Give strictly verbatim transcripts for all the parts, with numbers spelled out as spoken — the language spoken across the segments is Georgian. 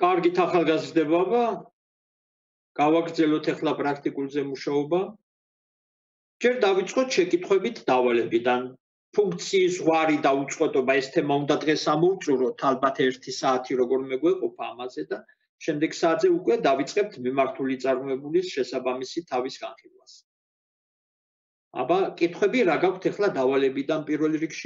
კარგით ახალგაზრდებობა, გავაგრძელოთ ახლა პრაქტიკულზე მუშაობა. ჯერ დავიწყოთ შეკითხვებით დავალებიდან. ფუნქციის ზღვარი და უწყვეტობა ეს თემა უნდა დღეს ამოვწუროთ, ალბათ ერთი საათი როგორ მეგვეყოფა ამაზე და შემდეგ საათზე უკვე დავიწყებთ მიმართული წარმოებულის შესაბამისი თავის განხილვას. აბა, კითხვები რა გაქვთ ახლა დავალებიდან პირველ რიგში?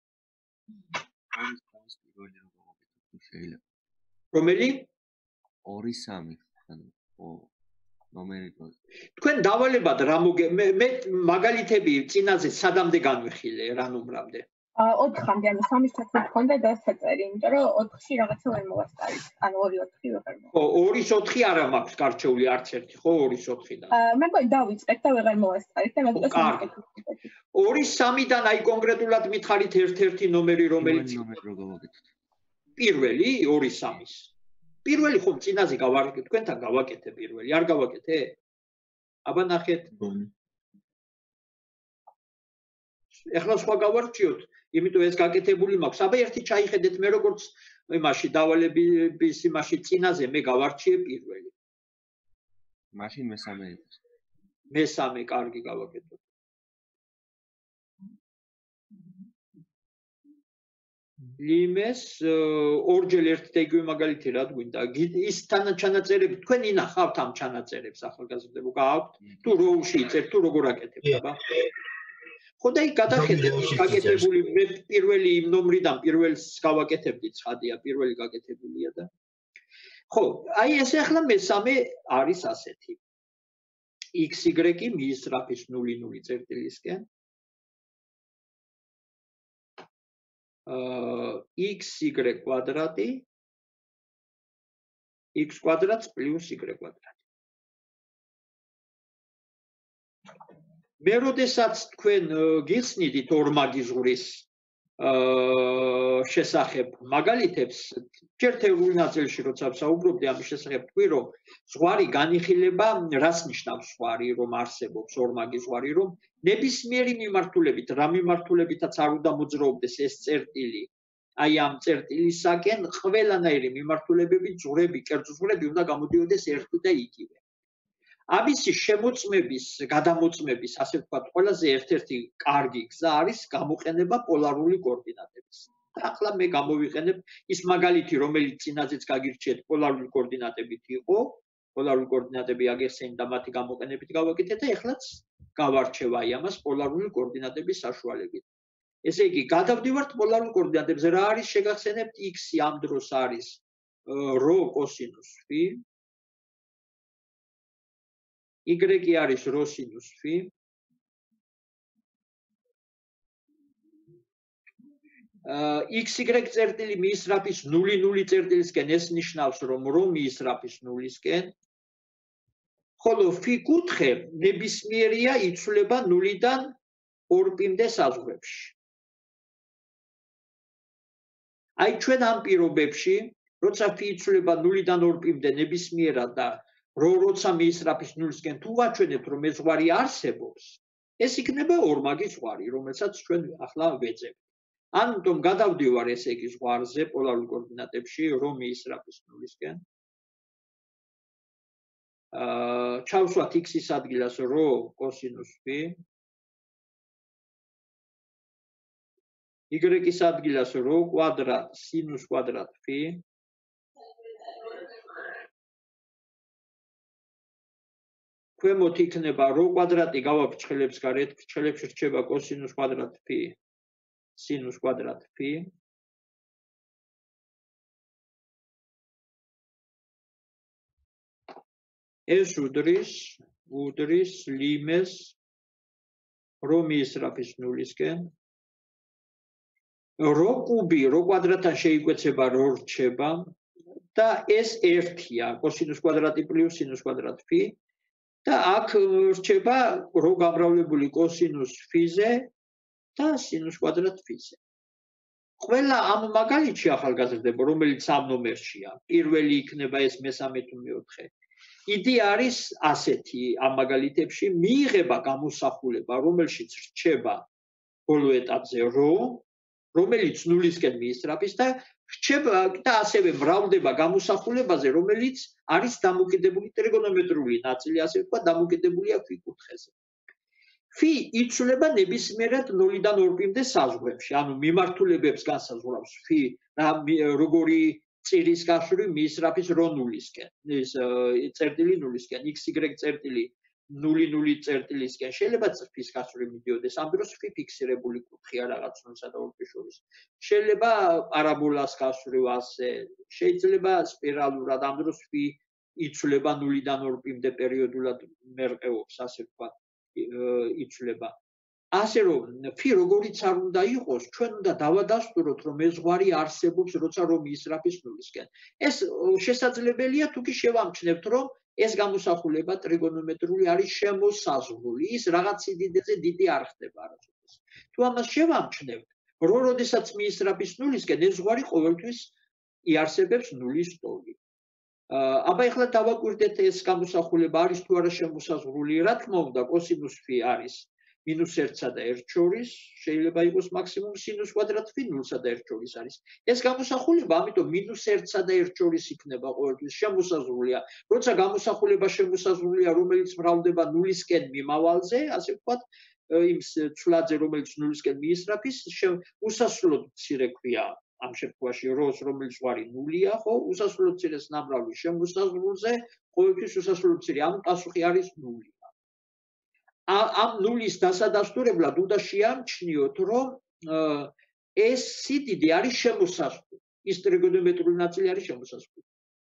რომელი? ორი სამი. ნომერი თქო. თქვენ დავალებად რა მოგე მე მაგალითები წინაზე სადამდე განვიხილე რა ნომრამდე? ოთხამდე, ანუ სამის ჩათვლით მქონდა და საწერი, იმიტომ რომ ოთხში რაღაცა ვერ მოვასწარით. ანუ ორი ოთხი ვერ მოვასწარით. ხო, ორის ოთხი არა მაქვს გარჩეული არც ერთი, ხო, ორის ოთხიდან. მე მგონი დავიწყეთ და ვეღარ მოვასწარით და მაგას მოვაკეთეთ. ორის სამიდან აი კონკრეტულად მითხარით ერთ-ერთი ნომერი რომელიც ნომერი რო გავაკეთოთ. პირველი ორი სამის. პირველი ხომ წინაზე გავაკეთე, თქვენთან გავაკეთე პირველი, არ გავაკეთე? აბა ნახეთ. ეხლა სხვა გავარჩიოთ, იმიტომ ეს გაკეთებული მაქვს. აბა ერთი ჩაიხედეთ მე როგორც იმაში დავალების იმაში წინაზე მე გავარჩიე პირველი. მაშინ მესამე იყოს. მესამე კარგი გავაკეთოთ. ლიმეს ორჯერ ერთი და იგივე მაგალითი რა გვინდა? ის თანაჩანაწერები თქვენ ინახავთ ამ ჩანაწერებს ახალგაზრდებო გააქვთ? თუ როუში იწერთ თუ როგორ აკეთებთ, აბა? ხო და იქ გადახედეთ გაკეთებული მე პირველი იმ ნომრიდან პირველს გავაკეთებდი ცხადია, პირველი გაკეთებულია და ხო, აი ეს ახლა მესამე არის ასეთი. x y მიისწრაფის ნული ნული წერტილისკენ xy კვადრატი x კვადრატს პლუს y კვადრატი. მე როდესაც თქვენ გიხსნიდით ორმაგი ზღვრის შესახებ მაგალითებს, ჯერ თეორიულ ნაწილში როცა ვსაუბრობდი ამის შესახებ, თქვი რომ ზღვარი განიხილება, რას ნიშნავს ზღვარი, რომ არსებობს ორმაგი ზღვარი, რომ ნებისმიერი მიმართულებით, რა მიმართულებითაც არ უნდა მოძრაობდეს ეს წერტილი, აი ამ წერტილისაკენ ყველანაირი მიმართულებები, ზღვრები, კერძო ზღვრები უნდა გამოდიოდეს ერთი და იგივე. ამისი შემოწმების, გადამოწმების, ასე ვთქვათ, ყველაზე ერთ-ერთი კარგი გზა არის გამოყენება პოლარული კოორდინატების. და ახლა მე გამოვიყენებ ის მაგალითი, რომელიც წინაზეც გაგირჩიეთ, პოლარული კოორდინატებით იყო, პოლარული კოორდინატები აგიხსენით და მათი გამოყენებით გავაკეთეთ და ეხლაც გავარჩევ აი ამას პოლარული კოორდინატების საშუალებით. ესე იგი, გადავდივართ პოლარულ კოორდინატებზე, რა არის შეგახსენებთ, x-ი ამ დროს არის რho კოსინუს φ, y არის რho სინუს φ, xy წერტილი მიისწრაფის ნული ნული წერტილისკენ ეს ნიშნავს რომ რho მიისწრაფის ნულისკენ, ხოლო φ კუთხე ნებისმიერია იცვლება ნულიდან ორ პიმდე საზღვრებში. აი ჩვენ ამ პირობებში, როცა φ იცვლება ნულიდან ორ პიმდე ნებისმიერად და რო როცა მიისწრაფის ნულისკენ თუ ვაჩვენებთ რომ ეს ზღვარი არსებობს, ეს იქნება ორმაგი ზღვარი, რომელსაც ჩვენ ახლა ვეძებთ. ამიტომ გადავდივარ ესე იგი ზღვარზე პოლარულ კოორდინატებში, რო მიისწრაფის ნულისკენ. აა ჩავსვათ x-ის ადგილას რho კოსინუს φ, y-ის ადგილას რho კვადრატ სინუს კვადრატ φ, ქვემოთ იქნება რho კვადრატი გავაქვთ ჭრილებს გარეთ, ჭრილებში რჩება კოსინუს კვადრატ φ, სინუს კვადრატ φ. ეს უდრის, უდრის ლიმეს რო მიისწრაფის ნულისკენ. რო კუბი, რო კვადრატთან შეიკვეცება, რო რჩება და ეს ერთია, კოსინუს კვადრატი პლუს სინუს კვადრატ φ და აქ რჩება რო გამრავლებული კოსინუს φ-ზე და სინუს კვადრატ φ-ზე. ყველა ამ მაგალითში ახალგაზრდებო, რომელიც ამ ნომერშია, პირველი იქნება ეს მესამე თუ მეოთხე. იდეა არის ასეთი ამ მაგალითებში მიიღება გამოსახულება, რომელშიც რჩება ბოლო ეტაპზე რho, რომელიც ნულისკენ მიისწრაფის და რჩება და ასევე მრავლდება გამოსახულებაზე, რომელიც არის დამოკიდებული ტრიგონომეტრიული ნაწილი, ასე ვთქვათ, დამოკიდებულია ქვიკუთხეზე. Φ იცვლება ნებისმიერად ნულიდან ორ პიმდე საზღვრებში, ანუ მიმართულებებს განსაზღვრავს Φ როგორი წირის გასვრი მიისწრაფის რო ნულისკენ, ეს წერტილი ნულისკენ, xy წერტილი ნული ნული წერტილისკენ შეიძლება წრფის გასვრი მიდიოდეს, ამ დროს Φ ფიქსირებული კუთხეა რაღაც ნულსა და ორ შორის. შეიძლება პარაბოლას გასვრი ასე, შეიძლება სპირალურად, ამ დროს Φ იცვლება ნულიდან ორ პიმდე პერიოდულად მერყეობს, ასე ვთქვათ, იცვლება. ასე რომ Φ როგორიც არ უნდა იყოს, ჩვენ უნდა დავადასტუროთ, რომ ეს ზღვარი არსებობს, როცა რომ მიისწრაფის ნულისკენ. ეს შესაძლებელია თუ კი შევამჩნევთ, რომ ეს გამოსახულება ტრიგონომეტრული არის შემოსაზღვრული, ის რაღაც სიდიდეზე დიდი არ ხდება არასოდეს. თუ ამას შევამჩნევთ, რომ როდესაც მიისწრაფის ნულისკენ, ეს ზღვარი ყოველთვის იარსებებს ნულის ტოლი. აბა ეხლა დავაკვირდეთ ეს გამოსახულება არის თუ არა შემოსაზღვრული, რა თქმა უნდა, კოსინუს Φ არის მინუს ერთსა და ერთ შორის, შეიძლება იყოს მაქსიმუმ სინუს კვადრატ Φ ნულსა და ერთ შორის არის. ეს გამოსახულება, ამიტომ მინუს ერთსა და ერთ შორის იქნება ყოველთვის შემოსაზღვრულია. როცა გამოსახულება შემოსაზღვრულია, რომელიც მრავლდება ნულისკენ მიმავალზე, ასე ვთქვათ, იმ ცვლადზე, რომელიც ნულისკენ მიისწრაფის, უსასრულოდ მცირე ქვია ამ შემთხვევაში როს, რომელიც ზღვარი ნულია, ხო, უსასრულოდ მცირეს ნამრავლი შემოსაზღვრულზე, ყოველთვის უსასრულოდ მცირე, ანუ პასუხი არის ნული. ამ ნულის დასადასტურებლად უნდა შეამჩნიოთ, რომ ეს სიდიდე არის შემოსაზღვრული. ის ტრიგონომეტრიული ნაწილი არის შემოსაზღვრული.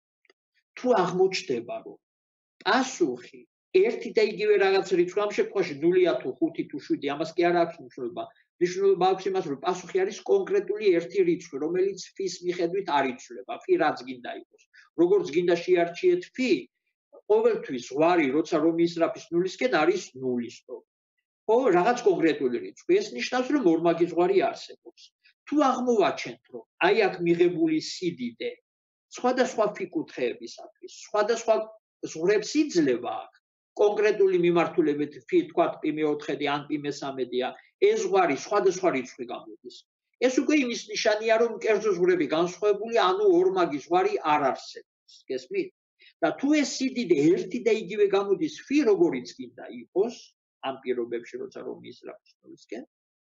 თუ აღმოჩნდება, რომ პასუხი ერთი და იგივე რაღაც რიცხვი, ამ შემთხვევაში ნულია თუ ხუთი თუ შვიდი, ამას კი არ აქვს მნიშვნელობა. მნიშვნელობა აქვს იმას, რომ პასუხი არის კონკრეტული ერთი რიცხვი, რომელიც Φ-ის მიხედვით არ იცვლება. Φ რაც გინდა იყოს. როგორც გინდა შეარჩიეთ Φ, ყოველთვის ზღვარი, როცა რომ მიისწრაფის ნულისკენ არის ნულის ტოლი. ხო, რაღაც კონკრეტული რიცხვი. ეს ნიშნავს, რომ ორმაგი ზღვარი არსებობს. თუ აღმოვაჩენთ, რომ აი აქ მიღებული სიდიდე სხვადასხვა Φ კუთხეებისათვის, სხვადასხვა ზღვრებს იძლევა აქ, კონკრეტული მიმართულებით Φ, თქვათ Π მეოთხედი ან Π მესამედია, ეს ზღვარი სხვადასხვა რიცხვი გამოდის. ეს უკვე იმის ნიშანია, რომ კერძო ზღვრები განსხვავებული, ანუ ორმაგი ზღვარი არ არსებობს. გესმით? და თუ ეს სიდიდე ერთი და იგივე გამოდის Φ როგორიც გინდა იყოს, ამ პირობებში როცა რომ მიისწრაფის ნულისკენ,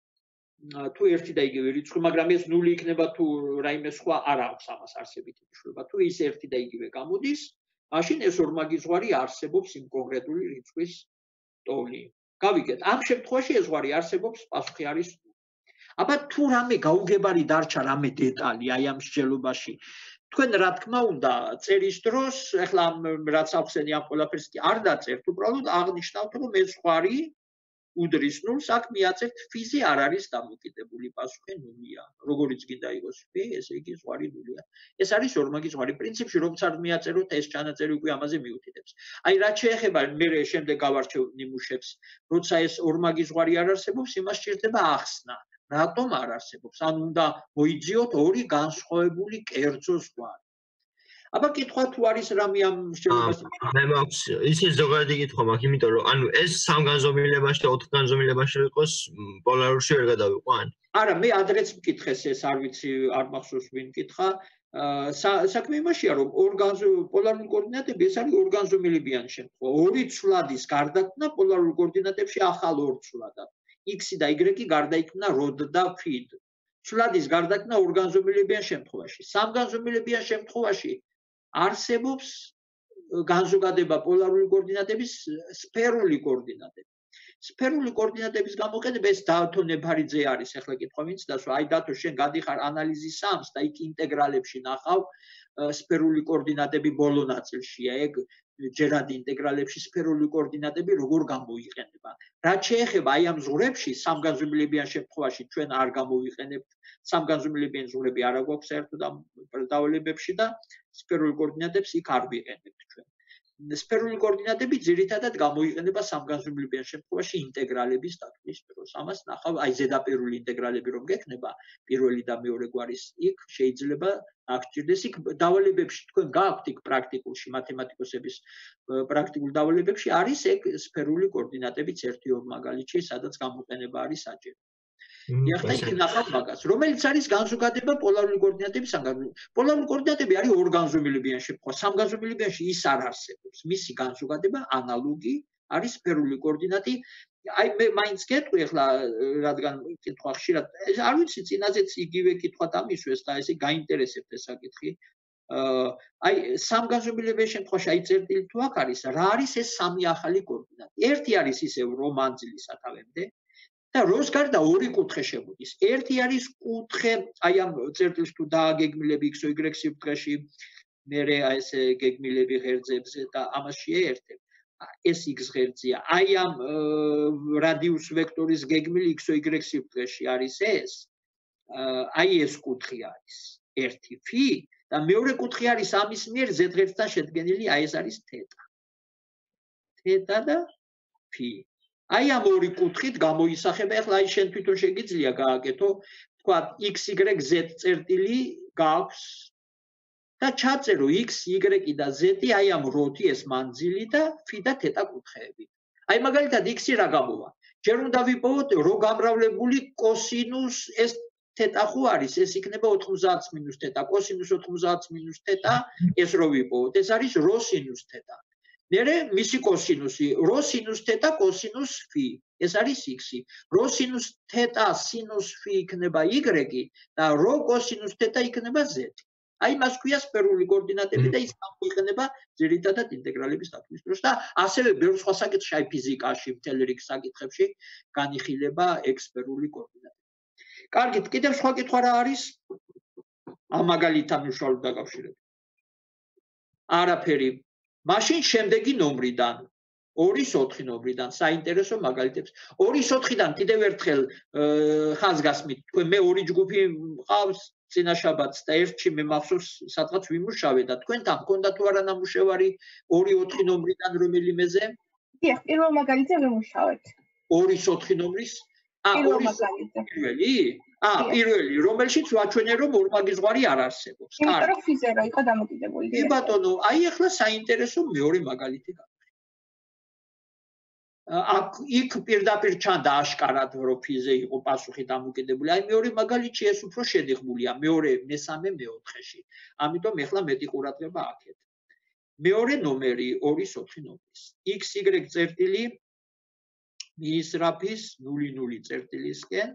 თუ ერთი და იგივე რიცხვი, მაგრამ ეს ნული იქნება თუ რაიმე სხვა არ აქვს ამას არსებითი მნიშვნელობა. თუ ის ერთი და იგივე გამოდის, მაშინ ეს ორმაგი ზღვარი არსებობს იმ კონკრეტული რიცხვის ტოლი. გავიგეთ, ამ შემთხვევაში ეს ზღვარი არსებობს, პასუხი არის ნული. აბა თუ რამე გაუგებარი დარჩა, რამე დეტალი აი ამ მსჯელობაში, თქვენ რა თქმა უნდა წერის დროს, ეხლა რაც ახსენი ამ ყველაფერს კი არ დაწერთ, უბრალოდ აღნიშნავთ, რომ ეს ზღვარი უდრის ნულს, აქ მიაწერთ Φ-ზე არ არის დამოკიდებული, პასუხი ნულია. როგორიც გინდა იყოს Φ, ესე იგი ზღვარი ნულია. ეს არის ორმაგი ზღვარი. პრინციპში რომც არ მიაწეროთ, ეს ჩანაწერი უკვე ამაზე მიუთითებს. აი რაც შეეხება მე შემდეგ გავარჩევ ნიმუშებს, როცა ეს ორმაგი ზღვარი არ არსებობს, იმას სჭირდება ახსნა. რატომ არ არსებობს? ანუ უნდა მოიძიოთ ორი განსხვავებული კერძო ზღვარი. აბა კითხვა თუ არის რამე ამ შემთხვევაში? მე მაქვს ისე ზოგადი კითხვა მაქვს, იმიტომ რომ ანუ ეს სამ განზომილებაში და ოთხ განზომილებაში იყოს პოლარურში ვერ გადავიყვან? არა, მე ადრეც მკითხეს ეს, არ ვიცი, არ მახსოვს ვინ მკითხა. საქმე იმაშია, რომ ორ პოლარული კოორდინატები ეს არის ორგანზომილებიანი შემთხვევა. ორი ცვლადის გარდაქმნა პოლარულ კოორდინატებში ახალ ორ ცვლადად. X და Y გარდაიქმნა როდ და Φ-д. ცვლადის გარდაქმნა ორგანზომილებიან შემთხვევაში. სამგანზომილებიან შემთხვევაში არსებობს განზოგადება პოლარული კოორდინატების სფერული კოორდინატები. სფერული კოორდინატების გამოყენება ეს დათო ნებარიძე არის, ახლა კითხვა მინცდას, აი დათო შენ გადიხარ ანალიზის სამს და იქ ინტეგრალებში ნახავ სფერული კოორდინატები ბოლო ნაწილშია, ეგ ჯერადი ინტეგრალებში სფერული კოორდინატები როგორ გამოიყენება. რაც შეეხება აი ამ ზღვრებში, სამგანზომილებიან შემთხვევაში ჩვენ არ გამოვიყენებთ, სამგანზომილებიანი ზღვრები არ აქვს საერთოდ ამ დავალებებში და სფერული კოორდინატებს იქ არ ვიყენებთ ჩვენ. სფერული კოორდინატები ძირითადად გამოიყენება სამგანზომილებიან შემთხვევაში ინტეგრალების დათვლის დროს. ამას ნახავ, აი ზედაპირული ინტეგრალები რომ გექნება, პირველი და მეორე გვარის იქ შეიძლება აღჭირდეს იქ დავალებებში თქვენ გააქვთ იქ პრაქტიკულში მათემატიკოსების პრაქტიკულ დავალებებში არის ეგ სფერული კოორდინატებიც ერთი ორ მაგალითში, სადაც გამოყენება არის საჭირო. ეხლა იქ ნახავ მაგას, რომელიც არის განზოგადება პოლარული კოორდინატებისგან. პოლარული კოორდინატები არის ორგანზომილებიან შემთხვევა, სამგანზომილებიანში ის არ არსებობს. მისი განზოგადება ანალოგი არის სფერული კოორდინატი. აი მე მაინც გეტყვი ეხლა რადგან კითხვა ხშირად, არ ვიცი წინაზეც იგივე კითხვა დამისვეს და ესე გაინტერესებთ ეს საკითხი. აი სამგანზომილებიან შემთხვევაში აი წერტილი თუ აქ არის, რა არის ეს სამი ახალი კოორდინატი? ერთი არის ისევ რო მანძილი სათავემდე და როს გარდა ორი კუთხე შემოდის. ერთი არის კუთხე, აი ამ წერტილს თუ დააგეგმილები x y სიბრტყეში, მერე აი ეს გეგმილები ღერძებზე და ამას შეერთებ. ეს x ღერძია. აი ამ რადიუს ვექტორის გეგმილი x y სიბრტყეში არის ეს. აი ეს კუთხე არის. ერთი φ და მეორე კუთხე არის ამის მიერ z ღერძთან შედგენილი, აი ეს არის თეტა. თეტა და φ. აი ამ ორი კუთხით გამოისახება, ეხლა აი შენ თვითონ შეგიძლია გააკეთო, თქვა x y z წერტილი გაქვს და ჩაწერო x y და z აი ამ როთი ეს მანძილი და φ და თეტა კუთხეები. აი მაგალითად x-ი რა გამოვა? ჯერ უნდა ვიპოვოთ რო გამრავლებული კოსინუს ეს თეტა ხო არის, ეს იქნება ოთხმოცდაათს მინუს თეტა, კოსინუს ოთხმოცდაათს მინუს თეტა, ეს რო ვიპოვოთ, ეს არის რო სინუს თეტა. მერე მისი კოსინუსი, რო სინუს თეტა კოსინუს φ, ეს არის x-ი. რო სინუს თეტა სინუს φ იქნება y და რო კოსინუს თეტა იქნება z. აი მას ქვია სფერული კოორდინატები და ის გამოიყენება ძირითადად ინტეგრალების დათვლის დროს და ასევე ბევრ სხვა საკითხში, აი ფიზიკაში, მთელ რიგ საკითხებში განიხილება ეგ სფერული კოორდინატები. კარგით, კიდევ სხვა კითხვა რა არის? ამ მაგალითთან უშუალოდ დაკავშირებით. არაფერი. მაშინ შემდეგი ნომრიდან, ორის ოთხი ნომრიდან საინტერესო მაგალითებს. ორის ოთხიდან კიდევ ერთხელ ხაზგასმით, თქვენ მე ორი ჯგუფი მყავს წინა შაბათს და ერთში მე მახსოვს სადღაც ვიმუშავე და თქვენთან მქონდა თუ არა ნამუშევარი ორი ოთხი ნომრიდან რომელიმეზე? დიახ, პირველ მაგალითზე ვიმუშავეთ. ორის ოთხი ნომრის? აა, პირველი? აა, პირველი, რომელშიც ვაჩვენე რომ ორმაგი ზღვარი არ არსებობს. იმიტომ რომ ფიზე რა იყო დამოკიდებული. კი ბატონო, აი ახლა საინტერესო მეორე მაგალითი გაქვს. აქ იქ პირდაპირ ჩანდა აშკარად რომ ფიზე იყო პასუხი დამოკიდებული. აი მეორე მაგალითში ეს უფრო შედიხმულია, მეორე, მესამე, მეოთხეში. ამიტომ ახლა მეტი ყურადღება აქეთ. მეორე ნომერი ორის ოთხი ნომრის. x y წერტილი მიისრაფის ნული ნული წერტილისკენ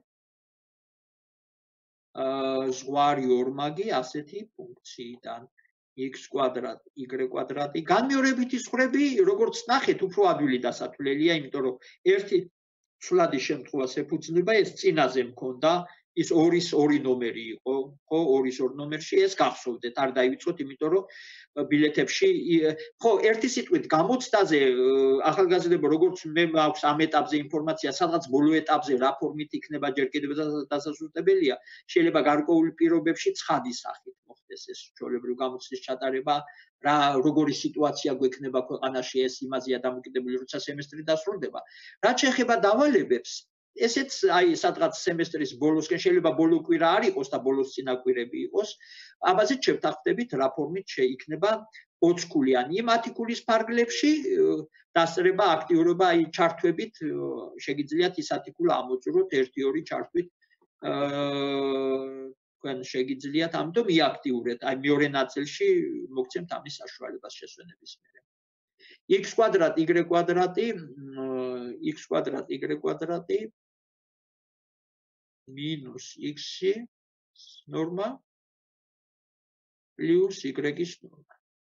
ზღვარი ორმაგი ასეთი ფუნქციიდან x კვადრატ y კვადრატი განმეორებითი ზღვრები როგორც ნახეთ უფრო ადვილი დასათვლელია, იმიტომ რომ ერთი ცვლადი შემთხვევას ეფუძნება ეს წინაზე მქონდა ის ორის ორი ნომერი იყო, ხო, ორის ორ ნომერში ეს გახსოვდეთ, არ დაივიწყოთ, იმიტომ რომ ბილეთებში, ხო, ერთი სიტყვით გამოცდაზე ახალგაზრდებო, როგორც მე მაქვს ამ ეტაპზე ინფორმაცია, სადღაც ბოლო ეტაპზე რა ფორმით იქნება ჯერ კიდევ დასასრულებელია, შეიძლება გარკვეულ პირობებში ცხადი სახით მოხდეს ეს ჩვეულებრივ გამოცდის ჩატარება, რა როგორი სიტუაცია გვექნება ქვეყანაში ეს იმაზეა დამოკიდებული, როცა სემესტრი დასრულდება. რაც შეეხება დავალებებს, ესეც აი სადღაც სემესტრის ბოლოსკენ შეიძლება ბოლო კვირა არ იყოს და ბოლოს წინა კვირები იყოს. ამაზე შევთანხმდებით რა ფორმით შეიქნება ოცქულიანი. იმ ათი ქულის ფარგლებში დასწრება აქტიურობა აი ჩართვებით შეგიძლიათ ის ათი ქულა ამოწუროთ ერთი ორი ჩართვით თქვენ შეგიძლიათ ამიტომ იაქტიურეთ. აი მეორე ნაწილში მოგცემთ ამის საშუალებას შესვენების მერე. x კვადრატ y კვადრატი x კვადრატ y კვადრატი მინუს x-ი ნორმა პლუს y-ის ნორმა.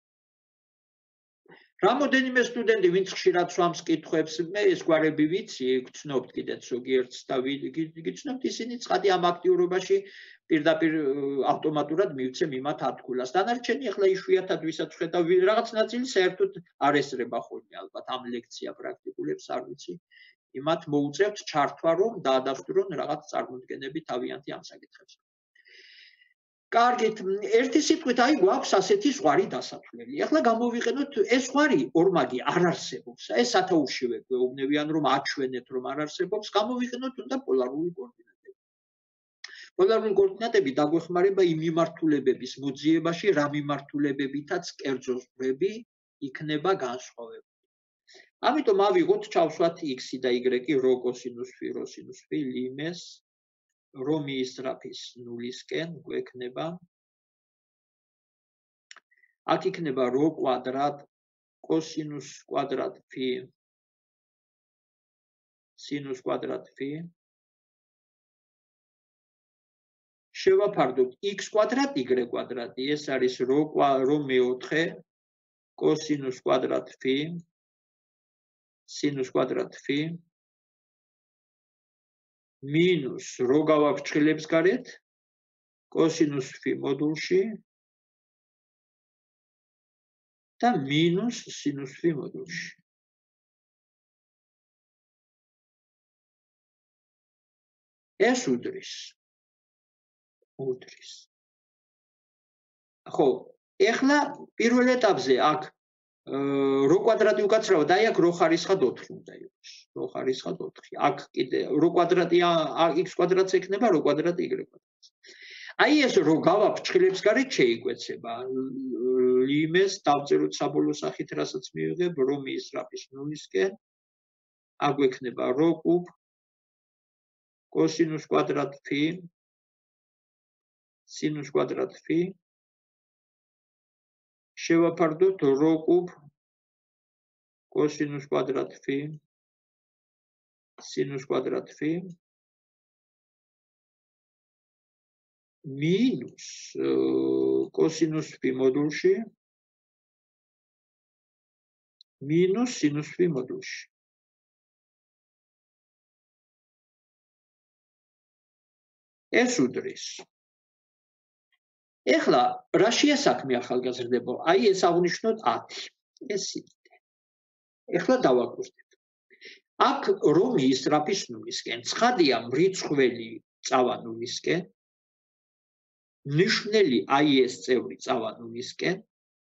რამოდენიმე სტუდენტი ვინც ხშირად სვამს კითხვებს, მე ეს გვარები ვიცი, გცნობთ კიდეც ზოგიერთს და გიცნობთ ისინი ცხადი ამ აქტიურობაში პირდაპირ ავტომატურად მივცემ იმათ ათ ქულას. დანარჩენი ახლა იშვიათად ვისაც ხედავ რაღაც ნაწილი საერთოდ არ ესწრება ხოლმე ალბათ ამ ლექცია პრაქტიკულებს არ ვიცი. იმათ მოუწევთ ჩართვა რომ დაადასტურონ რაღაც წარმოდგენები თავიანთი ამ საკითხებზე. კარგით, ერთი სიტყვით აი გვაქვს ასეთი ზღვარი დასათვლელი. ახლა გამოვიყენოთ ეს ზღვარი ორმაგი არ არსებობს. ეს სათაურშივე გვეუბნებიან რომ აჩვენეთ რომ არ არსებობს, გამოვიყენოთ უნდა პოლარული კოორდინატები. პოლარული კოორდინატები დაგვეხმარება იმ მიმართულებების მოძიებაში, რა მიმართულებებითაც კერძო ზღვრები იქნება განსხვავებული. ამიტომ ავიღოთ ჩავსვათ x-ი და y-ი რო კოსინუს φ რო სინუს φ ლიმეს რო მიისწრაფის ნულისკენ გვექნება აქ იქნება რო კვადრატ კოსინუს კვადრატ φ სინუს კვადრატ φ შევაფარდოთ x კვადრატ y კვადრატი ეს არის რო რო მეოთხე კოსინუს კვადრატ φ სინუს კვადრატ φ მინუს რო გავაფრთხილებს გარეთ კოსინუს φ მოდულში და მინუს სინუს φ მოდულში ეს უდრის უდრის ხო ეხლა პირველ ეტაპზე აქ რო კვადრატი უკაცრავად აი აქ რო ხარისხად ოთხი უნდა იყოს რო ხარისხად ოთხი აქ კიდე რო კვადრატი x კვადრატს ექნება რო კვადრატი y კვადრატს აი ეს რო გავაფრთხილებს გარეთ შეიკვეცება ლიმეს დავწეროთ საბოლოო სახით რასაც მივიღებ რო მიისწრაფის ნულისკენ აქ გვექნება რო კუბ კოსინუს კვადრატ φ სინუს კვადრატ φ შევაფარდოთ რო კუბ კოსინუს კვადრატ φ სინუს კვადრატ φ მინუს კოსინუს φ მოდულში მინუს სინუს φ მოდულში ეს უდრის ეხლა რა შეასაქმე ახალგაზრდებო აი ეს აღნიშნოთ ათი ეს სიდიდე ეხლა დავაკვირდეთ აქ რო მიისწრაფის ნულისკენ ცხადია მრიცხველი წავა ნულისკენ ნიშნელი აი ეს წევრი წავა ნულისკენ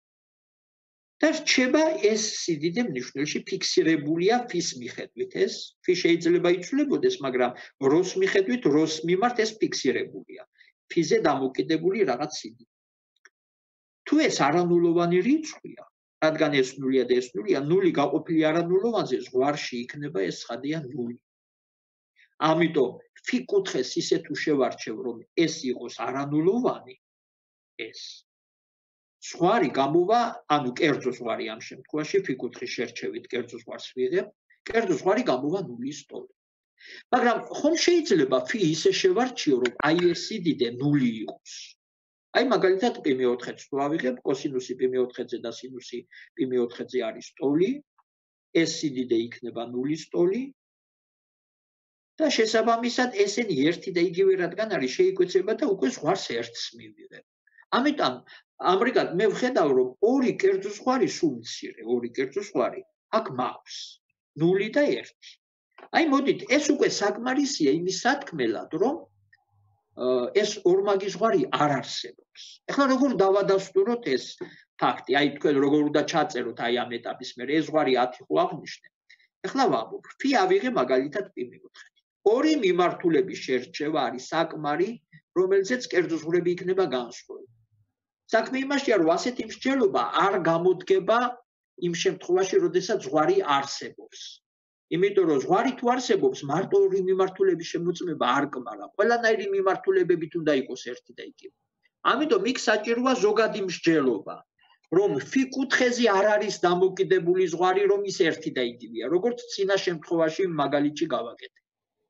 და რჩება ეს სიდიდე მნიშვნელში ფიქსირებულია ფის მიხედვით ეს ფი შეიძლება იცვლებოდეს მაგრამ როს მიხედვით როს მიმართ ეს ფიქსირებულია ფიზე დამოკიდებული რაღაც სიდიდე თუ ეს არანულოვანი რიცხვია რადგან ეს ნულია და ეს ნულია ნული გაყოფილი არანულოვანზე ზღვარში იქნება ეს ცხადია ნული ამიტომ φ კუთხეს ისე თუ შევარჩევ რომ ეს იყოს არანულოვანი ეს ზღვარი გამოვა ანუ კერძო ზღვარი ამ შემთხვევაში φ კუთხის შერჩევით კერძო ზღვარს ვიღებ კერძო ზღვარი გამოვა ნულის ტოლი მაგრამ ხომ შეიძლება φ ისე შევარჩიო რომ აი ეს სიდიდე ნული იყოს აი მაგალითად π მეოთხეც თუ ავიღებ კოსინუსი π მეოთხეზე და სინუსი π მეოთხეზე არის ტოლი ეს სიდიდე იქნება ნულის ტოლი და შესაბამისად ესენი ერთი და იგივე რადგან არის შეიკვეცება და უკვე ზღვარს ერთს მივიღებ ამიტომ ამრიგად მე ვხედავ რომ ორი კერძო ზღვარი სულ მცირე ორი კერძო ზღვარი აქ მაქვს ნული და ერთი აი მოდით ეს უკვე საკმარისია იმის სათქმელად რომ ეს ორმაგი ზღვარი არ არსებობს ეხლა როგორ დავადასტუროთ ეს ფაქტი აი თქვენ როგორ უნდა ჩაწეროთ აი ამ ეტაპის მერე ეს ზღვარი ათი ხო აღნიშნე ეხლა ვამბობ φ ავიღე მაგალითად π მეოთხე ორი მიმართულების შერჩევა არის საკმარი რომელზეც კერძო ზღვრები იქნება განსხვავებული საქმე იმაშია რომ ასეთი მსჯელობა არ გამოდგება იმ შემთხვევაში როდესაც ზღვარი არსებობს იმიტომ რომ ზღვარი თუ არსებობს მარტო ორი მიმართულების შემოწმება არ კმალა ყველანაირი მიმართულებებით უნდა იყოს ერთი და იგივე ამიტომ იქ საჭიროა ზოგადი მსჯელობა რომ φ კუთხეზე არ არის დამოკიდებული ზღვარი რომ ის ერთი და იგივეა როგორც წინა შემთხვევაში მაგალითში გავაკეთე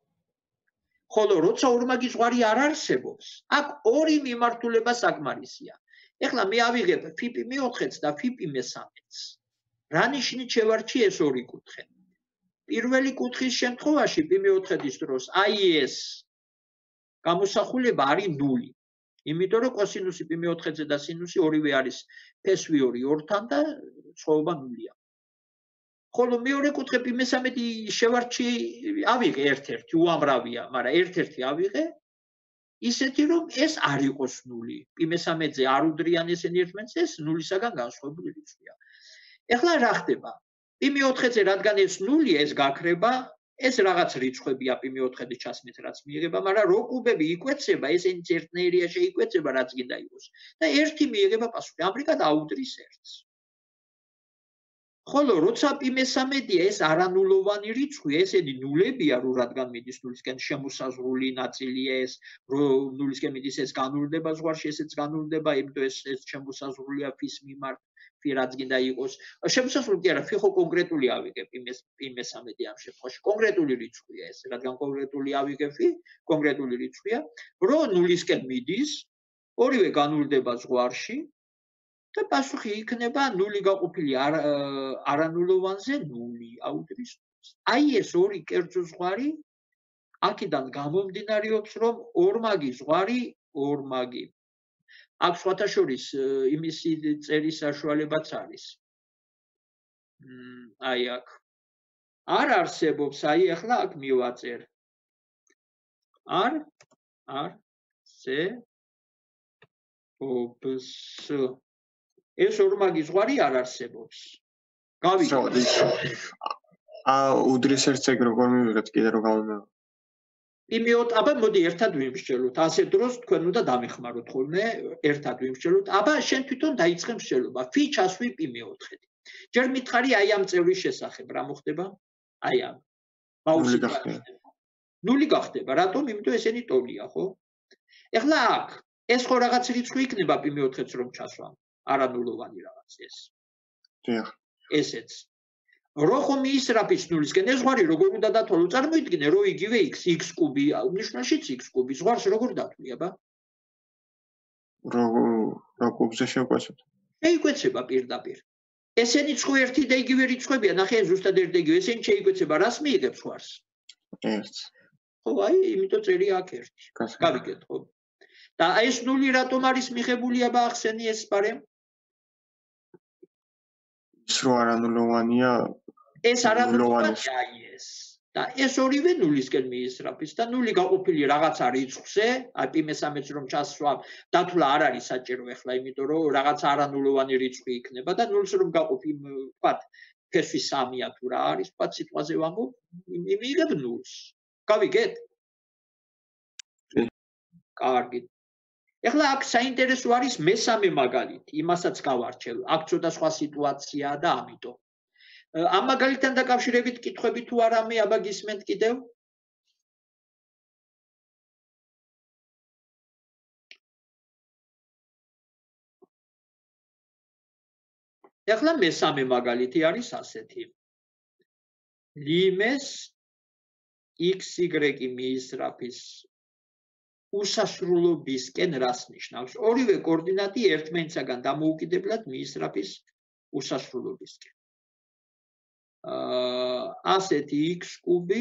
ხოლო როცა ორმაგი ზღვარი არ არსებობს აქ ორი მიმართულება საკმარისია ეხლა მე ავიღებ φ π მეოთხეც და φ π მესამეც რა ნიშნით შევარჩი ეს ორი კუთხე პირველი კუთხის შემთხვევაში π მეოთხედის დროს აი ეს გამოსახულება არის ნული იმიტომ რომ კოსინუსი π მეოთხეზე და სინუსი ორივე არის ფესვი ორი ორთან და სხვაობა ნულია ხოლო მეორე კუთხე π მესამედი შევარჩი ავიღე ერთ-ერთი უამრავია მაგრამ ერთ-ერთი ავიღე ისეთი რომ ეს არ იყოს ნული π მესამედზე არ უდრიან ესენი ერთმანეთს ეს ნულისაგან განსხვავებული რიცხვია ეხლა რა ხდება π მეოთხეზე რადგან ეს ნულია ეს გაქრება ეს რაღაც რიცხვებია π მეოთხეზე ჩასმეთ რაც მიიღება მაგრამ რო კუბები იკვეცება ესენიც ერთნაირია შეიკვეცება რაც გინდა იყოს და ერთი მიიღება პასუხი ამრიგად აუდრის ერთს ხოლო როცა პი მესამედია ეს არანულოვანი რიცხვია, ესენი ნულებია, რო რადგან მიდის ნულისკენ შემოსაზღვრული ნაწილია ეს, რო ნულისკენ მიდის ეს განურდება ზღვარში, ესეც განურდება, იმიტომ ეს ეს შემოსაზღვრულია ფის მიმართ, ფი რაც გინდა იყოს. შემოსაზღვრული კი არა, ფი ხო კონკრეტული ავიღებ იმეს პი მესამედი ამ შემთხვევაში. კონკრეტული რიცხვია ეს, რადგან კონკრეტული ავიღებ ფი, კონკრეტული რიცხვია, რო ნულისკენ მიდის, ორივე განურდება ზღვარში. და პასუხი იქნება ნული გაყოფილი არანულოვანზე ნული აუდრის ნულს. აი ეს ორი კერძო ზღვარი აქედან გამომდინარეობს, რომ ორმაგი ზღვარი ორმაგი. აქ სხვათა შორის იმის წერის საშუალებაც არის. აი აქ არ არსებობს, აი ახლა აქ მივაწერ. არ არსებობს. ეს ორმაგი ზღვარი არ არსებობს. გავიგე. აა უდრის ერთ ეგ როგორ მივიღეთ კიდე რომ გამომევა. იმეოთ, აბა მოდი ერთად ვიმსჯელოთ. ასე დროს თქვენ უნდა დამეხმაროთ ხოლმე, ერთად ვიმსჯელოთ. აბა შენ თვითონ დაიწყე მსჯელობა. ფი ჩასვი პი მეოთხედი. ჯერ მითხარი აი ამ წევრის შესახებ, რა მოხდება? აი ამ. ნული გახდება. ნული გახდება. რატომ? იმიტომ ესენი ტოლია, ხო? ეხლა აქ ეს ხო რაღაც რიცხვი იქნება პი მეოთხედს რომ ჩასვამ. არანულოვანი რაღაც ეს. დიახ. ესეც. რო ხომ ისრაფის ნულისკენ ეს ზღვარი როგორ უნდა დათვალო? წარმოიდგინე, რომ იგივე x, x კუბი, ნიშნაშიც x კუბი, ზღვარს როგორ დათვლი, აბა? როგორ რა კუბზე შევკვეცოთ? შეიკვეცება პირდაპირ. ესენი ხო ერთი და იგივე რიცხვებია, ნახე ზუსტად ერთი და იგივე, ესენი შეიკვეცება, რას მიიღებს ზღვარს? ერთს. ხო, აი, იმიტომ წერია აქ ერთი. გავიგეთ, ხო? და ეს ნული რატომ არის მიღებული, აბა ახსენი ეს პარემ? ის რო არანულოვანია, ეს არანულოვანია აი ეს. და ეს ორივე ნულისკენ მიისრაფის და ნული გაყოფილი რაღაცა რიცხვზე, აი პი მესამედს რომ ჩასვამ, დათვლა არ არის საჭირო ახლა, იმიტომ რომ რაღაც არანულოვანი რიცხვი იქნება და ნულს რომ გაყოფი, ვთქვათ, ფესვი სამია თუ რა არის, ვთქვათ, სიტყვაზე ვამბობ, მიიღებ ნულს. გავიგეთ? კარგი. ეხლა აქ საინტერესო არის მესამე მაგალითი, იმასაც გავარჩევ. აქ ცოტა სხვა სიტუაციაა და ამიტომ. ამ მაგალითთან დაკავშირებით კითხვები თუ არა მე, აბა გისმენთ კიდევ? ეხლა მესამე მაგალითი არის ასეთი. ლიმეს xy მიისრაფის უსასრულობისკენ რას ნიშნავს? ორივე კოორდინატი ერთმანეთსაგან დამოუკიდებლად მიისრაფის უსასრულობისკენ. აა ასეთი x კუბი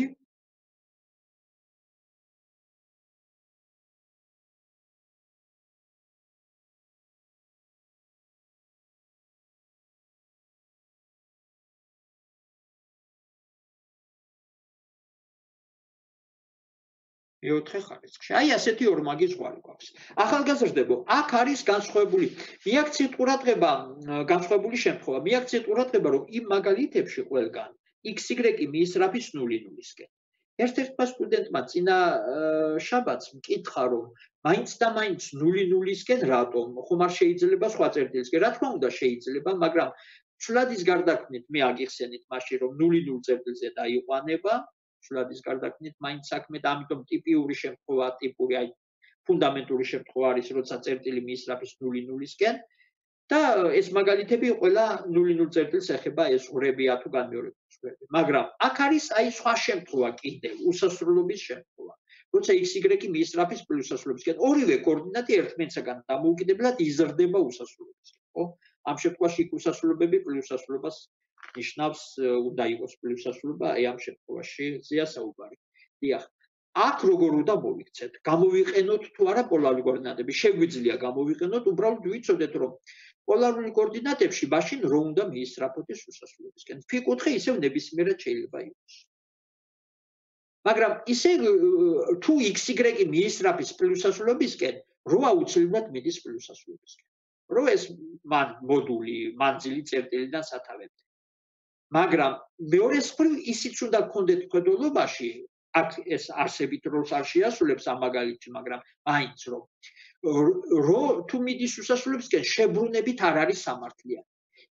მეოთხე ხარისხში. აი ასეთი ორმაგი ზღვარი გვაქვს. ახალგაზრდებო, აქ არის განსხვავებული. მიაქციეთ ყურადღება, განსხვავებული შემთხვევა. მიაქციეთ ყურადღება, რომ იმ მაგალითებში ყველგან xy მიისრაფის ნული ნულისკენ. ერთ-ერთმა სტუდენტმა წინა შაბათს მკითხა, რომ მაინც და მაინც ნული ნულისკენ რატომ? ხომ არ შეიძლება სხვა წერტილისკენ? რა თქმა უნდა შეიძლება, მაგრამ ცვლადის გარდაქმნით მე აგიხსენით მაშინ, რომ ნული ნულ წერტილზე დაიყვანება. ცვლადის გარდაქმნით მაინც საქმე და ამიტომ ტიპიური შემთხვევა, ტიპური აი ფუნდამენტური შემთხვევა არის, როცა წერტილი მიისრაფის ნული ნულისკენ და ეს მაგალითები ყველა ნული ნულ წერტილს ეხება ეს ზღვრებია თუ განმეორებული ზღვრები. მაგრამ აქ არის აი სხვა შემთხვევა კიდევ, უსასრულობის შემთხვევა. როცა xy მიისრაფის პლუსასრულობისკენ, ორივე კოორდინატი ერთმანეთსაგან დამოუკიდებლად იზრდება უსასრულობისკენ, ხო? ამ შემთხვევაში უსასრულობები პლუსასრულობას ნიშნავს უნდა იყოს პლუსასრულობა, აი ამ შემთხვევაში ზია საუბარი. დიახ. აქ როგორ უნდა მოვიქცეთ? გამოვიყენოთ თუ არა პოლარული კოორდინატები? შეგვიძლია გამოვიყენოთ, უბრალოდ ვიცოდეთ, რომ პოლარული კოორდინატებში მაშინ რო უნდა მიისრაფოთ ეს უსასრულობისკენ. ფი კუთხე ისევ ნებისმიერად შეიძლება იყოს. მაგრამ ისე თუ xy მიისრაფის პლუსასრულობისკენ, რო აუცილებლად მიდის პლუსასრულობისკენ. რო ეს მან მოდული, მანძილი წერტილიდან სათავემდე. მაგრამ მეორე მხრივ ისიც უნდა გქონდეთ მხედველობაში, აქ ეს არსებით როლს არ შეასრულებს ამ მაგალითში, მაგრამ მაინც რომ რო თუ მიდის უსასრულობისკენ, შებრუნებით არ არის სამართლიანი.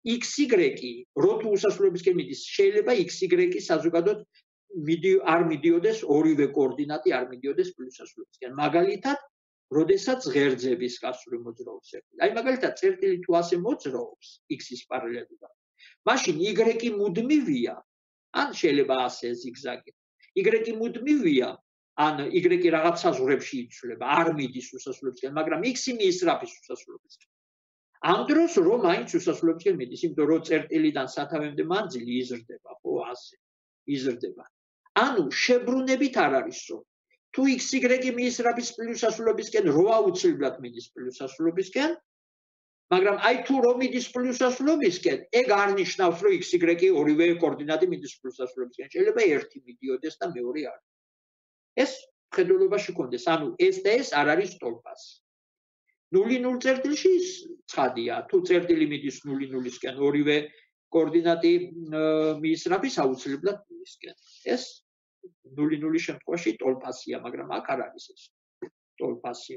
xy რო თუ უსასრულობისკენ მიდის, შეიძლება xy საზოგადოდ არ მიდიოდეს ორივე კოორდინატი არ მიდიოდეს პლუს სასრულობისკენ. მაგალითად, როდესაც ღერძების გასული მოძრაობს წერტილი. აი მაგალითად, წერტილი თუ ასე მოძრაობს x-ის პარალელურად, მაშინ y მუდმივია, ან შეიძლება ასე ზიგზაგით. y მუდმივია, ან y რაღაც საზღვრებში იცვლება, არ მიდის უსასრულობისკენ, მაგრამ x-ი მიისწრაფის უსასრულობისკენ. ამ დროს რომ მაინც უსასრულობისკენ მიდის, იმიტომ რომ წერტილიდან სათავემდე მანძილი იზრდება, ხო, ასე იზრდება. ანუ შებრუნებით არ არის სწორი. თუ xy მიისწრაფის პლუს სასრულობისკენ, რო აუცილებლად მიდის პლუს სასრულობისკენ, მაგრამ აი თუ რომ მიდის პლუს სასრულობისკენ, ეგ არ ნიშნავს, რომ xy ორივე კოორდინატი მიდის პლუს სასრულობისკენ. შეიძლება ერთი მიდიოდეს და მეორე არ. ეს ხედულობაში კონდეს, ანუ ეს და ეს არ არის ტოლფასი. ნული ნულ წერტილში ცხადია, თუ წერტილი მიდის ნული ნულისკენ, ორივე კოორდინატი მიისწრაფის აუცილებლად ნულისკენ. ეს ნული ნულის შემთხვევაში ტოლფასია, მაგრამ აქ არ არის ეს ტოლფასი.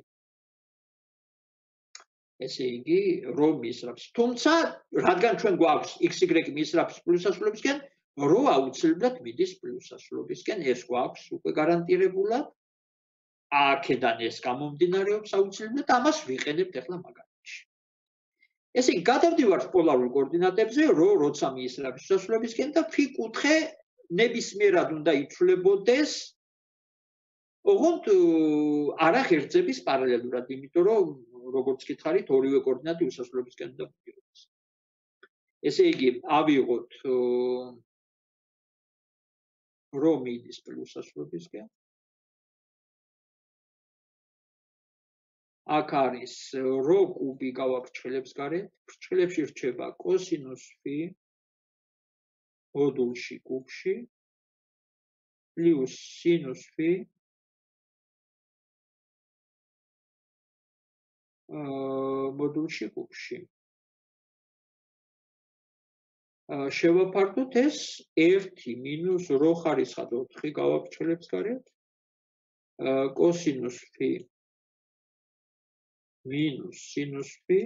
ესე იგი, რო მიისწრაფის. თუმცა, რადგან ჩვენ გვაქვს xy მიისწრაფის პლუს სასრულობისკენ, რო აუცილებლად მიდის პლუს სასრულობისკენ, ეს გვაქვს უკვე გარანტირებულად. აქედან ეს გამომდინარეობს აუცილებლად, ამას ვიყენებთ ახლა მაგალითში. ესე იგი, გადავდივართ პოლარულ კოორდინატებზე, რო როცა მიისწრაფის სასრულობისკენ და ფი კუთხე ნებისმიერად უნდა იცვლებოდეს, ოღონდ არა ღერძების პარალელურად, იმიტომ რომ როგორც გითხარით, ორივე კოორდინატი უსასრულობისკენ უნდა მიდიოდეს. ესე იგი, ავიღოთ რო მიდის პლუს სასრულობისკენ. აქ არის რო კუბი გავაქვს ფრჩხილებს გარეთ, ფრჩხილებში რჩება კოსინუს ფი მოდულში კუბში პლუს სინუს ფი მოდულში კუბში. შევაფარდოთ ეს ერთი მინუს რო ხარისხად ოთხი გავაქვს ფრჩხილებს გარეთ, კოსინუს ფი მინუს სინუს ფი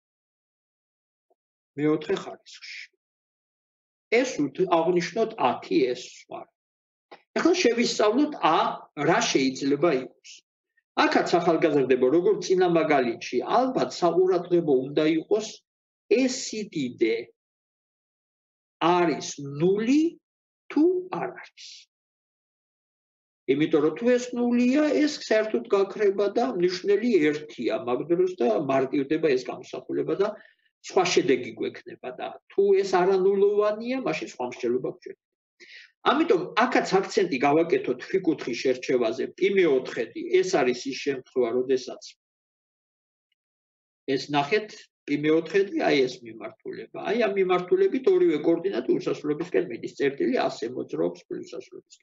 მეოთხე ხარისხში. ეს აღნიშნოთ ათი ეს სხვა. ახლა შევისწავლოთ ა რა შეიძლება იყოს. აქაც ახალგაზრდებო, როგორც წინა მაგალითში, ალბათ საყურადღებო უნდა იყოს ესი დიდე არის ნული თუ არ არის. იმიტომ რომ თუ ეს ნულია, ეს საერთოდ გაქრება და მნიშვნელი ერთია, მაგ დროს და მარტივდება ეს გამოსახულება და სხვა შედეგი გვექნება და თუ ეს არანულოვანია, მაშინ სხვა მსჯელობა გვჭირდება. ამიტომ აქაც აქცენტი გავაკეთოთ ფი კუთხის შერჩევაზე, პი მეოთხედი, ეს არის ის შემთხვევა, როდესაც ეს ნახეთ პი მეოთხედი, აი ეს მიმართულება. აი ამ მიმართულებით ორივე კოორდინატი უსასრულობისკენ მიდის, წერტილი ასე მოძრაობს პლუს სასრულობისკენ.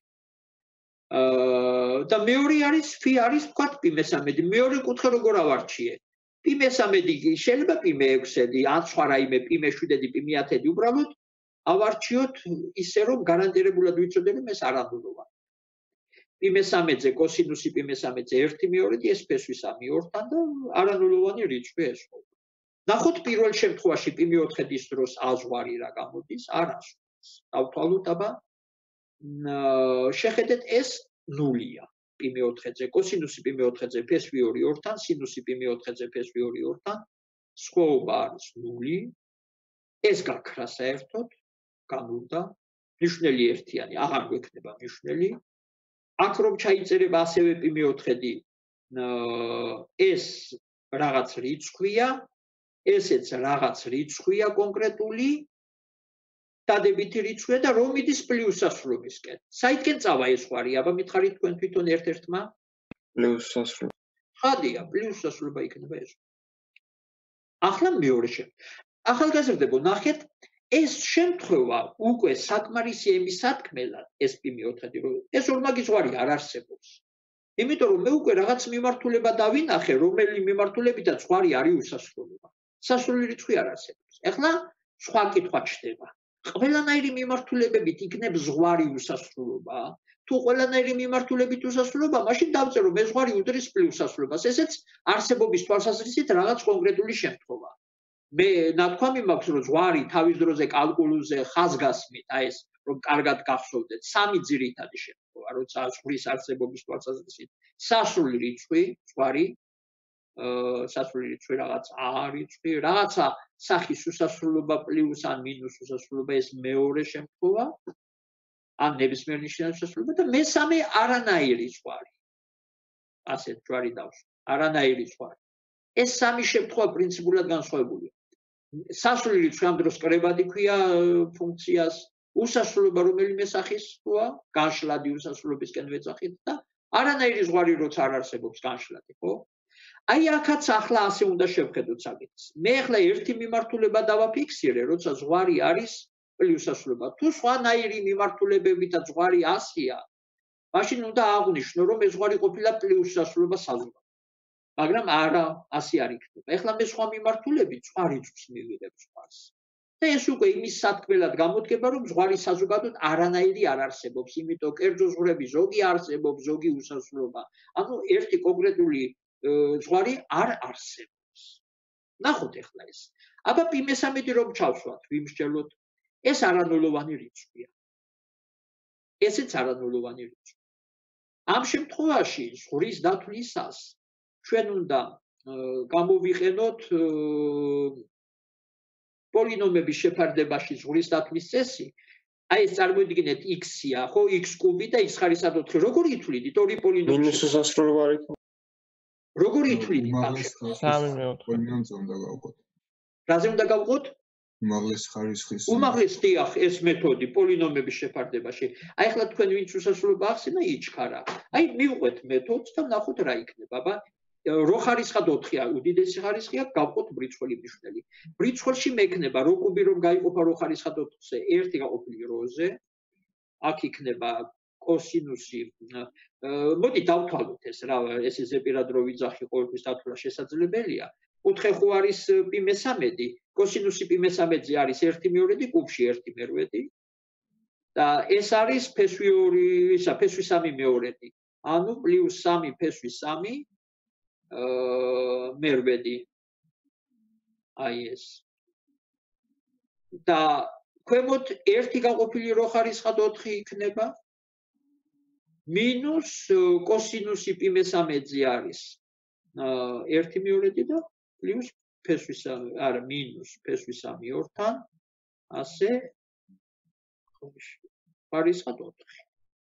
და მეორე არის ფი არის ვთქვათ პი მესამედი. მეორე კუთხე როგორ ავარჩიე? პი მესამედი შეიძლება პი მეექვსედი, ან სხვა რაიმე პი მეშვიდედი, პი მეათედი, უბრალოდ ავარჩიოთ ისე რომ გარანტირებულად ვიცოდეთ რომ ეს არანულოვანია. პი მესამედზე კოსინუსი პი მესამედზე ერთი მეორედი ეს ფესვი სამი ორთან და არანულოვანი რიცხვი ეს ხო. ნახოთ პირველ შემთხვევაში პი მეოთხედის დროს ა ზღვარი რა გამოდის, არას. დავთვალოთ აბა შეხედეთ ეს ნულია პი მეოთხედზე, კოსინუსი პი მეოთხედზე ფესვი ორი ორთან, სინუსი პი მეოთხედზე ფესვი ორი ორთან, სხვაობა არის ნული. ეს გაქრა საერთოდ განურდა, ნიშნელი ერთიანი, აღარ გვექნება ნიშნელი. აქ რომ ჩაიწერება ასევე პი მეოთხედი, ეს რაღაც რიცხვია, ესეც რაღაც რიცხვია კონკრეტული, დადებითი რიცხვია და რომ მიდის პლუს სასრულობისკენ. საითკენ წავა ეს ხარი? აბა მითხარით თქვენ თვითონ ერთ-ერთმა? პლუს სასრულობა. ხადია, პლუს სასრულობა იქნება ეს. ახლა მეორე შემთხვევა. ახალგაზრდებო, ნახეთ, ეს შემთხვევა უკვე საკმარისი ემის სათქმელად, ეს პი მეოთხედი, რომ ეს ორმაგი ზღვარი არ არსებობს. იმიტომ რომ მე უკვე რაღაც მიმართულება დავინახე, რომელი მიმართულებითაც ზღვარი არის უსასრულობა. სასრული რიცხვი არ არსებობს. ახლა სხვა კითხვა ჩდება. ყველანაირი მიმართულებებით იქნებ ზღვარი უსასრულობა? თუ ყველანაირი მიმართულებით უსასრულობა, მაშინ დავწერო რომ ეს ზღვარი უდრის პლუს სასრულობას. ესეც არსებობის თვალსაზრისით რაღაც კონკრეტული შემთხვევა. მე ნათქვამი მაქვს რომ ზღვარი თავის დროზე კალკულუზე ხაზგასმით აი ეს რომ კარგად გახსოვდეთ სამი ძირითადი შემთხვევა როცა ზღვრის არსებობის თვალსაზრისით სასრული რიცხვი ზღვარი სასრული რიცხვი რაღაც A რიცხვი რაღაცა სახის უსასრულობა პლუს ან მინუს უსასრულობა ეს მეორე შემთხვევა ან ნებისმიერ ნიშნის უსასრულობა და მესამე არანაირი ზღვარი ასეთ ჯვარი დავს არანაირი ზღვარი ეს სამი შემთხვევა პრინციპულად განსხვავებულია სასრული რიცხვი ამ დროს კრებადი ქვია ფუნქციას უსასრულობა რომელიმე სახის თქვა განშლადი უსასრულობისკენ ვეძახით და არანაირი ზღვარი როცა არ არსებობს განშლადი ხო აი აქაც ახლა ასე უნდა შევხედოთ საკითხს მე ახლა ერთი მიმართულება დავაფიქსირე როცა ზღვარი არის პლუსასრულობა თუ სხვანაირი მიმართულებებითა ზღვარი ასია მაშინ უნდა აღვნიშნო რომ ეს ზღვარი ყოფილა პლუსასრულობა საზოგადო მაგრამ არა ასე არ იქნება ეხლა მე სხვა მიმართულებით სხვა რიცხვს მივიღებ ზღვარს და ეს უკვე იმის სათქმელად გამოდგება რომ ზღვარი საზოგადოდ არანაირი არ არსებობს იმიტომ კერძო ზღვრები ზოგი არსებობს ზოგი უსასრულობა ანუ ერთი კონკრეტული ზღვარი არ არსებობს ნახოთ ეხლა ეს აბა პი მესამედი რომ ჩავსვათ ვიმსჯელოთ ეს არანულოვანი რიცხვია ესეც არანულოვანი რიცხვი ამ შემთხვევაში ზღვრის დათვლისას ჩვენ უნდა გამოვიყენოთ პოლინომების შეფარდებაში ზღვრის დათვლის წესი აი ეს წარმოიდგინეთ x-ია ხო x კუბი და x ხარისად ოთხი როგორ ითვლიდით ორი პოლინომი მინუს უსასრულობა არ იქნება როგორ ითვლიდით სამი მეოთხე პოლინომზე უნდა გავყოთ რაზე უნდა გავყოთ უმაღლეს ხარისხის უმაღლეს დიახ ეს მეთოდი პოლინომების შეფარდებაში აი ახლა თქვენ ვინც უსასრულობა ახსენა იჩქარა აი მივყვეთ მეთოდს და ნახოთ რა იქნება აბა რო ხარისხად ოთხია უდიდესი ხარისხია გავყოთ ბრიცხველი მნიშვნელი ბრიცხველში მექნება რო კუბი რომ გაიყოფა რო ხარისხად ოთხზე ერთი გაყოფილი როზე აქ იქნება კოსინუსი მოდი დავთვალოთ ეს რა ეს ზეპირად რო ვიძახი ყოველთვის დათვლა შესაძლებელია ოთხი ხო არის პი მესამედი კოსინუსი პი მესამედზე არის ერთი მეორედი კუბში ერთი მერვედი და ეს არის ფესვი ორი ისა ფესვი სამი მეორედი ანუ პლუს სამი ფესვი სამი მერვედი აი ეს და ქვემოთ ერთი გაყოფილი რო ხარისხად ოთხი იქნება მინუს კოსინუსი პი მესამედზე არის ერთი მეორედი და პლუს ფესვი სამი არა მინუს ფესვი სამი ორთან ასე ხარისხად ოთხი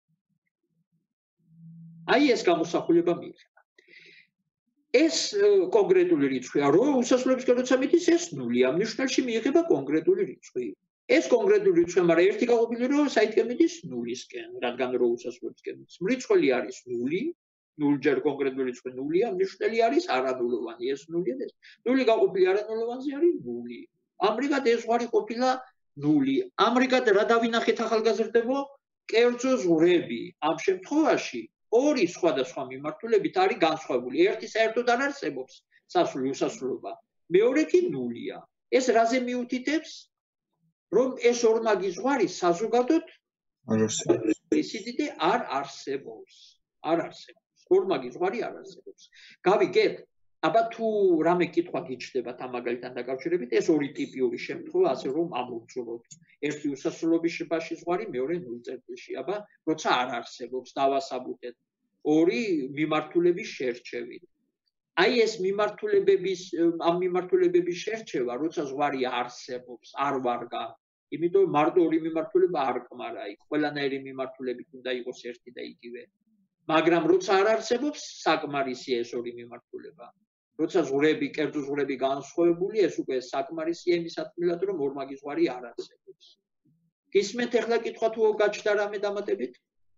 აი ეს გამოსახულება მიიღება ეს კონკრეტული რიცხვია რო უსასრულობისკენ როცა მიდის ეს ნულია მნიშვნელში მიიღება კონკრეტული რიცხვი ეს კონკრეტული რიცხვი მაგრამ ერთი გაყოფილი რო საითკენ მიდის ნულისკენ რადგან რო უსასრულობისკენ მიდის მრიცხველი არის ნული ნულჯერ კონკრეტული რიცხვი ნულია მნიშვნელი არის არანულოვანი ეს ნულია და ეს ნული გაყოფილი არანულოვანზე არის ნული ამრიგად ეს ზღვარი ყოფილა ნული ამრიგად რა დავინახეთ ახალგაზრდებო კერძო ზღვრები ამ შემთხვევაში ორი სხვადასხვა მიმართულებით არის განსხვავებული ერთი საერთოდ არ არსებობს სასრული უსასრულობა მეორე კი ნულია ეს რაზე მიუთითებს რომ ეს ორმაგი ზღვარი საზოგადოდ არ არსებობს სიდიდე არ არსებობს არ არსებობს ორმაგი ზღვარი არ არსებობს გავიგეთ აბა თუ რამე კითხვა გიჩნდებათ ამ მაგალითთან დაკავშირებით ეს ორი ტიპიური შემთხვევა ასე რომ ამოვწუროთ ერთი უსასრულობის შეფაში ზღვარი მეორე ნულ წერტილში აბა როცა არ არსებობს დავასაბუთეთ ორი მიმართულების შერჩევით აი ეს მიმართულებების ამ მიმართულებების შერჩევა როცა ზღვარი არსებობს არ ვარგა იმიტომ მარტო ორი მიმართულება არ კმარა იქ ყველანაირი მიმართულებით უნდა იყოს ერთი და იგივე მაგრამ როცა არ არსებობს საკმარისია ეს ორი მიმართულება როცა ზღვრები კერძო ზღვრები განსხვავებული ეს უკვე საკმარისია იმის სათქმელად რომ ორმაგი ზღვარი არ არსებობს გისმენთ ახლა კითხვა თუ გაჩნდა რამე დამატებით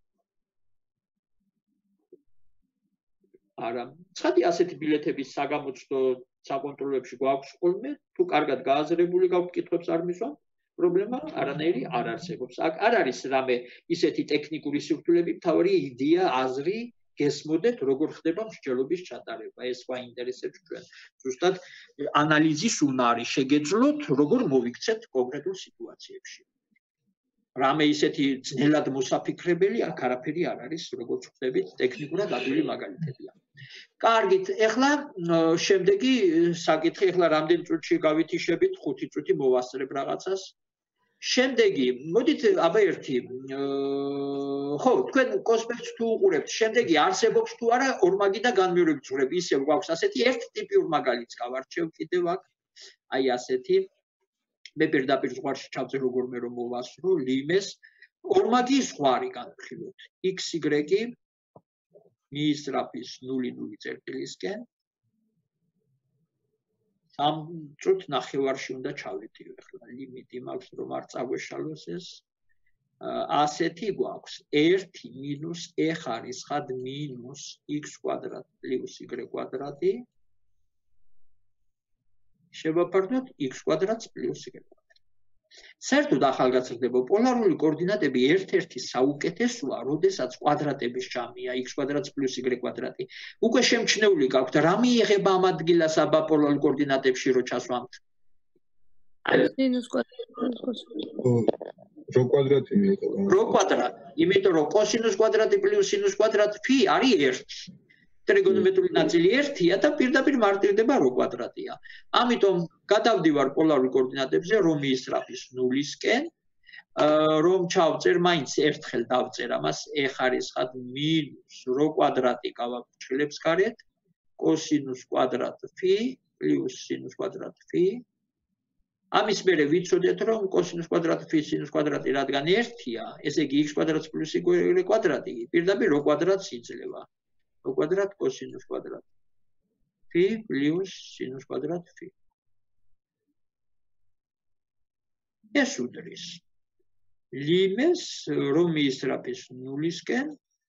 არა ცხადი ასეთი ბილეთების საგამოცდო საკონტროლებში გვაქვს ხოლმე თუ კარგად გააზრებული გაქვთ კითხვებს არ მისვამ პრობლემა არანაირი არ არსებობს აქ არ არის რამე ისეთი ტექნიკური სირთულეები თავი იდეა აზრი გესმოდეთ როგორ ხდება მსჯელობის ჩატარება ეს გვაინტერესებს ჩვენ ზუსტად ანალიზის უნარი შეგეძლოთ როგორ მოვიქცეთ კონკრეტულ სიტუაციებში რამე ისეთი ძნელად მოსაფიქრებელი აქ არაფერი არ არის, როგორც ხვდებით, ტექნიკურად ადვილი მაგალითებია. კარგით, ეხლა შემდეგი საკითხი, ეხლა რამდენი წუთში გავითიშებით, ხუთი წუთი მოვასწრებ რაღაცას. შემდეგი, მოდით აბა ერთი, ხო, თქვენ კონსპექტს თუ უყურებთ, შემდეგი არსებობს თუ არა ორმაგი და განმეორებით ზღვრები, ისევ გვაქვს ასეთი ერთ ტიპი ორმაგალიც გავარჩევ კიდევ აქ, აი ასეთი. მე პირდაპირ ზღვარში ჩავწერ როგორმე რომ მოვასწრო, ლიმეს, ორმაგი ზღვარი განვიხილოთ, x y მიისწრაფის ნული ნული წერტილისკენ. სამ წუთ ნახევარში უნდა ჩავედიო ახლა ლიმიტი მაქვს რომ არ წავეშალოს ეს. ასეთი გვაქვს ერთი მინუს e ხარისხად მინუს x კვადრატ პლუს y კვადრატი შევაფარდოთ x კვადრატს პლუს y კვადრატი. საერთოდ ახალგაზრდებო, პოლარული კოორდინატები ერთ-ერთი საუკეთესოა, როდესაც კვადრატების ჟამია x კვადრატს პლუს y კვადრატი. უკვე შემჩნეული გაქვთ, რა მიიღება ამ ადგილას აბა პოლარულ კოორდინატებში რო ჩასვამთ? სინუს კვადრატი. რო კვადრატი მიიღება. რო კვადრატი, იმიტომ რომ კოსინუს კვადრატი პლუს სინუს კვადრატი φ არის ერთი. ტრიგონომეტრიული ნაწილი ერთია და პირდაპირ მარტივდება რო კვადრატია. ამიტომ გადავდივარ პოლარულ კოორდინატებზე, რომ მიისწრაფის ნულისკენ, რომ ჩავწერ, მაინც ერთხელ დავწერ ამას e ხარისხად მინუს რო კვადრატი გავაფრჩხილებს გარეთ, კოსინუს კვადრატ φ პლუს სინუს კვადრატ φ. ამის მერე ვიცოდეთ, რომ კოსინუს კვადრატ φ სინუს კვადრატი რადგან ერთია, ესე იგი x კვადრატს პლუს y კვადრატი პირდაპირ რო კვადრატს იძლევა. რო კვადრატ კოსინუს კვადრატ φ პლუს სინუს კვადრატ φ. ეს უდრის ლიმეს რომ მიისწრაფის ნულისკენ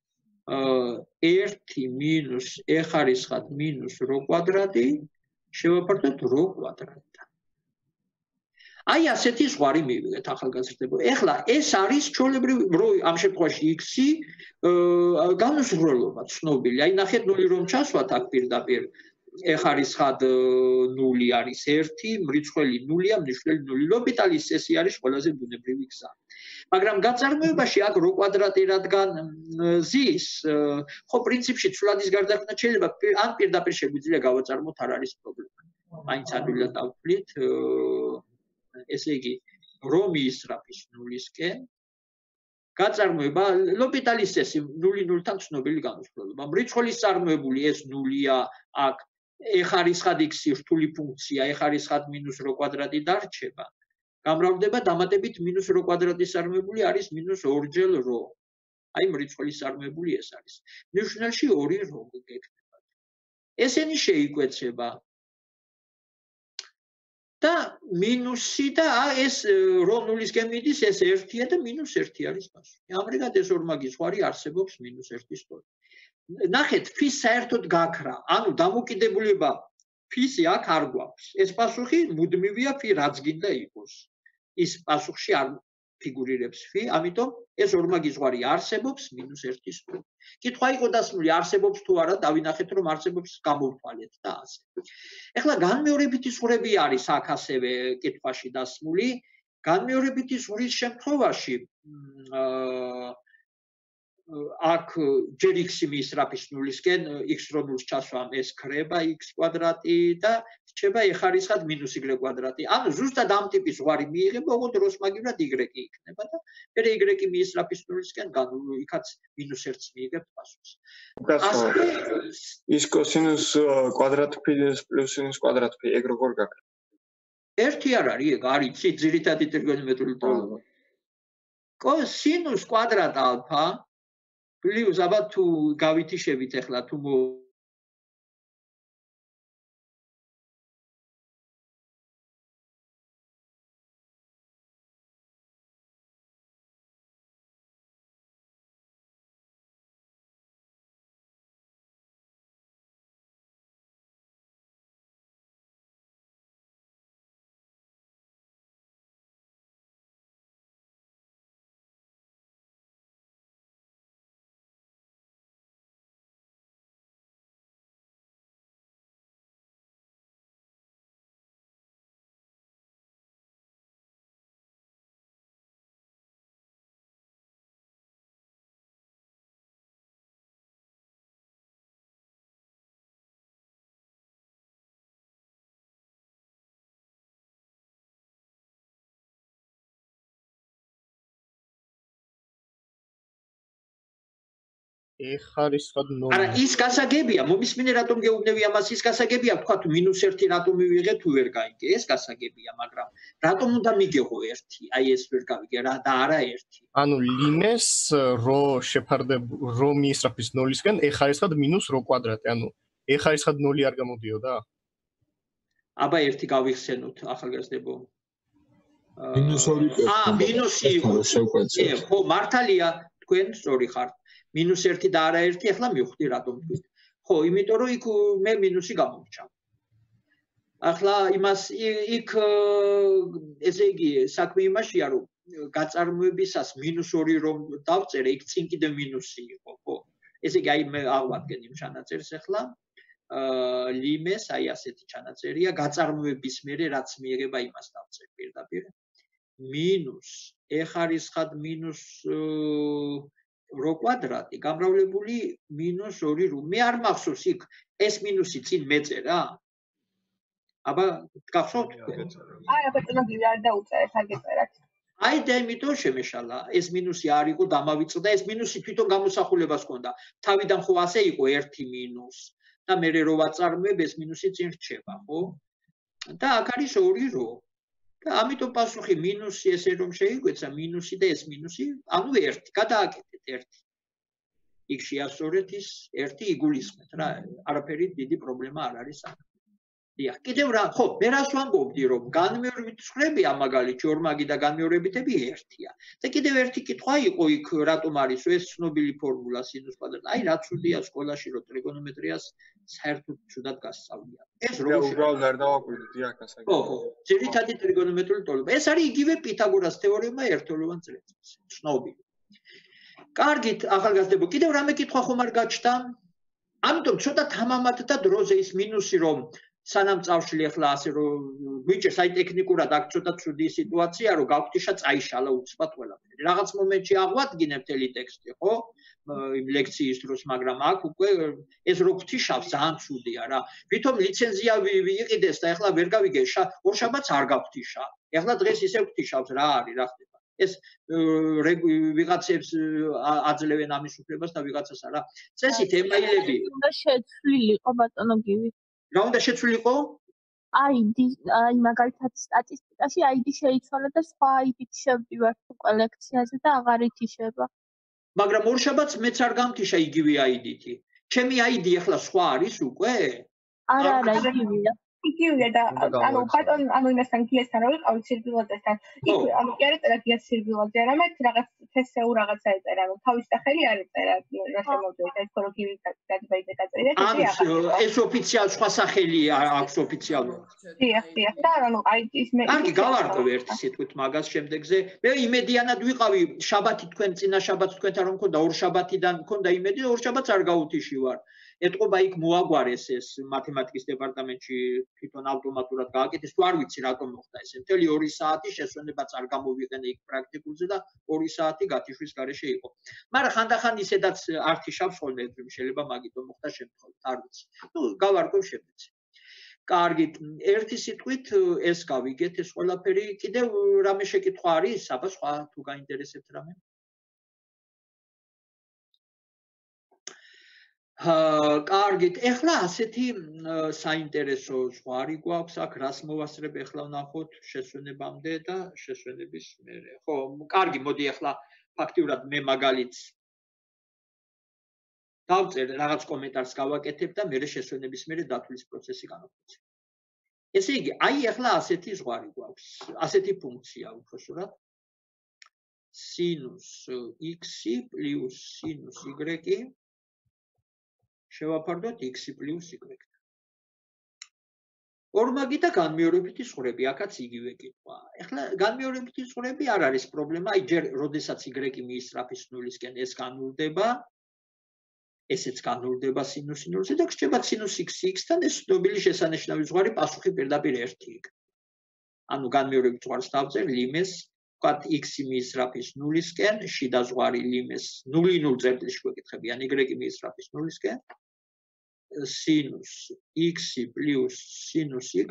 ერთი მინუს e ხარისხად მინუს რო კვადრატი შევაფარდოთ რო კვადრატთან. აი ასეთი ზღვარი მივიღეთ ახალგაზრდებო. ეხლა ეს არის ჩვეულებრივი რო ამ შემთხვევაში x-ი განუსაზღვრელობა ცნობილი. აი ნახეთ ნული რომ ჩასვათ აქ პირდაპირ e ხარისხად ნული არის ერთი, მრიცხველი ნულია, მნიშვნელი ნული. ლობიტალის წესი არის ყველაზე ბუნებრივი გზა. მაგრამ გაწარმოებაში აქ რო კვადრატი რადგან ზის, ხო პრინციპში ცვლადის გარდაქმნა შეიძლება ან პირდაპირ შეგვიძლია გავაწარმოთ, არ არის პრობლემა. მაინც ადვილად დავთვლით, ესე იგი რო მიისწრაფის ნულისკენ გაწარმოება ლობიტალის წესი ნული ნულთან ცნობილი განუსაზღვრელობა. მრიცხველის წარმოებული ეს ნულია აქ e ხარისხად x-ი რთული ფუნქცია, e ხარისხად მინუს რო კვადრატი დარჩება. გამრავლდება დამატებით მინუს რო კვადრატის წარმოებული არის მინუს ორჯერ რო. აი მრიცხველის წარმოებული ეს არის. მნიშვნელში ორი რო გექნება. ესენი შეიკვეცება. და მინუსი და ეს რო ნულისკენ მიდის, ეს ერთია და მინუს ერთი არის პასუხი. ამრიგად ეს ორმაგი ზღვარი არსებობს მინუს ერთის სწორედ. ნახეთ, ფის საერთოდ გაქრა, ანუ დამოკიდებულება ფისი აქ არ გვაქვს. ეს პასუხი მუდმივია ფი რაც გინდა იყოს. ის პასუხში არ ფიგურირებს ფი, ამიტომ ეს ორმაგი ზღვარი არსებობს მინუს ერთის სწორედ. კითხვა იყო დასმული, არსებობს თუ არა, დავინახეთ რომ არსებობს, გამოვთვალეთ და ასე. ეხლა განმეორებითი ზღვრები არის აქ ასევე კითხვაში დასმული. განმეორებითი ზღვრის შემთხვევაში აქ ჯერ x-ი მიისწრაფის ნულისკენ, x რო ნულს ჩასვამ ეს ქრება x კვადრატი და რჩება e ხარისხად მინუს y კვადრატი. ანუ ზუსტად ამ ტიპის ზღვარი მიიღება, ოღონდ დროს მაგივრად y იქნება და მერე y მიისწრაფის ნულისკენ იქაც მინუს ერთს მიიღებთ პასუხს. ის კოსინუს კვადრატ φ პლუს სინუს კვადრატ φ ეგ როგორ გაქრა? ერთი არ არის ეგ, არის ძირითადი ტრიგონომეტრიული თეორია. კოსინუს კვადრატ ალფა პლუს აბა თუ გავითიშებით ახლა თუ ეხ არის სხვა ნული. არა, ის გასაგებია, მომისმინე რატომ გეუბნები ამას, ის გასაგებია, ვთქვათ, მინუს ერთი რატომ მივიღე თუ ვერ გაიგე, ეს გასაგებია, მაგრამ რატომ უნდა მიგეღო ერთი? აი ეს ვერ გავიგე რა და არა ერთი. ანუ ლიმეს რო შეფარდებ რო მიისწრაფის ნულისკენ, ეხ არის სხვა მინუს რო კვადრატი, ანუ ეხ არის სხვა ნული არ გამოდიოდა? აბა ერთი გავიხსენოთ, ახალგაზრდებო. მინუს ორი კვეთს. აა, მინუსი იყო. ხო, მართალია, თქვენ სწორი ხართ. მინუს ერთი და არა ერთი, ახლა მივხვდი რატომ თქვით. ხო, იმიტომ რომ იქ მე მინუსი გამომრჩა. ახლა იმას იქ ესე იგი საქმე იმაშია, რომ გაწარმოებისას მინუს ორი რომ დავწერე, იქ წინ კიდე მინუსი იყო, ხო? ესე იგი აი მე აღვადგენ იმ ჩანაწერს ახლა. აა ლიმეს აი ასეთი ჩანაწერია, გაწარმოების მერე რაც მიიღება იმას დავწერ პირდაპირ. მინუს ეხ არის ხად მინუს რო კვადრატი გამრავლებული მინუს ორი რო. მე არ მახსოვს იქ ეს მინუსი წინ მეწერა? აბა გახსოვთ? აი, აბა წინაგივი არ დაუწერეთ, არ გეწერათ. აი და იმიტომ შემეშალა, ეს მინუსი არ იყო დამავიწყდა, ეს მინუსი თვითონ გამოსახულებას ჰქონდა. თავიდან ხო ასე იყო ერთი მინუს და მე რო ვაწარმოებ ეს მინუსი წინ რჩება, ხო? და აქ არის ორი რო. და ამიტომ პასუხი მინუსი ესე რომ შეიგვეცა, მინუსი და ეს მინუსი, ანუ ერთი, გადააკეთეთ ერთი. იქ შეასწორეთ ის ერთი იგულისხმეთ რა, არაფერი დიდი პრობლემა არ არის აქ. დიახ, კიდევ რა, ხო, მე რას ვამბობდი, რომ განმეორებით ცხრები ამ მაგალითში ორმაგი და განმეორებითები ერთია. და კიდევ ერთი კითხვა იყო იქ, რატომ არის ეს ცნობილი ფორმულა სინუს კვადრატი. აი რა ცუდია სკოლაში, რომ ტრიგონომეტრიას საერთოდ ცუდად გასწავლიან. ეს რა უბრალოდ არ დავაკვირდი, დიახ, ასაგები. ხო, ხო, ძირითადი ტრიგონომეტრიული ტოლობა. ეს არის იგივე პითაგორას თეორემა ერთეულოვან წრეწირზე. ცნობილი. კარგით, ახალგაზრდებო, კიდევ რამე კითხვა ხომ არ გაჩნდა? ამიტომ ცოტა თამამად და დროზე ის მინუსი რომ სანამ წავშლი ახლა ასე რომ გვიჭერს აი ტექნიკურად აქ ცოტა ცუდი სიტუაცია რომ გავხტიშა წაიშალა უცბად ყველაფერი. რაღაც მომენტში აღვადგინე მთელი ტექსტი, ხო? იმ ლექციის დროს, მაგრამ აქ უკვე ეს რო გვთიშავს ძალიან ცუდია რა. ვითომ ლიცენზია ვიყიდეს და ახლა ვერ გავიგე, ორ შაბათს არ გავხტიშა. ახლა დღეს ისე გვთიშავს რა არის, რა ხდება? ეს ვიღაცებს აძლევენ ამის უფლებას და ვიღაცას არა. წესით ემაილები უნდა შეცვლილიყო ბატონო გივი. რა უნდა შეცვლილიყო? აიდი, აი მაგალითად სტატისტიკაში აიდი შეიცვალა და სხვა აიდით შევდივართ უკვე ლექციაზე და აღარ ითიშება. მაგრამ ორ შაბათს მეც არ გამთიშა იგივე აიდითი. ჩემი აიდი ახლა სხვა არის უკვე? არა, არა, იგივეა. იგივეა და ანუ ბატონ ანუ იმასთან გიასთან რომ ვიყავით სირბილაძესთან. იქ ანუ კი არ ეწერა გიას სირბილაძე, არამედ რაღაც თესეუ რაღაცა ეწერა, ანუ თავის სახელი არ ეწერა ნაშრომობრივად, ეს ხო რომ გივი გადაიძე გაწერია, ეს არა. ეს ოფიციალ სხვა სახელი აქვს ოფიციალურად. დიახ, დიახ, და ანუ აი ის მე კარგი, გავარკვევ ერთი სიტყვით მაგას შემდეგზე. მე იმედიანად ვიყავი, შაბათი თქვენ წინა შაბათს თქვენთან რომ მქონდა ორ შაბათიდან მქონდა იმედი, ორ შაბათს არ გაუთიში ვარ. ეთყობა იქ მოაგვარეს ეს მათემატიკის დეპარტამენტში თვითონ ავტომატურად გააკეთეს, თუ არ ვიცი რატომ მოხდა ესე. მთელი ორი საათი შესვენებაც არ გამოვიყენე იქ პრაქტიკულზე და ორი საათი გათიშვის გარეშე იყო. მაგრამ ხანდახან ისედაც არ თიშავს ხოლმე, შეიძლება მაგითო მოხდა შემთხვევით, არ ვიცი. ნუ გავარკვევ შემეცი. კარგით, ერთი სიტყვით ეს გავიგეთ ეს ყველაფერი. კიდევ რამე შეკითხვა არის? აბა სხვა თუ გაინტერესებთ რამე? კარგით, ეხლა ასეთი საინტერესო ზღვარი გვაქვს აქ, რას მოვასწრებ ეხლა ვნახოთ შესვენებამდე და შესვენების მერე. ხო, კარგი, მოდი ეხლა ფაქტიურად მე მაგალითს დავწერ, რაღაც კომენტარს გავაკეთებ და მერე შესვენების მერე დათვლის პროცესი განვხილავ. ესე იგი, აი ეხლა ასეთი ზღვარი გვაქვს, ასეთი ფუნქცია უпроსურად. სინუს x პლუს სინუს y შევაფარდოთ x პლუს y. ორმაგი და განმეორებითი ზღვრები, აქაც იგივე კითხვაა. ეხლა განმეორებითი ზღვრები არ არის პრობლემა, აი ჯერ როდესაც y მიისწრაფის ნულისკენ ეს განულდება, ესეც განულდება სინუს ნულზე და გრჩება სინუს x-თან ეს ცნობილი შესანიშნავი ზღვარი პასუხი პირდაპირ ერთი იქნება. ანუ განმეორებით ზღვარს დავწერ ლიმეს, ვთქვათ x მიისწრაფის ნულისკენ, შიდა ზღვარი ლიმეს ნული ნულ წერტილში გვეკითხებიან y მიისწრაფის ნულისკენ სინუს x პლუს სინუს y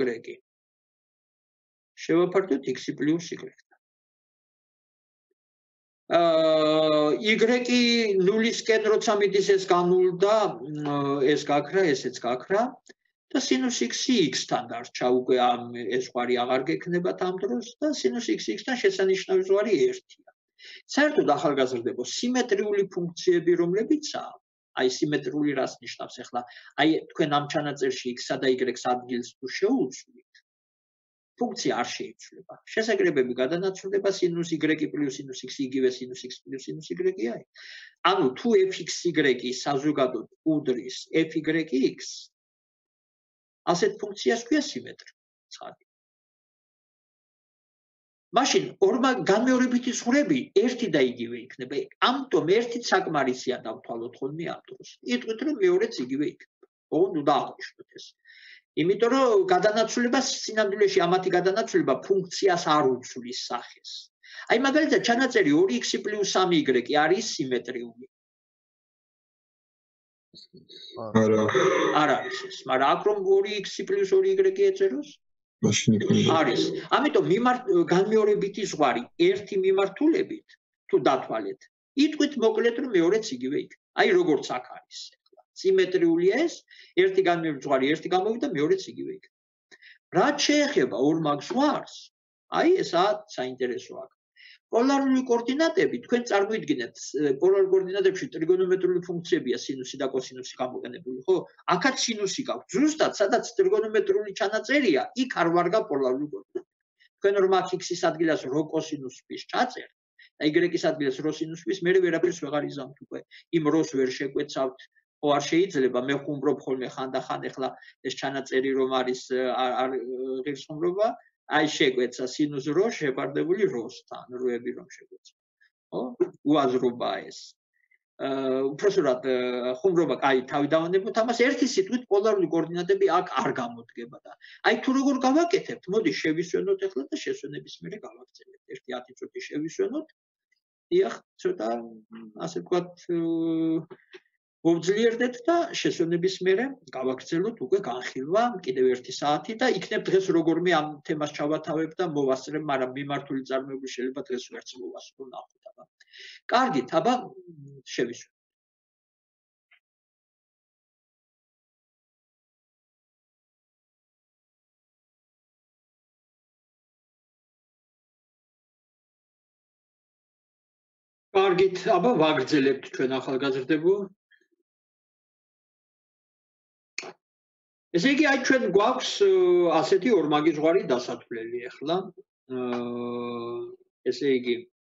შევაფარდოთ x პლუს y-თან. აა y-ი ნულისკენ როცა მიდის ეს განულდა, ეს გაქრა, ესეც გაქრა და sinus x-ი x-თან დარჩა, უკვე ამ ეს ზღვარი აღარ გექნებათ ამ დროს და sinus x x-თან შესანიშნავი ზღვარი ერთია. საერთოდ ახალგაზრდებო, სიმეტრიული ფუნქციები რომლებიცაა, აი სიმეტრიული რას ნიშნავს ახლა? აი თქვენ ამ ჩანაწერში x-სა და y-ს ადგილს თუ შეუცვლით, ფუნქცია არ შეიცვლება. შესაკრებები გადანაცვლდება sinus y plus sinus x იგივე sinus x plus sinus y-ია. ანუ თუ f(x)y საზოგადოდ უდრის f(y)x, ასეთ ფუნქციას ქვია სიმეტრია. ცხადი. მაშინ ორმა განმეორებითი ზღვრები ერთი და იგივე იქნება. ამიტომ ერთით საკმარისია დავთვალოთ ხოლმე ამ დროს. იტყვით რომ მეორეც იგივე იქნება. ოღონდ უნდა აღვნიშნოთ ეს. იმიტომ რომ გადანაცვლება სინამდვილეში ამათი გადანაცვლება ფუნქციას არ უცვლის სახეს. აი მაგალითად ჩანაწერი ორი x plus სამი y არის სიმეტრიული. არა. არ არის ეს, მაგრამ აქ რომ ორი x plus ორი y ეწეროს? მაშინ იქნება. არის. ამიტომ მიმართ განმეორებითი ზღვარი ერთი მიმართულებით თუ დათვალეთ, იტყვით მოკლედ რომ მეორეც იგივე იქნება. აი როგორც აქ არის. სიმეტრიულია ეს, ერთი განმეორებითი ზღვარი ერთი გამოვიდა, მეორეც იგივე იქნება. რაც შეეხება ორმაგ ზღვარს, აი ესაა საინტერესო აქ. პოლარული კოორდინატები, თქვენ წარმოიდგინეთ, პოლარულ კოორდინატებში ტრიგონომეტრიული ფუნქციებია სინუსი და კოსინუსი გამოყენებული, ხო? აქაც სინუსი გაქვს. ზუსტად, სადაც ტრიგონომეტრიული ჩანაწერია, იქ არ ვარგა პოლარული კოორდინატები. თქვენ რომ აქ x-ის ადგილას რო კოსინუსის ჩაწერთ და y-ის ადგილას რო სინუსის, მე ვერაფერს ვეღარ იზამთ უკვე. იმ როს ვერ შეკვეცავთ. ო არ შეიძლება, მე ხუმრობ ხოლმე ხანდახან, ეხლა ეს ჩანაწერი რომ არის არ ღირს ხუმრობა, აი შეკვეცა სინუს რო შეფარდებული როსთან, როები რომ შეკვეცა. ხო? უაზრობაა ეს. უпроსტად ხუმრობა, აი თავი დავანებოთ ამას, ერთი სიტყვით პოლარული კოორდინატები აქ არ გამოდგება და აი თუ როგორ გავაკეთებთ, მოდი შევისვენოთ ახლა და შესვენების მერე გავაგრძელებთ. ერთი ათი წუთი შევისვენოთ. დიახ, ცოტა ასე ვთქვათ მოვძლიერდეთ და შესვენების მერე გავაგრძელოთ უკვე განხილვა კიდევ ერთი საათი და იქნებ დღეს როგორმე ამ თემას ჩავათავებ და მოვასწრებ, მაგრამ მიმართული წარმოებული შეიძლება დღეს ვერც მოვასწრო ნახოთ აბა. კარგით, აბა შევისვენოთ. კარგით, აბა ვაგრძელებთ ჩვენ ახალგაზრდებო. ესე იგი, აი ჩვენ გვაქვს ასეთი ორმაგი ზღვარი დასათვლელი ახლა. ესე იგი,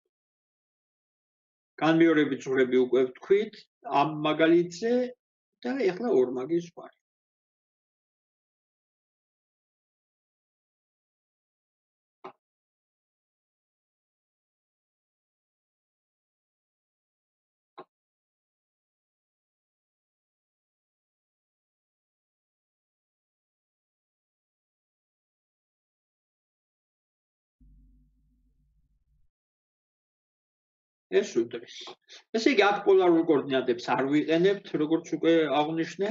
განმეორებით ზღვრები უკვე ვთქვით ამ მაგალითზე და ახლა ორმაგი ზღვარი. ეს უდრის. ესე იგი, აქ პოლარულ კოორდინატებს არ ვიყენებთ, როგორც უკვე აღვნიშნე.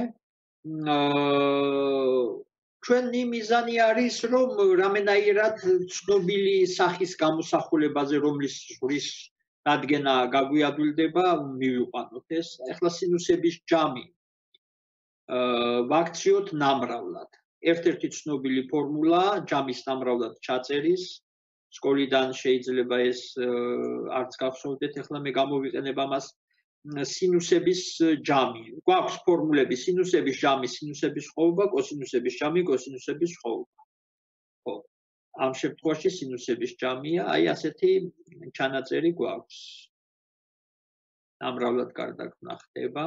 ჩვენი მიზანი არის, რომ რამენაირად ცნობილი სახის გამოსახულებაზე, რომლის ზღვრის დადგენა გაგვიადვილდება, მივიყვანოთ ეს. ახლა სინუსების ჯამი ვაქციოთ ნამრავლად. ერთ-ერთი ცნობილი ფორმულა ჯამის ნამრავლად ჩაწერის. სკოლიდან შეიძლება ეს არც გახსოვდეთ, ახლა მე გამოვიყენებ ამას სინუსების ჯამი. გვაქვს ფორმულები სინუსების ჯამი, სინუსების ხოვობა, კოსინუსების ჯამი, კოსინუსების ხოვობა. ხო. ამ შემთხვევაში სინუსების ჯამია, აი ასეთი ჩანაწერი გვაქვს. ნამრავლად გარდაქმნა ხდება.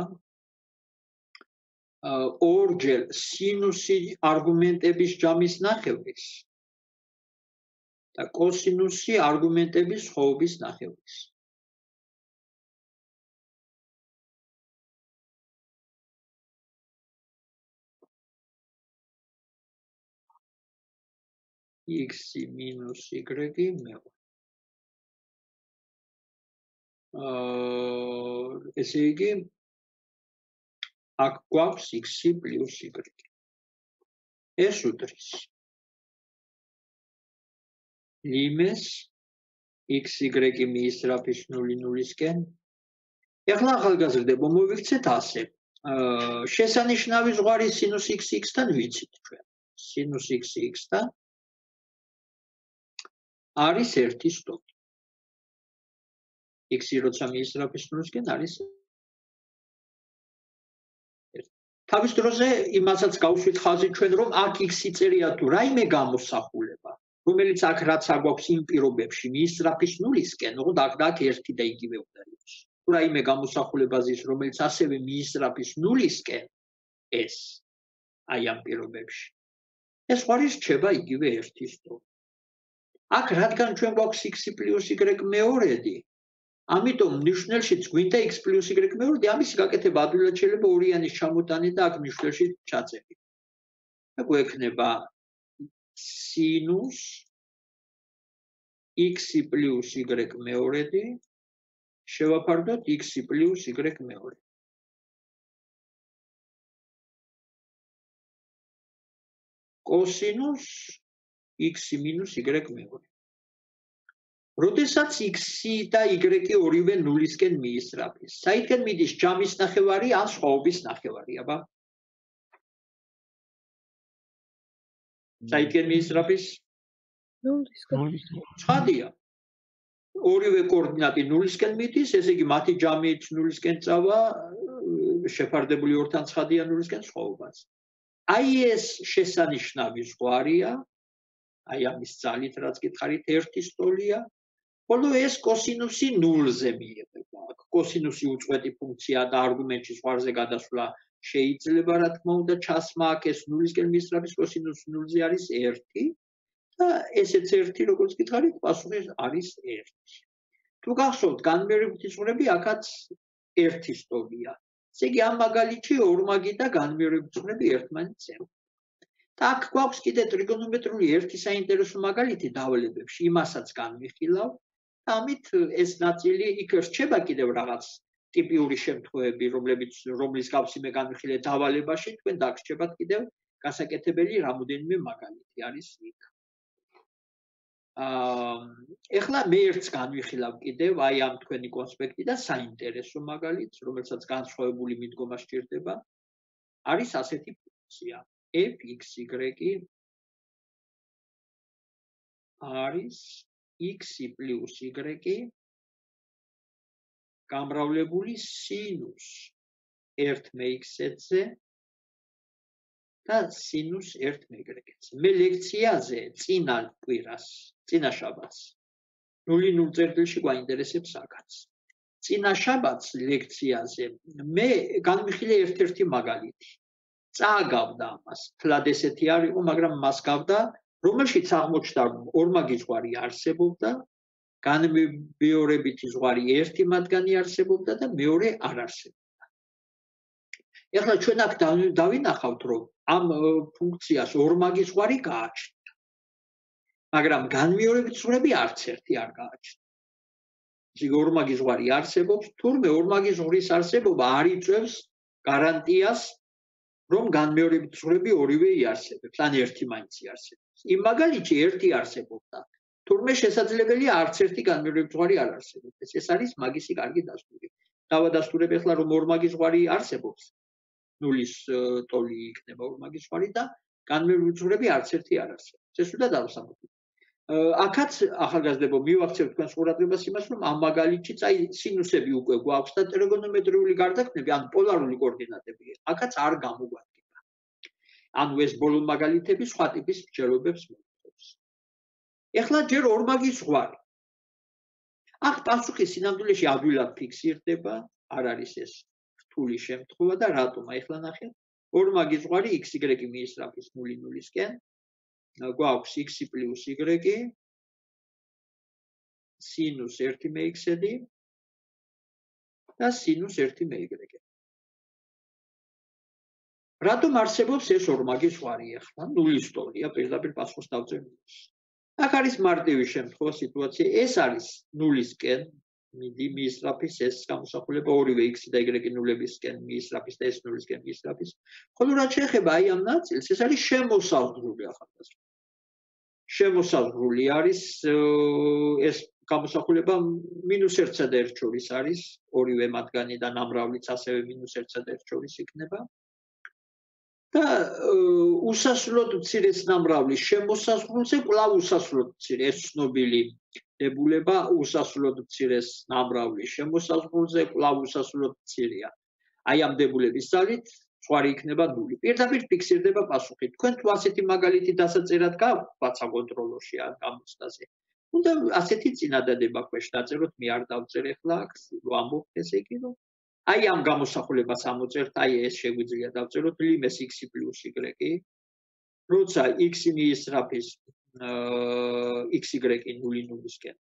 ორჯერ სინუსი არგუმენტების ჯამის ნახევრის და კოსინუსი არგუმენტების ხოვობის ნახევრის. x minus y მევა. ესე იგი, აქ გვაქვს x plus y. ეს უდრის. ლიმეს x y მიისწრაფის ნული ნულისკენ ეხლა ახალგაზრდებო მოვიქცეთ ასე. შესანიშნავი ზღვარი სინუს x x-თან ვიცით ჩვენ. სინუს x x-თან არის ერთი სტოპი. x-ი როცა მიისწრაფის ნულისკენ არის ერთი. თავის დროზე იმასაც გავშვით ხაზი ჩვენ რომ აქ x-ი წერია თუ რაიმე გამოსახულება, რომელიც აქ რაც აგვაქვს იმ პირობებში მიისწრაფის ნულისკენ, ოღონდ აქ და აქ ერთი და იგივე უნდა იყოს. თუ რაიმე გამოსახულება ზის, რომელიც ასევე მიისწრაფის ნულისკენ, ეს აი ამ პირობებში. ეს ზღვარი რჩება იგივე ერთი სტოპი. აქ რადგან ჩვენ გვაქვს x პლუს y მეორედი, ამიტომ ნიშნულშიც გვინდა x პლუს y მეორედი, ამის გაკეთება ადვილად შეიძლება ორიანის ჩამოტანი და აქ ნიშნულში ჩაწერილი. აქ გვექნება სინუს x პლუს y მეორედი შევაფარდოთ x პლუს y მეორე. კოსინუს x მინუს y მეორე. როდესაც x-ი და y-ი ორივე ნულისკენ მიისწრაფის, საიდანაც მიდის ჯამის ნახევარი ან სხვაობის ნახევარი, აბა? საიდანაც მიისწრაფის? ნულისკენ. ცხადია. ორივე კოორდინატი ნულისკენ მიდის, ესე იგი მათი ჯამით ნულისკენ წავა, შეფარდებული ორთან ცხადია ნულისკენ სხვაობას. აი ეს შესანიშნავი ზღვარია, აი ამის ძალით რაც გითხარით ერთი სტოლია, ხოლო ეს კოსინუსი ნულზე მიიღება. კოსინუსი უწყვეტი ფუნქციაა და არგუმენტში ზღვარზე გადასვლა შეიძლება, რა თქმა უნდა, ჩასმა აქ ეს ნულისკენ მიისწრაფის კოსინუსი ნულზე არის ერთი და ესეც ერთი, როგორც გითხარით, პასუხი არის ერთი. თუ გახსოვთ, განმეორებითი ზღვრები აქაც ერთი სტოლია. ესე იგი ამ მაგალითში ორმაგი და განმეორებითი ზღვრები ერთმანეთს ემყარება. და აქ გვაქვს კიდე ტრიგონომეტრიული ერთი საინტერესო მაგალითი დავლებებში, იმასაც განვიხილავ. ამით ეს ნაწილი იქ რჩება კიდევ რაღაც ტიპიური შემთხვევები, რომლებიც რომლის გავსი მე განვიხილე დავალებაში, თქვენ დაგრჩებათ კიდევ გასაკეთებელი რამოდენიმე მაგალითი არის იქ. აა ეხლა მე ერთს განვიხილავ კიდევ აი ამ თქვენი კონსპექტი და საინტერესო მაგალითს, რომელსაც განსხვავებული მიდგომა სჭირდება, არის ასეთი ფუნქცია f(x, y) არის x პლუს y გამრავლებული სინუს ერთ მეექვსეზე და სინუს ერთ მეექვსეზე. მე ლექციაზე წინა კვირას, წინა შაბათს ნული ნულ წერტილში გვაინტერესებს აქაც. წინა შაბათს ლექციაზე მე განვიხილე ერთ-ერთი მაგალითი. წააგავდა ამას, თლად ესეთი არ იყო, მაგრამ მას გავდა, რომელშიც აღმოჩნდა ორმაგი ზღვარი არსებობდა, განმეორებითი ზღვარი ერთი მათგანი არსებობდა და მეორე არ არსებობდა. ეხლა ჩვენ აქ დავინახავთ, რომ ამ ფუნქციას ორმაგი ზღვარი გააჩნდა. მაგრამ განმეორებითი ზღვრები არც ერთი არ გააჩნდა. ისე ორმაგი ზღვარი არსებობს, თურმე ორმაგი ზღვრის არსებობა არ იწევს გარანტიას, რომ განმეორებითი ზღვრები ორივე იარსებებს, ან ერთი მაინც იარსებებს. იმ მაგალითში ერთი არსებობდა. თურმე შესაძლებელია არც ერთი განმეორებითი ზღვარი არ არსებობს. ეს არის მაგისი კარგი დასტური. დავადასტურებ ეხლა რომ ორმაგი ზღვარი არსებობს. ნულის ტოლი იქნება ორმაგი ზღვარი და განმეორებითი ზღვრები არც ერთი არ არსებობს. ეს უნდა დავსამართლოთ. აქაც ახალგაზრდებო მივაქცევ თქვენს ყურადღებას იმას, რომ ამ მაგალითში წაი სინუსები უკვე გვაქვს და ტრიგონომეტრიული გარდაქმნები, ან პოლარული კოორდინატები, აქაც არ გამოგვადგება. ანუ ეს ბოლო მაგალითები სხვა ტიპის მსჯელობებს მოითხოვს. ეხლა ჯერ ორმაგი ზღვარი. აქ პასუხი სინამდვილეში ადვილად ფიქსირდება, არ არის ეს რთული შემთხვევა და რატომ? ეხლა ნახეთ, ორმაგი ზღვარი x y მიისწრაფის ნული ნულისკენ. გვაქვს x პლუს y სინუს ერთი მეექვსედი და სინუს ერთი მეექვსედი. რატომ არსებობს ეს ორმაგი ზღვარი ახლა? ნულის ტოლია, პირდაპირ პასუხს დავწერ ნულს. აქ არის მარტივი შემთხვევა სიტუაცია, ეს არის ნულისკენ მიდი მიისწრაფის ეს გამოსახულება ორივე x და y ნულებისკენ მიისწრაფის და ეს ნულისკენ მიისწრაფის. ხოლო რაც შეეხება აი ამ ნაწილს, ეს არის შემოსაზღვრული ახალგაზრდა. შემოსაზღვრული არის ეს გამოსახულება მინუს ერთსა და ერთ შორის არის, ორივე მათგანი და ნამრავლიც ასევე მინუს ერთსა და ერთ შორის იქნება. და უსასრულოდ მცირეს ნამრავლის შემოსაზღვრულზე კვლავ უსასრულოდ მცირე, ეს ცნობილი დებულება უსასრულოდ მცირეს ნამრავლის შემოსაზღვრულზე კვლავ უსასრულოდ მცირეა. აი ამ დებულების ძალით ზღვარი იქნება ნული. პირდაპირ ფიქსირდება პასუხი. თქვენ თუ ასეთი მაგალითი დასაწერად გაქვთ ბაცაკონტროლოში ან გამოცდაზე, უნდა ასეთი წინადადება ქვეშ დაწეროთ, მე არ დავწერ ახლა აქ, ვამბობთ ესე იგი, რომ აი ამ გამოსახულებას ამოწერთ, აი ეს შეგვიძლია დავწეროთ ლიმეს x პლუს y, როცა x მიისწრაფის xy ნული ნულისკენ.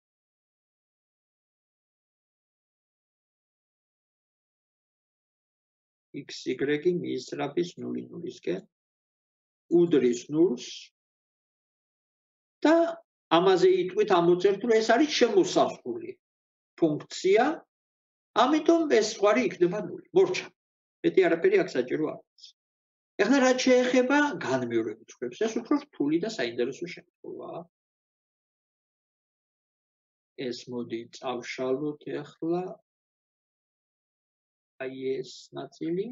xy მიისწრაფის ნული ნულისკენ, უდრის ნულს და ამაზე იტყვით ამოწერთ, რომ ეს არის შემოსაზღვრული ფუნქცია, ამიტომ ეს ზღვარი იქნება ნული. მორჩა. მეტი არაფერი აქ საჭირო არ არის. ეხლა რაც შეეხება განმეორებით ხვებს, ეს უფრო რთული და საინტერესო შემთხვევაა. ეს მოდი წავშალოთ ეხლა აი ეს ნაწილი.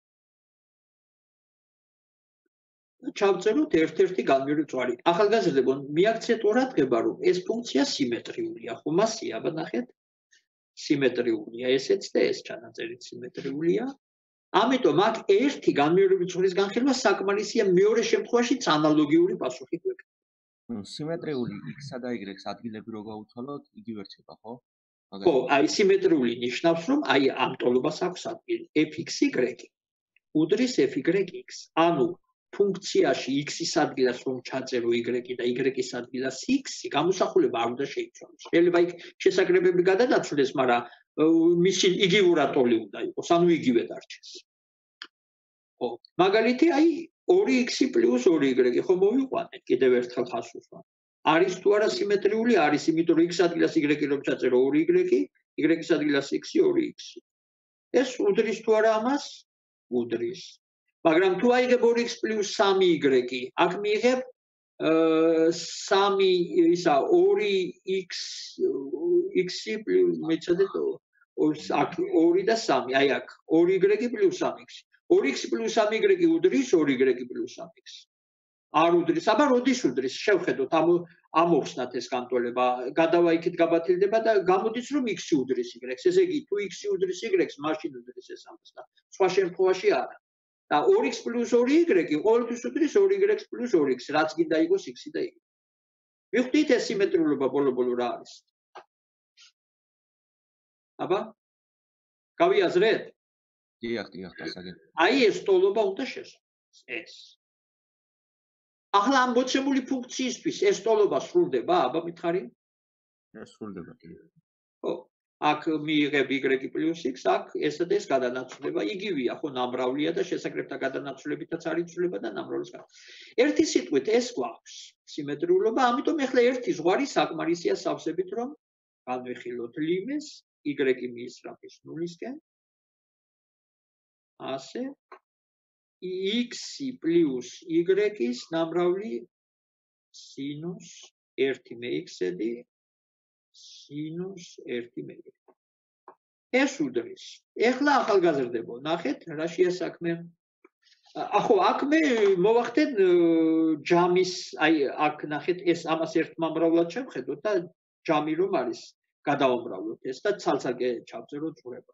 და ჩავწეროთ ერთ-ერთი განმეორებით ზღვარი. ახალგაზრდებო, მიაქციეთ ყურადღება, რომ ეს ფუნქცია სიმეტრიულია, ხო მასია, აბა ნახეთ. სიმეტრიულია ესეც და ეს ჩანაწერით სიმეტრიულია. ამიტომ აქ ერთი განმეორებით ზღვრის განხილვა საკმარისია მეორე შემთხვევაშიც ანალოგიური პასუხი გვექნება. სიმეტრიული x-სა და y-ს ადგილები რო გავუცვალოთ, იგივე რჩება, ხო? ხო, აი სიმეტრიული ნიშნავს, რომ აი ამ ტოლობას აქვს ადგილი fxy უდრის fyx. ანუ ფუნქციაში x-ის ადგილას რომ ჩაწერო y და y-ის ადგილას x, გამოსახულება არ უნდა შეიცვალოს. შეიძლება იქ შესაკრებები გადადაცვლეს, მაგრამ მისი იგივურად ტოლი უნდა იყოს, ანუ იგივე დარჩეს. ხო, მაგალითი აი ორი x პლუს ორი y, ხო მოვიყვანეთ, კიდევ ერთხელ ხას უსვამ. არის თუ არა სიმეტრიული? არის, იმიტომ რომ x ადგილას y რომ ჩაწერო ორი y, y-ის ადგილას x ორი x. ეს უდრის თუ არა ამას? უდრის. მაგრამ თუ აიღებ ორი x პლუს სამი y, აქ მიიღებ სამი ისა ორი x x პლუს მეცადეთ აქ ორი და სამი, აი აქ ორი y პლუს სამი x. ორი x პლუს სამი y უდრის ორი y პლუს სამი x. არ უდრის, აბა როდის უდრის? შევხედოთ, ამოვხსნათ ეს განტოლება, გადავაიქით გაბათილდება და გამოდის რომ x უდრის y-ს. ესე იგი, თუ x უდრის y-ს, მაშინ უდრის ეს ამას და სხვა შემთხვევაში არა. და ორი x პლუს ორი y ყოველთვის უდრის ორი y პლუს ორი x, რაც კიდე იყოს x და y. მივხვდით ეს სიმეტრიულობა ბოლო-ბოლო რა არის? აბა? გავიაზრეთ? დიახ, დიახ, დასაგებ. აი ეს ტოლობა უნდა შესრულდეს, ეს. ახლა ამ მოცემული ფუნქციისთვის ეს ტოლობა სრულდება, აბა მითხარი? სრულდება, დიახ. ხო. აქ მიიღებ y პლუს x, აქ ესა და ეს გადანაცვლება, იგივეა, ხო, ნამრავლია და შესაკრებთა გადანაცვლებითაც არ იცვლება და ნამრავლის გან. ერთი სიტყვით ეს გვაქვს სიმეტრიულობა, ამიტომ ეხლა ერთი ზღვარი საკმარისია სავსებით, რომ განვიხილოთ ლიმეს y მიისწრაფის ნულისკენ. ასე x პლუს y-ის ნამრავლი სინუს ერთი მეექვსედი სინუს ერთი მეექვსედი. ეს უდრის. ეხლა ახალგაზრდებო, ნახეთ, რა შეასაქმე. ახო, აქ მე მოვახდენ ჯამის, აი აქ ნახეთ, ეს ამას ერთმამრავლად შევხედოთ და ჯამი რომ არის, გადავამრავლოთ ეს და ცალ-ცალკე ჩავწეროთ ზღვრება.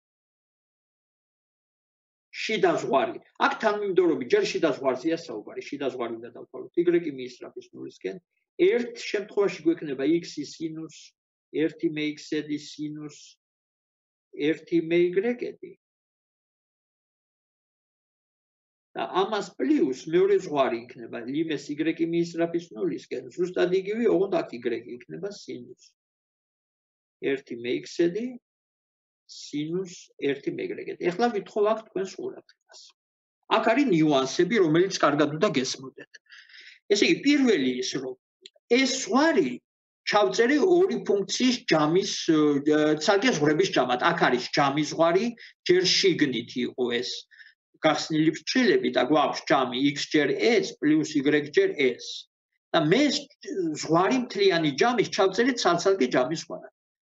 შიდა ზღვარი. აქ თანმიმდევრობით ჯერ შიდა ზღვარზეა საუბარი, შიდა ზღვარი უნდა დავთვალოთ. y მიისწრაფის ნულისკენ. ერთ შემთხვევაში გვექნება x სინუს ერთი მეექვსედი სინუს ერთი მეიგრეკედი. და ამას პლუს მეორე ზღვარი იქნება ლიმეს y მიისწრაფის ნულისკენ. ზუსტად იგივე, ოღონდ აქ y იქნება სინუს ერთი მეექვსედი სინუს ერთი მეიგრეკედი. ეხლა ვითხოვ აქ თქვენს ყურადღებას. აქ არის ნიუანსები, რომელიც კარგად უნდა გესმოდეთ. ესე იგი, პირველი ის რომ ეს ზღვარი ჩავწერე ორი ფუნქციის ჯამის ცალკე ზღვრების ჯამად. აქ არის ჯამის ზღვარი, ჯერ შიგნით იყო ეს გახსნილი ფრჩხილები და გვაქვს ჯამი x ჯერ s პლუს y ჯერ s. და მე ზღვარი მთლიანი ჯამის ჩავწერეთ ცალ-ცალკე ჯამის ზღვარად.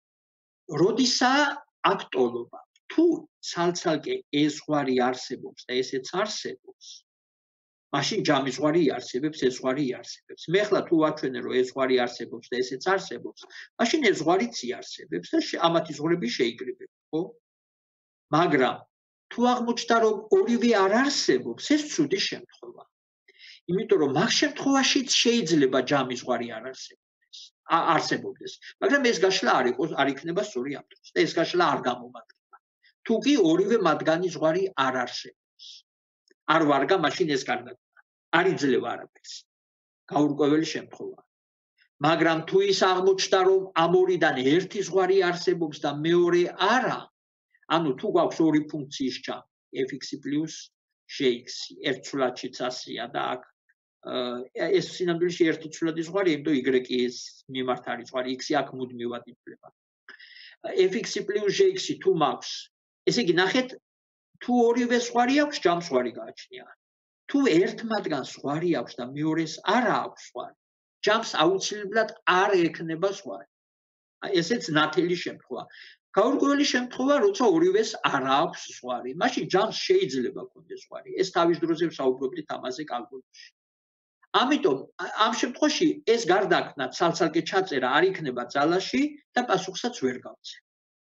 როდისაა აქ ტოლობა. თუ ცალ-ცალკე ეს ზღვარი არსებობს და ესეც არსებობს, მაშინ ჯამის ზღვარი იარსებებს, ეს ზღვარი იარსებებს. მე ახლა თუ ვაჩვენე, რომ ეს ზღვარი არსებობს და ესეც არსებობს, მაშინ ეს ზღვარიც იარსებებს და ამათი ზღვრები შეიკრიბება, ხო? მაგრამ თუ აღმოჩნდა, რომ ორივე არ არსებობს, ეს ცუდი შემთხვევა. იმიტომ რომ მაგ შემთხვევაშიც შეიძლება ჯამის ზღვარი არ არსებობდეს. არსებობდეს, მაგრამ ეს გაშლა არ იყოს, არ იქნება სწორი ამ დროს და ეს გაშლა არ გამომადგება. თუ კი ორივე მათგანი ზღვარი არ არსებობს. არ ვარგა, მაშინ ეს გარდაქმნა. არ იძლევა არაფერს. გაურკვეველი შემთხვევაა. მაგრამ თუ ის აღმოჩნდა, რომ ამ ორიდან ერთი ზღვარი არსებობს და მეორე არა, ანუ თუ გვაქვს ორი ფუნქციის ჯამი, f(x) პლუს g(x), ერთ ცვლადშიც ასეა და აქ ეს სინამდვილეში ერთი ცვლადი ზღვარი, იმიტომ y-ის მიმართ არის ზღვარი, x-ი აქ მუდმივად ითვლება. f(x) პლუს g(x) თუ მაქვს, ესე იგი ნახეთ, თუ ორივე ზღვარი აქვს, ჯამს ზღვარი გააჩნია. თუ ერთ მათგანს ზღვარი აქვს და მეორეს არ აქვს ზღვარი, ჯამს აუცილებლად არ ექნება ზღვარი. ესეც ნათელი შემთხვევა. გაურკვეველი შემთხვევა, როცა ორივეს არ აქვს ზღვარი, მაშინ ჯამს შეიძლება ქონდეს ზღვარი. ეს თავის დროზე ვსაუბრობდით ამაზე კალკულუსში. ამიტომ ამ შემთხვევაში ეს გარდაქმნა ცალ-ცალკე ჩაწერა არ იქნება ძალაში და პასუხსაც ვერ გავცე.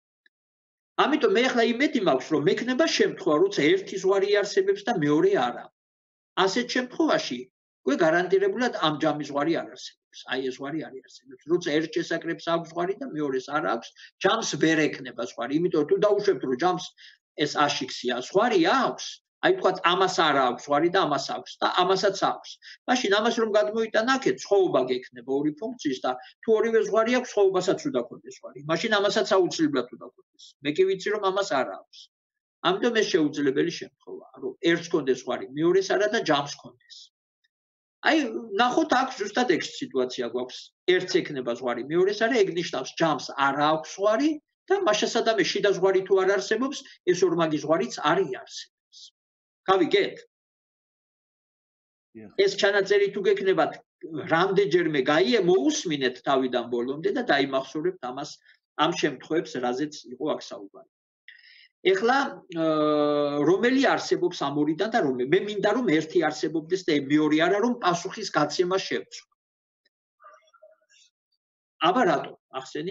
ამიტომ მე ახლა იმედი მაქვს, რომ მექნება შემთხვევა, როცა ერთი ზღვარი არსებობს და მეორე არა. ასეთ შემთხვევაში კვე გარანტირებულად ამ ჯამის ზღვარი არ არსებობს. აი ეს ზღვარი არ არსებობს. როცა ერთ შესაკრებს აქვს ზღვარი და მეორეს არ აქვს, ჯამს ვერ ექნება ზღვარი. იმიტომ თუ დაუშვებთ, რომ ჯამს ეს აშიქსია, ზღვარი აქვს, აი თქვათ ამას არ აქვს ზღვარი და ამას აქვს და ამასაც აქვს. მაშინ ამას რომ გადმოიტანაკეთ, სხვაობა გექნება ორი ფუნქციის და თუ ორივე ზღვარი აქვს, სხვაობასაც უნდა ქონდეს ზღვარი. მაშინ ამასაც აუცილებლად უნდა ქონდეს. მე კი ვიცი, რომ ამას არ აქვს. ამიტომ ეს შეუძლებელი შემთხვევაა, რომ ერთს ქონდეს ზღვარი, მეორეს არა და ჯამს ქონდეს. აი, ნახოთ აქ ზუსტად ეგ სიტუაცია გვაქვს. ერთს ექნება ზღვარი, მეორეს არა, ეგ ნიშნავს ჯამს არ აქვს ზღვარი და მაშასადამე შიდა ზღვარი თუ არ არსებობს, ეს ორმაგი ზღვარიც არ იარსებობს. გავიგეთ? ეს ჩანაწერი თუ გექნებათ, რამდენჯერმე გაიე მოусმინეთ თავიდან ბოლომდე და დაიმახსოვრებთ ამას ამ შემთხვევებს, რაზეც იყო აქ საუბარი. ეხლა რომელი არსებობს ამ ორიდან და რომელი? მე მინდა რომ ერთი არსებობდეს და მეორე არა, რომ პასუხის გაცემა შევწვა. აბა რატო? ახსენი?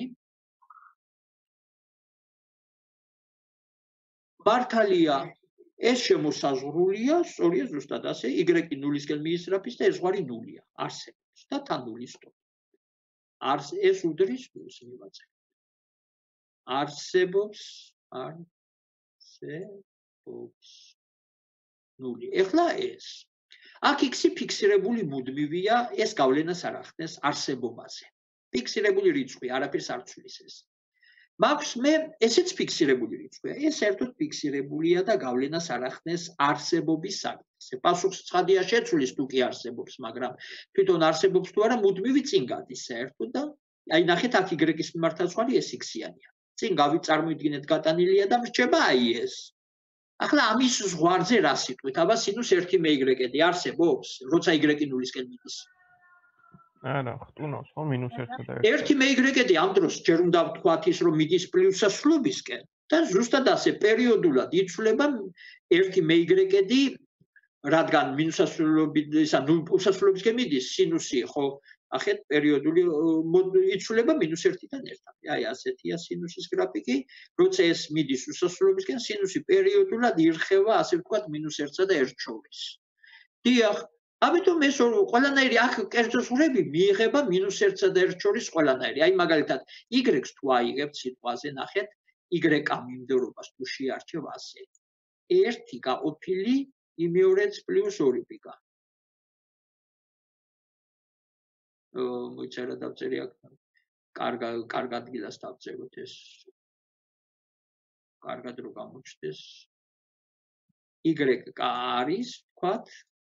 მართალია, ეს შემოსაზღვრულია, სწორია ზუსტად ასე, y-ი ნულისკენ მიისწრაფის და ეს ზღვარი ნულია, არსებობს და თან ნულის ტოლ. არს ეს უდრის ნულს მივაწერთ. არსებობს, არ არსებობს ნული. ეხლა ეს. აქ x-ი ფიქსირებული მუდმივია, ეს გავლენას არ ახდენს არსებობაზე. ფიქსირებული რიცხვი, არაფერს არ ცვლის ეს. მაქვს მე ესეც ფიქსირებული რიცხვია. ეს საერთოდ ფიქსირებულია და გავლენას არ ახდენს არსებობის საკითხზე. პასუხს ცხადია შეცვლის თუ კი არსებობს, მაგრამ თვითონ არსებობს თუ არა, მუდმივი წინ გადის საერთოდ და აი ნახეთ აქ y-ის მიმართა ზღვარი ეს x-იანია. წინ გავიწარმოიდგინეთ გატანილია და მრჩება აი ეს. ახლა ამის ზღვარზე რა სიტყვით? აბა სინუს ერთი მე y-ი არსებობს, როცა y-ი ნულისკენ მიდის. არა, ხტუნავს ხო მინუს ერთი და ერთი. ერთი მე y-ი ამ დროს ჯერ უნდა ვთქვათ ის, რომ მიდის პლუსასრულობისკენ და ზუსტად ასე პერიოდულად იცვლება ერთი მე y-ი, რადგან მინუსასრულობით, ისა ნულ პლუსასრულობისკენ მიდის სინუსი, ხო? ახეთ პერიოდული იცვლება მინუს ერთიდან ერთამდე. აი ასეთია სინუსის გრაფიკი, როცა ეს მიდის უსასრულობისკენ, სინუსი პერიოდულად ირხევა, ასე ვთქვათ, მინუს ერთსა და ერთს შორის. დიახ, ამიტომ ეს ყველანაირი აქ კერძო ზღვრები მიიღება მინუს ერთსა და ერთს შორის ყველანაირი. აი მაგალითად, y-ს თუ აიღებთ სიტყვაზე, ნახეთ, y-ა მიმდევრობას თუ შეარჩევ ასე. ერთი გაყოფილი იმეორეც პლუს ორი პიკა. მოიწერა დავწერე აქ. კარგად, კარგ ადგილას დავწეროთ ეს. კარგად რო გამოჩნდეს. y არის, ვთქვათ,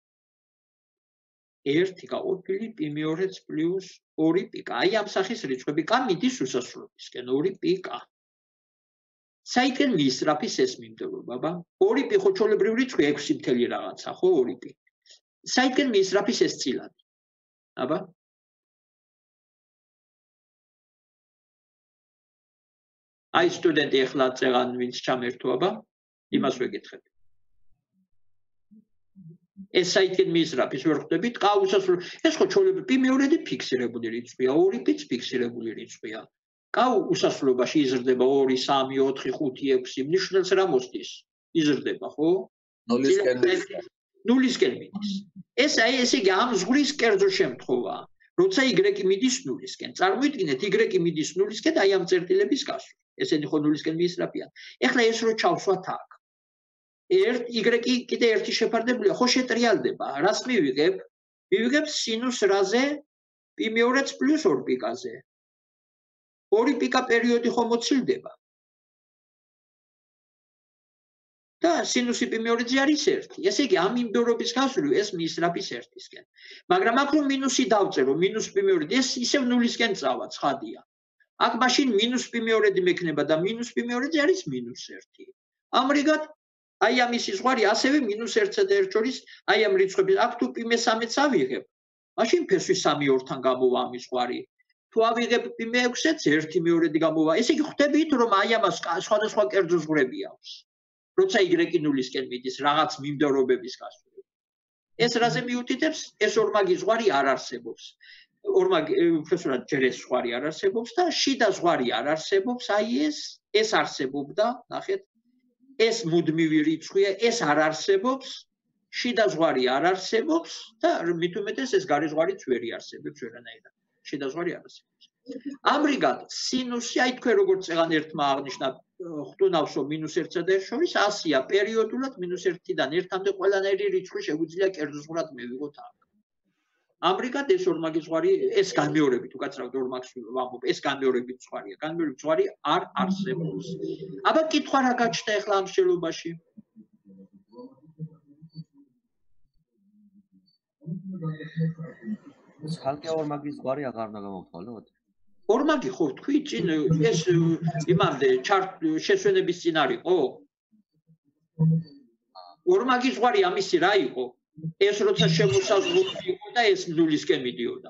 ერთი გაყოფილი პი მეორეც პლუს ორი პიკა. აი ამ სახის რიცხვები კა მიდის უსასრულობისკენ, ორი პიკა. საიდან მიისწრაფის ეს მიმდევრობა, აბა? ორი პი ხო ჩვეულებრივი რიცხვი ექვსი მთელი რაღაცა, ხო ორი პი. საიდან მიისწრაფის ეს წილადი? აბა? აი სტუდენტი ახლა წერან ვინც ჩამერთვება, იმას ვეკითხებ. ეს საითკენ მიზრაფის ვერ ხვდებით, ყავა უსასრულო. ეს ხო ჩვეულებრივ პი მეორედი ფიქსირებული რიცხვია, ორი პიც ფიქსირებული რიცხვია. ყავა უსასრულობაში იზრდება ორი, სამი, ოთხი, ხუთი, ექვსი, მნიშვნელს რა მოსდის? იზრდება, ხო? ნულისკენ ნულისკენ მიდის. ეს აი ესე იგი ამ ზღვის კერძო შემთხვევაა. როცა y მიდის ნულისკენ, წარმოიდგინეთ y მიდის ნულისკენ აი ამ წერტილების გასვლა. ესენი ხო ნულისკენ მიისწრაფიან. ეხლა ეს რო ჩავსვათ აქ. ერთ y კიდე ერთი შეფარდებულია, ხო შეტრიალდება. რას მივიღებ? მივიღებ სინუს რაზე პი მეორეც პლუს ორ პიკაზე. ორი პიკა პერიოდი ხო მოცილდება. და სინუსი პი მეორეზე არის ერთი. ესე იგი ამ იმდევრობის გასვლივ ეს მიისწრაფის ერთისკენ. მაგრამ აქ რომ მინუსი დავწერო, მინუს პი მეორედი, ეს ისევ ნულისკენ წავა, ცხადია. აქ მაშინ მინუს პი მეორედი მექნება და მინუს პი მეორეზე არის მინუს ერთი. ამრიგად აი ამისი ზღვარი ასევე მინუს ერთსა და ერთ შორის აი ამ რიცხვების აქ თუ პი მესამეც ავიღებ, მაშინ ფესვი სამი ორთან გამოვა ამის ზღვარი. თუ ავიღებ პი მეექვსეც ერთი მეორედი გამოვა. ესე იგი ხვდებით რომ აი ამას სხვადასხვა კერძო ზღვრები აქვს. როცა y ნულისკენ მიდის რაღაც მიმდევრობების გასვლით. ეს რაზე მიუთითებს? ეს ორმაგი ზღვარი არ არსებობს. ორმაგი უბრალოდ ჯერ ეს ზღვარი არ არსებობს და შიდა ზღვარი არ არსებობს. აი ეს ეს არსებობდა, ნახეთ. ეს მუდმივი რიცხვია, ეს არ არსებობს. შიდა ზღვარი არ არსებობს და მით უმეტეს ეს გარე ზღვარიც ვერ იარსებებს ვერანაირად. შიდა ზღვარი არ არსებობს. ამრიგად სინუსი აი თქვენ როგორც წეგან ერთმა აღნიშნა ხტუნავსო მინუს ერთსა და ერთ შორის ასია პერიოდულად მინუს ერთიდან ერთამდე ყველანაირი რიცხვი შეგვიძლია კერძო ზღვრად მივიღოთ აქ. ამრიგად ეს ორმაგი ზღვარი ეს განმეორებით უკაცრავად ორმაგს ვამბობ ეს განმეორებით ზღვარია. განმეორებით ზღვარი არ არსებობს. აბა კითხვა რა გაჩნდა ახლა ამ შემთხვევაში? ხალხი ორმაგის ზღვარი აღარ უნდა გამოვთვალოთ? ორმაგი ხო თქვი წინ ეს იმამდე შესვენების წინ არ იყო? ორმაგი ზღვარი ამისი რა იყო? ეს როცა შემოსაზღვრული იყო და ეს ნულისკენ მიდიოდა.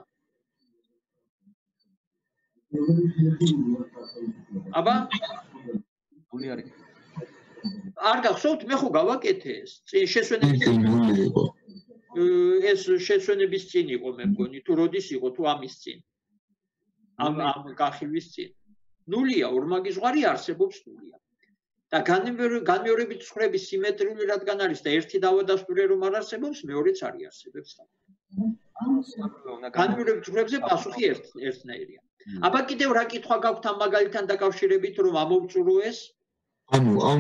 აბა? ნული არის. არ გახსოვთ, მე ხო გავაკეთე ეს. შესვენების წინ იყო. ეს შესვენების წინ იყო მე მგონი, თუ როდის იყო, თუ ამის წინ. ამ ამ გახილვის წინ. ნულია, ორმაგი ზღვარი არსებობს ნულია. და განმეორებით ზღვრები სიმეტრიული რადგან არის და ერთი დავადასტურე რომ არ არსებობს, მეორეც არ იარსებებს. განმეორებით ზღვრებზე პასუხი ერთ ერთნაირია. აბა კიდევ რა კითხვა გაქვთ ამ მაგალითთან დაკავშირებით რომ ამოვწურო ეს? ანუ ამ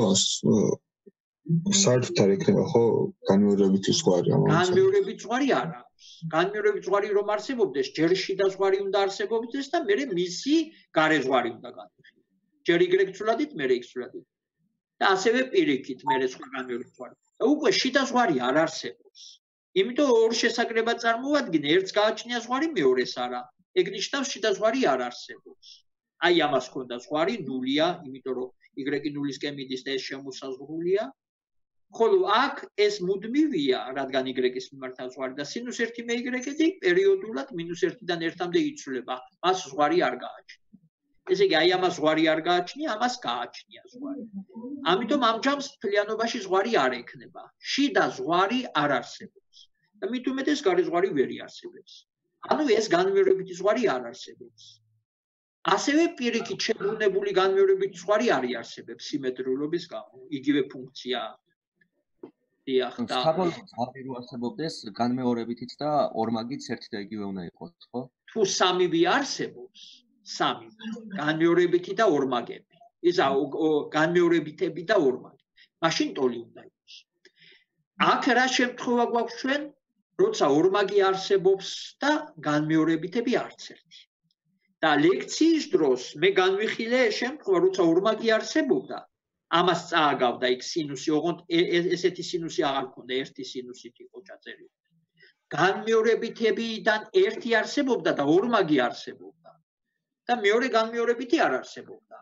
საერთოდ არ იქნება ხო განმეორებით ზღვარი ამას? განმეორებით ზღვარი არ აქვს. განმეორებით ზღვარი რომ არსებობდეს, ჯერ შიდა ზღვარი უნდა არსებობდეს და მერე მისი გარე ზღვარი უნდა განვიხილოთ. ჯერ y ცვლადით, მერე x ცვლადით. და ასევე პირიქით, მერე სხვა განმეორებით ზღვარი. და უკვე შიდა ზღვარი არ არსებობს. იმიტომ ორ შესაკრებად წარმოვადგინე, ერთს გააჩნია ზღვარი, მეორეს არა. ეგ ნიშნავს შიდა ზღვარი არ არსებობს. აი ამას ქონდა ზღვარი ნულია, იმიტომ რომ y ნულისკენ მიდის და ეს შემოსაზღვრულია. ხოლო აქ ეს მუდმივია, რადგან y-ის მიმართა ზღვარი და სინუს ერთი მე y-ი პერიოდულად მინუს ერთიდან ერთამდე იცვლება. მას ზღვარი არ გააჩნია. ესე იგი, აი ამას ზღვარი არ გააჩნია, ამას გააჩნია ზღვარი. ამიტომ ამ ჯამს მთლიანობაში ზღვარი არ ექნება. შიდა ზღვარი არ არსებობს. და მით უმეტეს გარე ზღვარი ვერ იარსებებს. ანუ ეს განმეორებითი ზღვარი არ არსებობს. ასევე პირიქით შებრუნებული განმეორებითი ზღვარი არ იარსებებს სიმეტრიულობის გამო. იგივე ფუნქცია. დიახ, და საბოლოოდ ზღვარი რო არსებობდეს, განმეორებითიც და ორმაგიც ერთი და იგივე უნდა იყოს, ხო? თუ სამივე არსებობს, სამი განმეორებითი და ორმაგები. ისა განმეორებითები და ორმაგი. მაშინ ტოლი უნდა იყოს. აქ რა შემთხვევა გვაქვს ჩვენ, როცა ორმაგი არსებობს და განმეორებითები არც ერთი. და ლექციის დროს მე განვიხილე ეს შემთხვევა, როცა ორმაგი არსებობდა, ამას წააგავდა იქ სინუსი, ოღონდ ესეთი სინუსი აღარ ქონდა, ერთი სინუსით იყო ჩაწერილი. განმეორებითებიდან ერთი არსებობდა და ორმაგი არსებობდა. და მეორე განმეორებითი არ არსებობდა.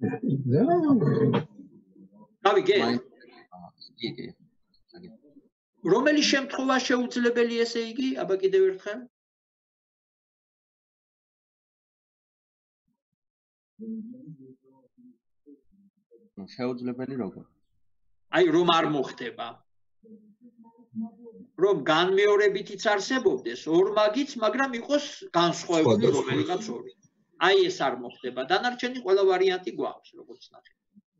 გავიგე? იგი. რომელი შემთხვევა შეუძლებელი ესე იგი? აბა კიდევ ერთხელ. შეუძლებელი როგორ? აი რომ არ მოხდება. რომ განმეორებითიც არსებობდეს ორმაგიც, მაგრამ იყოს განსხვავებული რომელიღაც ორი. აი ეს არ მოხდება. დანარჩენი ყველა ვარიანტი გვაქვს, როგორც ნახეთ.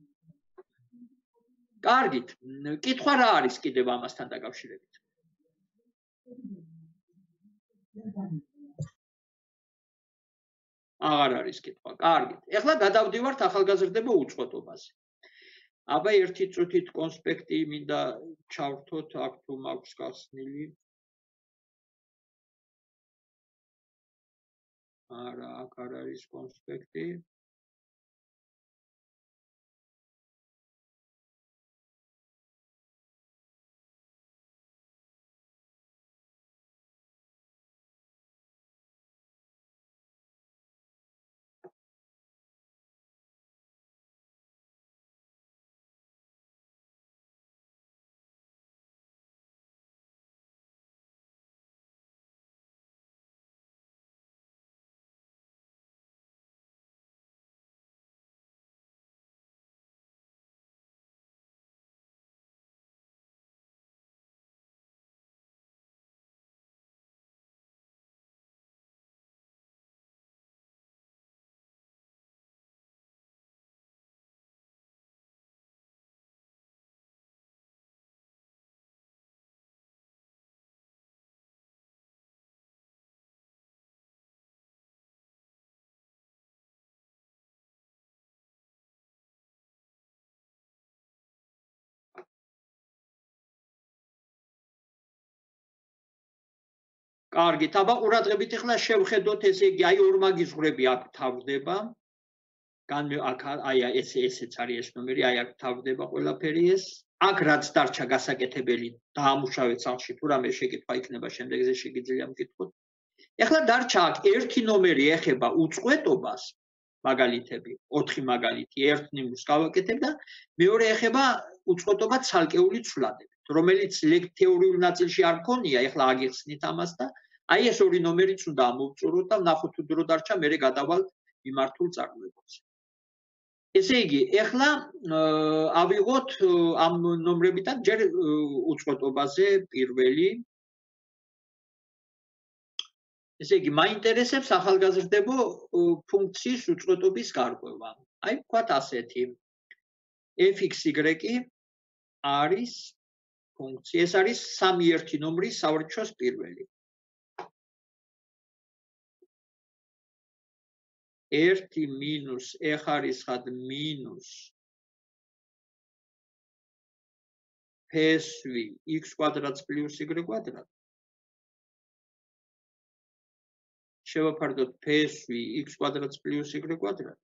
კარგით, კითხვა რა არის კიდევ ამასთან დაკავშირებით? აღარ არის კითხვა. კარგით. ეხლა გადავდივართ ახალგაზრდებო უწყვეტობაზე. აბა ერთი წუთით კონსპექტი მინდა ჩავრთოთ, აქ თუ მაქვს გასნილი. არა, აქ არ არის კონსპექტი. კარგით, აბა ყურადღებით ახლა შევხედოთ, ესე იგი, აი ორმაგი ზღვრები აქ თავდება. განმე აქ აი ეს ესეც არის ეს ნომერი, აი აქ თავდება ყველაფერი ეს. აქ რაც დარჩა გასაკეთებელი, დაამუშავეთ სახლში, თუ რამე შეკითხვა იქნება შემდეგზე შეგიძლია მკითხოთ. ეხლა დარჩა აქ ერთი ნომერი ეხება უწყვეტობას, მაგალითები, ოთხი მაგალითი, ერთ ნიმუშს გავაკეთებ და მეორე ეხება უწყვეტობა ცალკეული ცვლადებით, რომელიც თეორიულ ნაწილში არ მქონია, ეხლა აგიხსნით ამას და აი ეს ორი ნომერიც უნდა ამოვწუროთ და ვნახოთ თუ დრო დარჩა, მერე გადავალთ მიმართულ წარმოებაზე. ესე იგი, ეხლა ავიღოთ ამ ნომრებიდან ჯერ უწყვეტობაზე პირველი. ესე იგი, მაინტერესებს ახალგაზრდებო ფუნქციის უწყვეტობის გარკვევა. აი, ვთქვათ ასეთი. f(x,y) არის ფუნქცია. ეს არის სამი ერთი ნომრის სავრჩოს პირველი. ერთი მინუს e ხარისხად მინუს p-სვი x კვადრატს პლუს y კვადრატ. შევაფარდოთ p-სვი x კვადრატს პლუს y კვადრატ.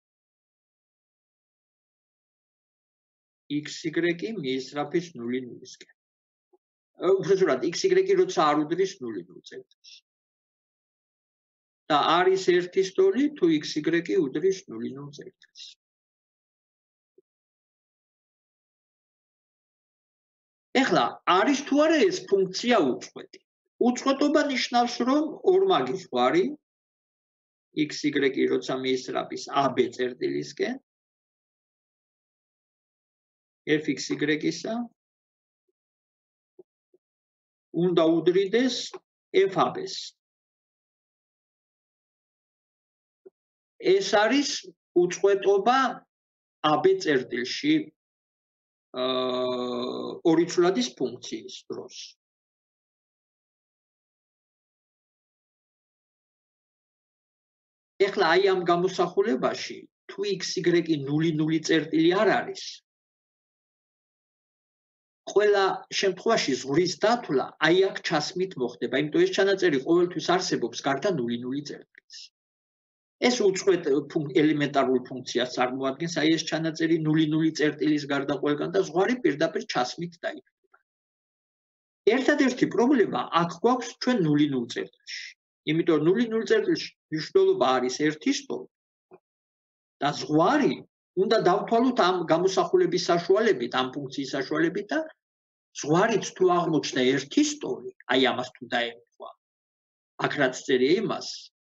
x-y მიისწრაფის ნული ნულისკენ. უბრალოდ x-y როცა არ უდრის ნული ნულს ერთს. და არის ერთის ტოლი, თუ x-y უდრის ნული ნულს ერთს. ეხლა არის თუ არა ეს ფუნქცია უწყვეტი. უწყვეტობა ნიშნავს, რომ ორმაგი ზღვარი x-y როცა მიისწრაფის ab წერტილისკენ f(x,y)-ისა უნდა უდრიდეს f-ab-ს. ეს არის უწყვეტობა ab წერტილში ორი ცვლადის ფუნქციის დროს. ეხლა აი ამ გამოსახულებაში თუ x-y ნული ნული წერტილი არ არის, ყველა შემთხვევაში ზღვრის დათვლა აი აქ ჩასმით მოხდება, იმიტომ ეს ჩანაწერი ყოველთვის არსებობს გარდა ნული ნული წერტილის. ეს უწყვეტ ელემენტარულ ფუნქციას წარმოადგენს, აი ეს ჩანაწერი ნული ნული წერტილის გარდა ყველგან და ზღვარი პირდაპირ ჩასმით დაიხსნება. ერთადერთი პრობლემა აქ გვაქვს ჩვენ ნული ნულ წერტილში. იმიტომ ნული ნულ წერტილში მნიშვნელობა არის ერთის ტოლი. და ზღვარი უნდა დავთვალოთ ამ გამოსახულების საშუალებით, ამ ფუნქციის საშუალებით და ზღვარიც თუ აღმოჩნდა ერთის ტოლი, აი ამას თუ დაემთხვა. აქ რაც წერია იმას,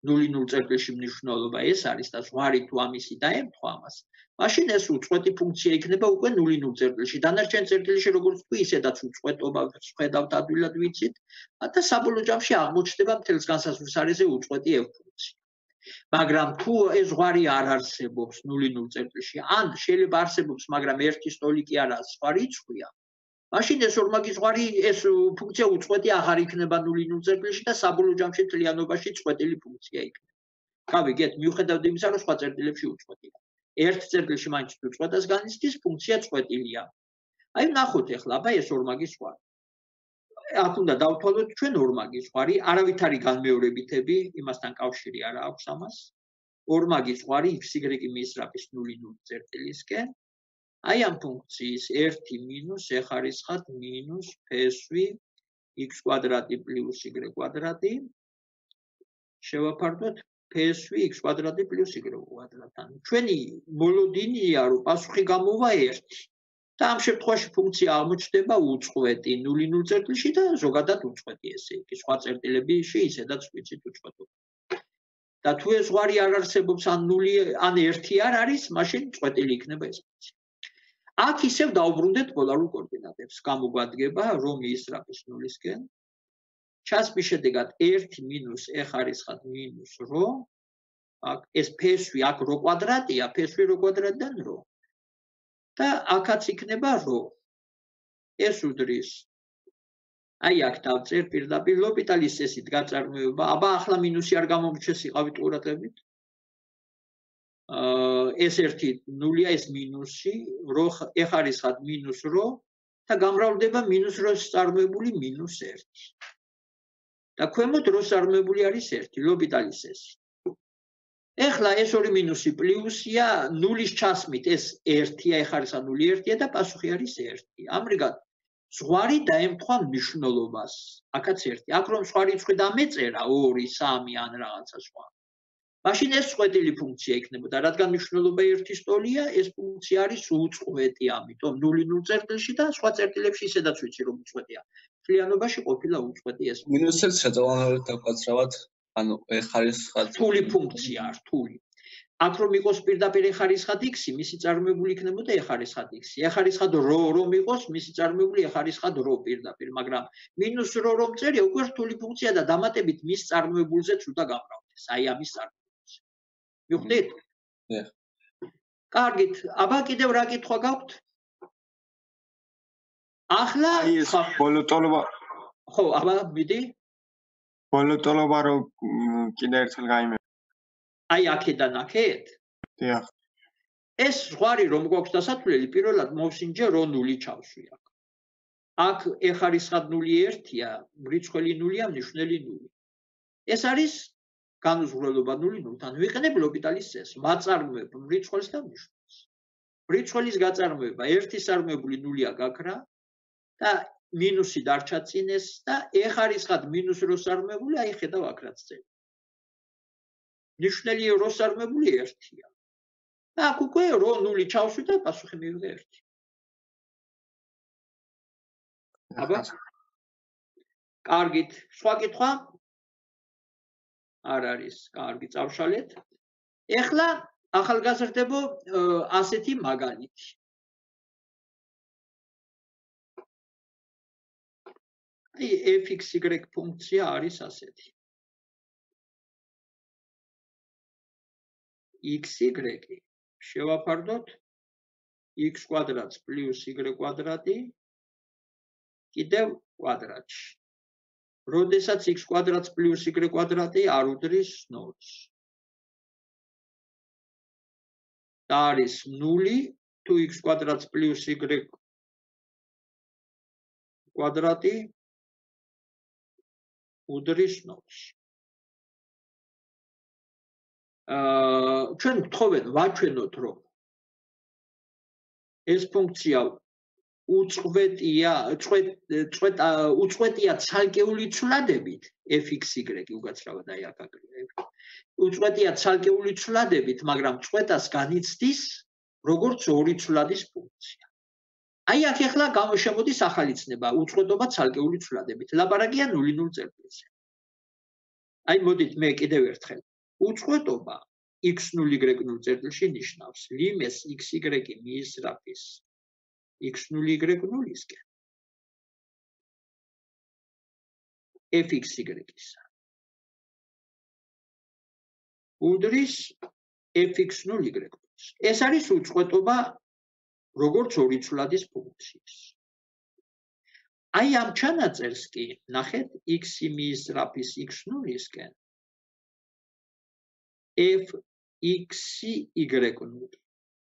ნული ნულ წერტილში მნიშვნელობა ეს არის და ზღვარი თუ ამისი დაემთხვა ამას, მაშინ ეს უწყვეტი ფუნქცია იქნება უკვე ნული ნულ წერტილში. დანარჩენ წერტილში როგორც თქვი, ისედაც უწყვეტობა ვხედავთ ადვილად ვიცით და საბოლოო ჯამში აღმოჩნდება მთელს განსაზღვრის არეზე უწყვეტი f ფუნქცია. მაგრამ თუ ეს ზღვარი არ არსებობს ნული ნულ წერტილში, ან შეიძლება არსებობს, მაგრამ ერთი სტოლი კი არა, სხვა რიცხვია, მაშინ ეს ორმაგი ზღვარი ეს ფუნქცია უწყვეტი აღარ იქნება ნული ნულ წერტილში და საბოლოო ჯამში მთლიანობაში წყვეტილი ფუნქცია იქნება. გავიგეთ, მიუხედავად იმისა, რომ სხვა წერტილებში უწყვეტია. ერთ წერტილში მაინც თუ წყვეტას განიცდის, ფუნქცია წყვეტილია. აი ნახოთ ახლა, აბა ეს ორმაგი ზღვარი. აქ უნდა დავთვალოთ ჩვენ ორმაგი ზღვარი, არავითარი განმეორებითები, იმასთან კავშირი არ აქვს ამას. ორმაგი ზღვარი x y მიისწრაფის ნული ნულ წერტილისკენ. აი ამ ფუნქციის ერთი მინუს e ხარისხად მინუს ფსვი x კვადრატი პლუს y კვადრატი შევაფარდოთ ფსვი x კვადრატი პლუს y კვადრატთან. ჩვენი მოლოდინია, რომ პასუხი გამოვა ერთი. და ამ შემთხვევაში ფუნქცია აღმოჩნდება უწყვეტი ნული ნულ წერტილში და ზოგადად უწყვეტი, ესე იგი, სხვა წერტილებში ისედაც ვიცით უწყვეტობა. და თუ ეს ზღვარი არ არსებობს, ან ნული, ან ერთი არ არის, მაშინ წყვეტილი იქნება ეს ფუნქცია. აქ ისევ დავუბრუნდეთ პოლარულ კოორდინატებს. გამოგვადგება რო მიისწრაფის ნულისკენ. ჩასმის შედეგად ერთი მინუს e ხარისხად მინუს რო. აქ ეს ფსვი აქ რო კვადრატია, ფსვი რო კვადრატიდან რო. და აქაც იქნება რო. ეს უდრის. აი აქ დავწერ პირდაპირ ლოპიტალის წესით გაწარმოება. აბა ახლა მინუსი არ გამომრჩეს, იყავით ყურადღებით. ეს ერთი ნულია, ეს მინუსი, რო e ხარისხად მინუს რო და გამრავლდება მინუს როს წარმოებული მინუს ერთი. და ქვემოთ როს წარმოებული არის ერთი, ლოპიტალის წესი. ეხლა ეს ორი მინუსი პლუსია, ნულის ჩასმით ეს ერთია, e ხარისხად ნული ერთია და პასუხი არის ერთი. ამრიგად ზღვარი დაემთხვა მნიშვნელობას. აქაც ერთი. აქ რომ სხვა რიცხვი დამეწერა ორი, სამი ან რაღაცა სხვა. მაშინ ეს წყვეტილი ფუნქცია იქნებოდა, რადგან მნიშვნელობა ერთი სტოლია, ეს ფუნქცია არის უწყვეტი, ამიტომ ნული ნულ წერტილში და სხვა წერტილებში ისედაც ვიცი რომ უწყვეტია. მთლიანობაში ყოფილა უწყვეტი ეს. მინუსებს შეწამავთ დავკაცრავად, ანუ e ხარისხად რთული ფუნქცია, რთული. აქ რომ იყოს პირდაპირ e ხარისხად x-ი, მისი წარმოებული იქნებოდა e ხარისხად x-ი. e ხარისხად რო რომ იყოს, მისი წარმოებული e ხარისხად რო პირდაპირ, მაგრამ მინუს რო რომ წერია, უკვე რთული ფუნქცია და დამატებით მის წარმოებულზეც უნდა გამრავლდეს. აი ამის წარმოებულზე. მიხვდით? დიახ. კარგით, აბა კიდევ რა კითხვა გაქვთ? ახლა ეს ბოლო ტოლობა ხო, აბა მიდი. ბოლო ტოლობა რო კიდე ერთხელ გაიმე. აი აქედან აქეთ? დიახ. ეს ზღვარი რომ გვაქვს დასათვლელი, პირველად მოვსინჯე რო ნული ჩავშვი აქ. აქ e ხარისხად ნული ერთია, მრიცხველი ნულია, მნიშვნელი ნული. ეს არის განუზღვრელობა ნული ნულთან. ვიყენებ ლოპიტალის წესს, ვაწარმოებ მრიცხველს და მნიშვნელს. მრიცხველის გაწარმოება ერთის წარმოებული ნულია გაქრა და მინუსი დარჩა წინეს და e ხარისხად მინუს როს წარმოებული, აი ხედავ აქ რაც წერია. ნიშნელი როს წარმოებული ერთია. და აქ უკვე რო ნული ჩავშვი და პასუხი მივიღე ერთი. აბა კარგით, სხვა კითხვა? არ არის, კარგი, წავშალეთ. ეხლა ახალგაზრდებო ასეთი მაგალითი. აი f(x, y) ფუნქცია არის ასეთი. x(y) შევაფარდოთ x კვადრატს პლუს y კვადრატი კიდევ კვადრატში. როდესაც x კვადრატს პლუს y კვადრატი არ უდრის ნულს. და არის ნული, თუ x კვადრატს პლუს y კვადრატი უდრის ნულს. აა ჩვენ გთხოვენ ვაჩვენოთ, რომ ეს ფუნქცია უწყვეტია, წყვეტ უწყვეტია ცალკეული ცვლადებით f(x, y) უგაცრავად აი აქ აკრია. უწყვეტია ცალკეული ცვლადებით, მაგრამ წყვეტას განიცდის როგორც ორი ცვლადის ფუნქცია. აი აქ ახლა გამოშემოდის ახალი ცნება, უწყვეტობა ცალკეული ცვლადებით. ლაპარაკია ნული ნულ წერტილზე. აი მოდით მე კიდევ ერთხელ უწყვეტობა x ნული y ნული წერტილში ნიშნავს ლიმეს xy მიისწრაფის x ნული y ნულისკენ fxy-ისა. უდრის fx ნული y ნულს. ეს არის უწყვეტობა როგორც ორი ცვლადის ფუნქციის. აი ამ ჩანაწერს კი ნახეთ x-ი მიისწრაფის x ნულისკენ fxy ნული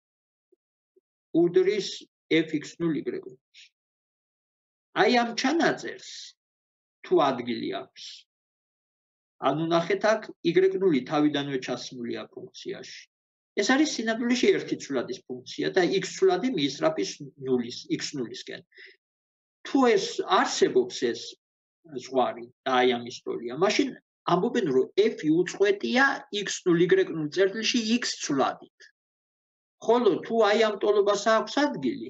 უდრის fx ნული y ნულს. აი ამ ჩანაწერს თუ ადგილი აქვს. ანუ ნახეთ აქ y ნული თავიდანვე ჩასმულია ფუნქციაში. ეს არის სინამდვილეში ერთი ცვლადის ფუნქცია და x ცვლადი მიისწრაფის ნულის x ნულისკენ. თუ ეს არსებობს ეს ზღვარი და აი ამ ისტორია, მაშინ ამბობენ რომ f უწყვეტია x ნული y ნული წერტილში x ცვლადით. ხოლო თუ აი ამ ტოლობას აქვს ადგილი,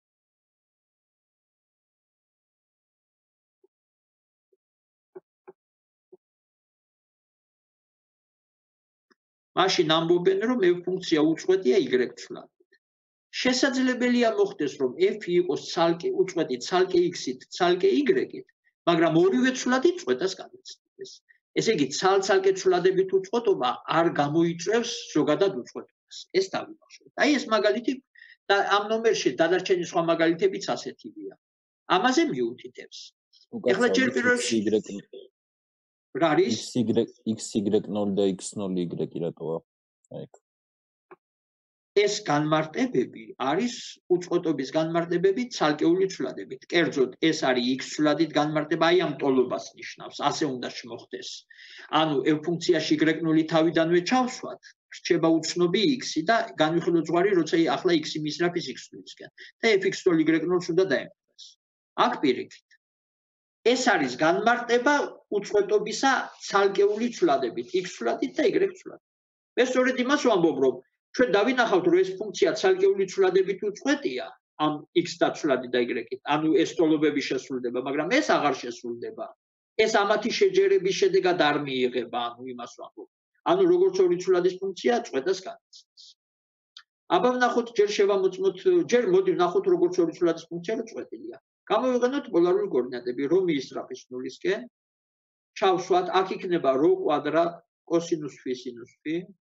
მაშინ ამბობენ რომ f ფუნქცია უწყვეტია y ცვლადით. შესაძლებელია მოხდეს რომ f იყოს ცალკე უწყვეტი ცალკე x-ით, ცალკე y-ით, მაგრამ ორივე ცვლადი წყვეტას განიცდის. ესე იგი ცალ-ცალკე ცვლადებით უწყვეტობა არ გამოიწვევს ზოგადად უწყვეტობას. ეს დავიმახსოვრეთ. აი ეს მაგალითი და ამ ნომერში დადარჩენი სხვა მაგალითებიც ასეთივეა. ამაზე მიუთითებს. ეხლა ჯერ პირველ რა არის xy ნული და x ნული y რატოა? აი ეგ. ეს განმარტებები არის უწყვეტობის განმარტებები ცალკეული ცვლადებით. კერძოდ ეს არის x ცვლადით განმარტება, აი ამ ტოლობას ნიშნავს, ასე უნდა მოხდეს. ანუ f ფუნქციაში y ნული თავიდანვე ჩავსვათ, რჩება უცნობი x-ი და განვიხილოთ ზღვარი, როცა ახლა x-ი მიისწრაფის x ნულისკენ და fx ნული y ნულს უნდა დაემკვიდროს. აქ პირიქით. ეს არის განმარტება უწყვეტობისა ცალკეული ცვლადებით, x ცვლადით და y ცვლადით. მე სწორედ იმას ვამბობ, რომ ჩვენ დავინახავთ, რომ ეს ფუნქცია ცალკეული ცვლადებით უწყვეტია, ამ x და ცვლადი და y-ით. ანუ ეს ტოლობები შესრულდება, მაგრამ ეს აღარ შესრულდება. ეს ამათი შეჯერების შედეგად არ მიიღება, ანუ იმას ვამბობ. ანუ როგორც ორი ცვლადის ფუნქცია წყვეტას განიცდის. აბა ვნახოთ, ჯერ შევამოწმოთ, ჯერ მოდი ვნახოთ, როგორც ორი ცვლადის ფუნქცია რა წყვეტილია. გამოვიყენოთ პოლარული კოორდინატები, რომ მიისწრაფის ნულისკენ. ჩავსვათ, აქ იქნება რho კვადრატ კოსინუს φ სინუს φ.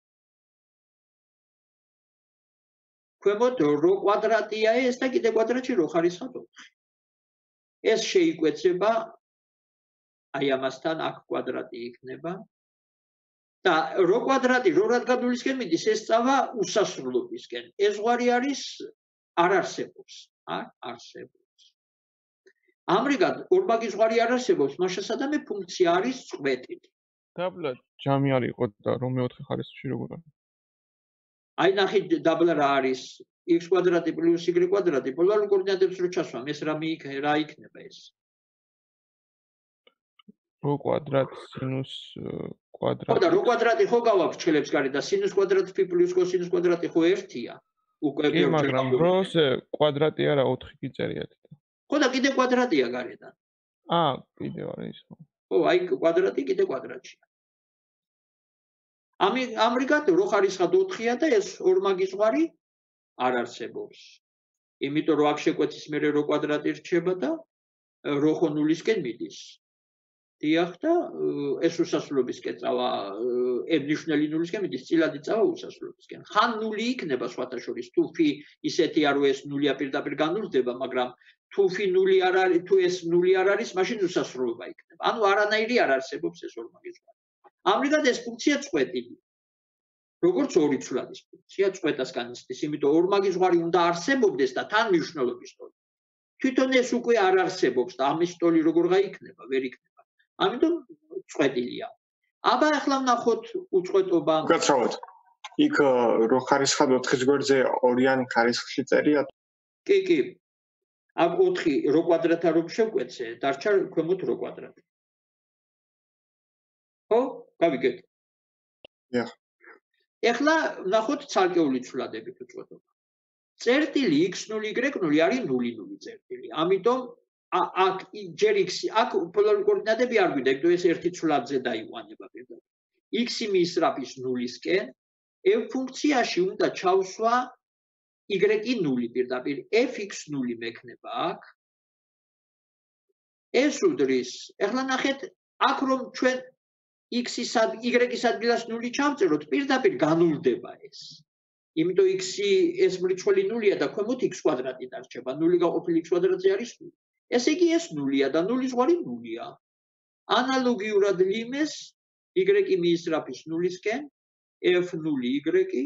ქვემოთ რho კვადრატია ეს და კიდე კვადრატში რho ხარისხად ოთხი. ეს შეიკვეცება აი ამასთან აქ კვადრატი იქნება. და რho კვადრატი რო რად გადულისკენ მიდის, ეს წავა უსასრულობისკენ. ეს ზღვარი არის არ არსებობს, არ არსებობს. ამრიგად ორმაგი ზღვარი არ არსებობს, მას შესაძლოა ფუნქცია არის წყვეტილი. დაბლა ჯამი არ იყო და რომ მეოთხე ხარისხში როგორ არის? აი ნახეთ დაბლა რა არის x კვადრატი პლუს y კვადრატი პოლარულ კოორდინატებს რო ჩასვამ, ეს რა მიიქ რა იქნება ეს? რho კვადრატ სინუს კვადრატი. ხო და რho კვადრატი ხო გავაქვს ჩხილებს გარეთ და სინუს კვადრატი φ პლუს კოსინუს კვადრატი ხო ერთია. უკვე მაგრამ როზე კვადრატი არა ოთხი კი წერიათ. ხო და კიდე კვადრატია გარედან. აა, კიდე არის ხო. ხო, აი კვადრატი კიდე კვადრატია. ამი ამრიგად რო ხარისხად ოთხია და ეს ორმაგი ზღვარი არ არსებობს. იმიტომ რომ აქ შეკვეთის მერე რო კვადრატი რჩება და რო ხო ნულისკენ მიდის. დიახ და ეს უსასრულობისკენ წავა, ნიშნელი ნულისკენ მიდის, წილადი წავა უსასრულობისკენ. ხან ნული იქნება სხვათა შორის, თუ φ ისეთი არ რომ ეს ნულია პირდაპირ განურდება, მაგრამ თუ φ ნული არ არის, თუ ეს ნული არ არის, მაშინ უსასრულობა იქნება. ანუ არანაირი არ არსებობს ეს ორმაგი ზღვარი. ამრიგად ეს ფუნქცია წყვეტილია. როგორც ორი ცვლადის ფუნქცია წყვეტას განიცდის, იმიტომ ორმაგი ზღვარი უნდა არსებობდეს და თან მნიშვნელობის ტოლი. თვითონ ეს უკვე არ არსებობს და ამის ტოლი როგორ გაიქნება, ვერ იქნება. ამიტომ წყვეტილია. აბა ახლა ვნახოთ უწყვეტობა. გაცხოვოთ. იქ რო ხარისხად ოთხის გვერდზე ორიანი ხარისხში წერია. კი, კი. აქ ოთხი რო კვადრატა რო შევკვეცე, დარჩა ქვემოთ რო კვადრატი. ხო? გავიგეთ. დიახ. ეხლა ვნახოთ ცალკეული ცვლადებით უწყვეტობა. წერტილი x ნული y ნული არის ნული ნული წერტილი. ამიტომ აქ ჯერ x აქ პოლარული კოორდინატები არ გვიდა, იმიტომ ეს ერთი ცვლადზე დაიყვანება პირდაპირ. x-ი მიისწრაფის ნულისკენ, f ფუნქციაში უნდა ჩავსვა y-ი ნული პირდაპირ, f(x ნული) მექნება აქ. ეს უდრის, ეხლა ნახეთ, აქ რომ ჩვენ x-ის y-ის ადგილას ნული ჩავწეროთ, პირდაპირ განულდება ეს. იმიტომ x-ი ეს მრიცხველი ნულია და ქვემოთ x კვადრატი დარჩება. ნული გაყოფილი x კვადრატზე არის ნული. ესე იგი ეს ნულია და ნული ზღვარი ნულია. ანალოგიურად ლიმეს y-ი მიისწრაფის ნულისკენ, f ნული y-ი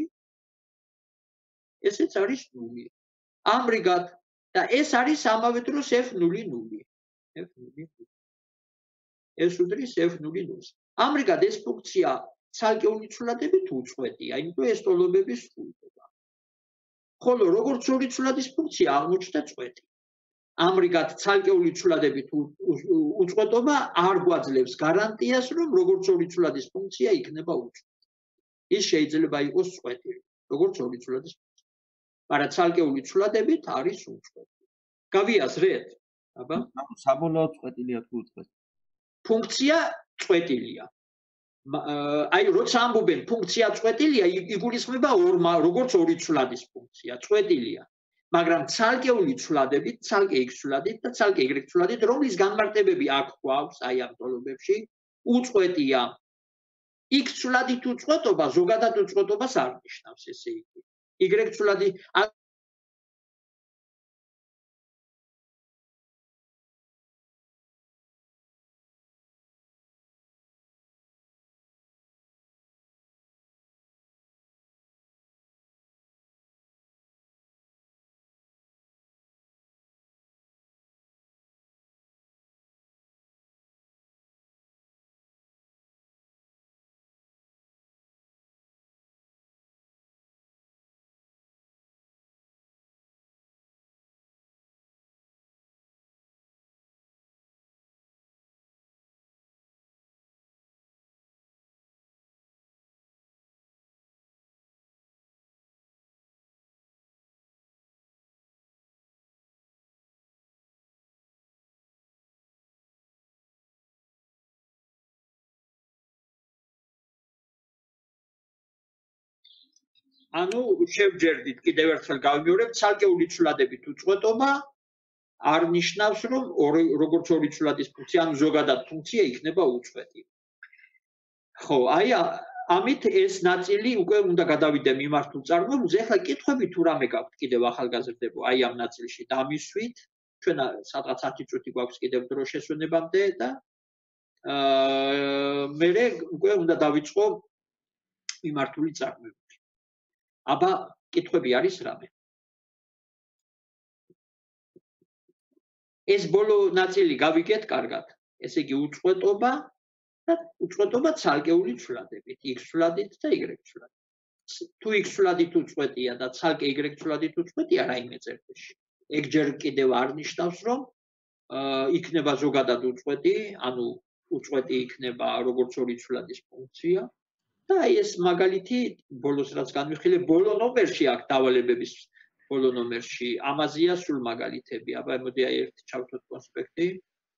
ესეც არის ნული. ამრიგად და ეს არის ამავე დროს f ნული ნული. f ნული ნული. ეს უდრის f ნული ნულს. ამრიგად ეს ფუნქცია ცალკეული ცვლადებით უწყვეტია, იმიტომ ეს ტოლობები სრულდება. ხოლო როგორც ორი ცვლადის ფუნქცია აღმოჩნდა წყვეტი. ამრიგად ცალკეული ცვლადებით უწყვეტობა არ გვაძლევს გარანტიას, რომ როგორც ორი ცვლადის ფუნქცია იქნება უწყვეტი. ის შეიძლება იყოს წყვეტი, როგორც ორი ცვლადის ფუნქცია. მაგრამ ცალკეული ცვლადებით არის უწყვეტი. გავიაზრეთ? აბა, საბოლოოდ წყვეტილია თუ უწყვეტი? ფუნქცია წყვეტილია. აი, როცა ამბობენ ფუნქცია წყვეტილია, იგულისხმება როგორც ორი ცვლადის ფუნქცია, წყვეტილია. მაგრამ ცალკეული ცვლადებით, ცალკე x ცვლადით და ცალკე y ცვლადით, რომლის განმარტებები აქ გვაქვს, აი ამ ტოლობებში, უწყვეტია. x ცვლადით უწყვეტობა ზოგადად უწყვეტობას არ ნიშნავს, ესე იგი. y ცვლადი ანუ შევჯერდით კიდევ ერთხელ გავიმეორებ, ცალკეული ცვლადებით უწყვეტობა არ ნიშნავს, რომ როგორც ორი ცვლადის ფუნქცია, ანუ ზოგადად ფუნქცია იქნება უწყვეტი. ხო, აი ამით ეს ნაწილი უკვე უნდა გადავიდე მიმართულ წარმოებულზე. ეხლა კითხვები თუ რამე გაქვთ კიდევ ახალგაზრდებო, აი ამ ნაწილში დამისვით, ჩვენ სადღაც ათი წუთი გვაქვს კიდევ დრო შესვენებამდე და აა მერე უკვე უნდა დავიწყო მიმართული წარმოება. აბა, კითხვები არის რამე? ეს ბოლო ნაწილი გავიგეთ კარგად. ესე იგი უწყვეტობა და უწყვეტობა ცალკეული ცვლადებით, x ცვლადით და y ცვლადით. თუ x ცვლადით უწყვეტია და ცალკე y ცვლადით უწყვეტია რაიმე წერტილში. ეგ ჯერ კიდევ არ ნიშნავს, რომ იქნება ზოგადად უწყვეტი, ანუ უწყვეტი იქნება როგორც ორი ცვლადის ფუნქცია. და აი ეს მაგალითი ბოლოს რაც განვიხილე, ბოლო ნომერში აქ დავალებების ბოლო ნომერში ამაზეა სულ მაგალითები. აბა მოდი აი ერთი ჩავთვალოთ კონსპექტი.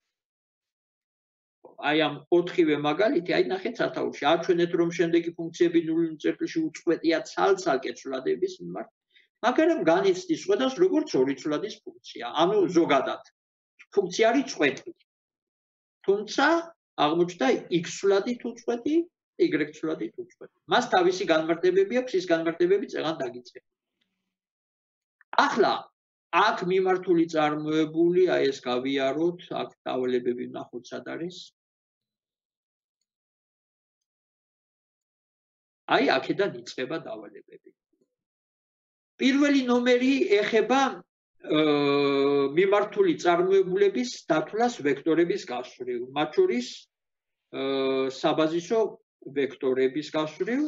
აი ამ ოთხივე მაგალითი, აი ნახეთ სათაურში. აჩვენეთ რომ შემდეგი ფუნქციები ნული წერტილში უწყვეტია ცალ-ცალკე ცვლადების მიმართ, მაგრამ განიცდის სხვადასხვა როგორც ორი ცვლადის ფუნქცია. ანუ ზოგადად ფუნქცია არის წყვეტი. თუმცა აღმოჩნდა x ცვლადით უწყვეტი, y ცვლადით უწყვეტი. მას თავისი განმარტებები აქვს, ის განმარტებები წეგან დაგიწერეთ. ახლა აქ მიმართული წარმოებული, აი ეს გავიაროთ, აქ დავალებები ვნახოთ სად არის. აი აქედან იწყება დავალებები. პირველი ნომერი ეხება მიმართული წარმოებულების დათვლას ვექტორების გასწვრივ, მათ შორის საბაზისო ვექტორების გასწვრივ.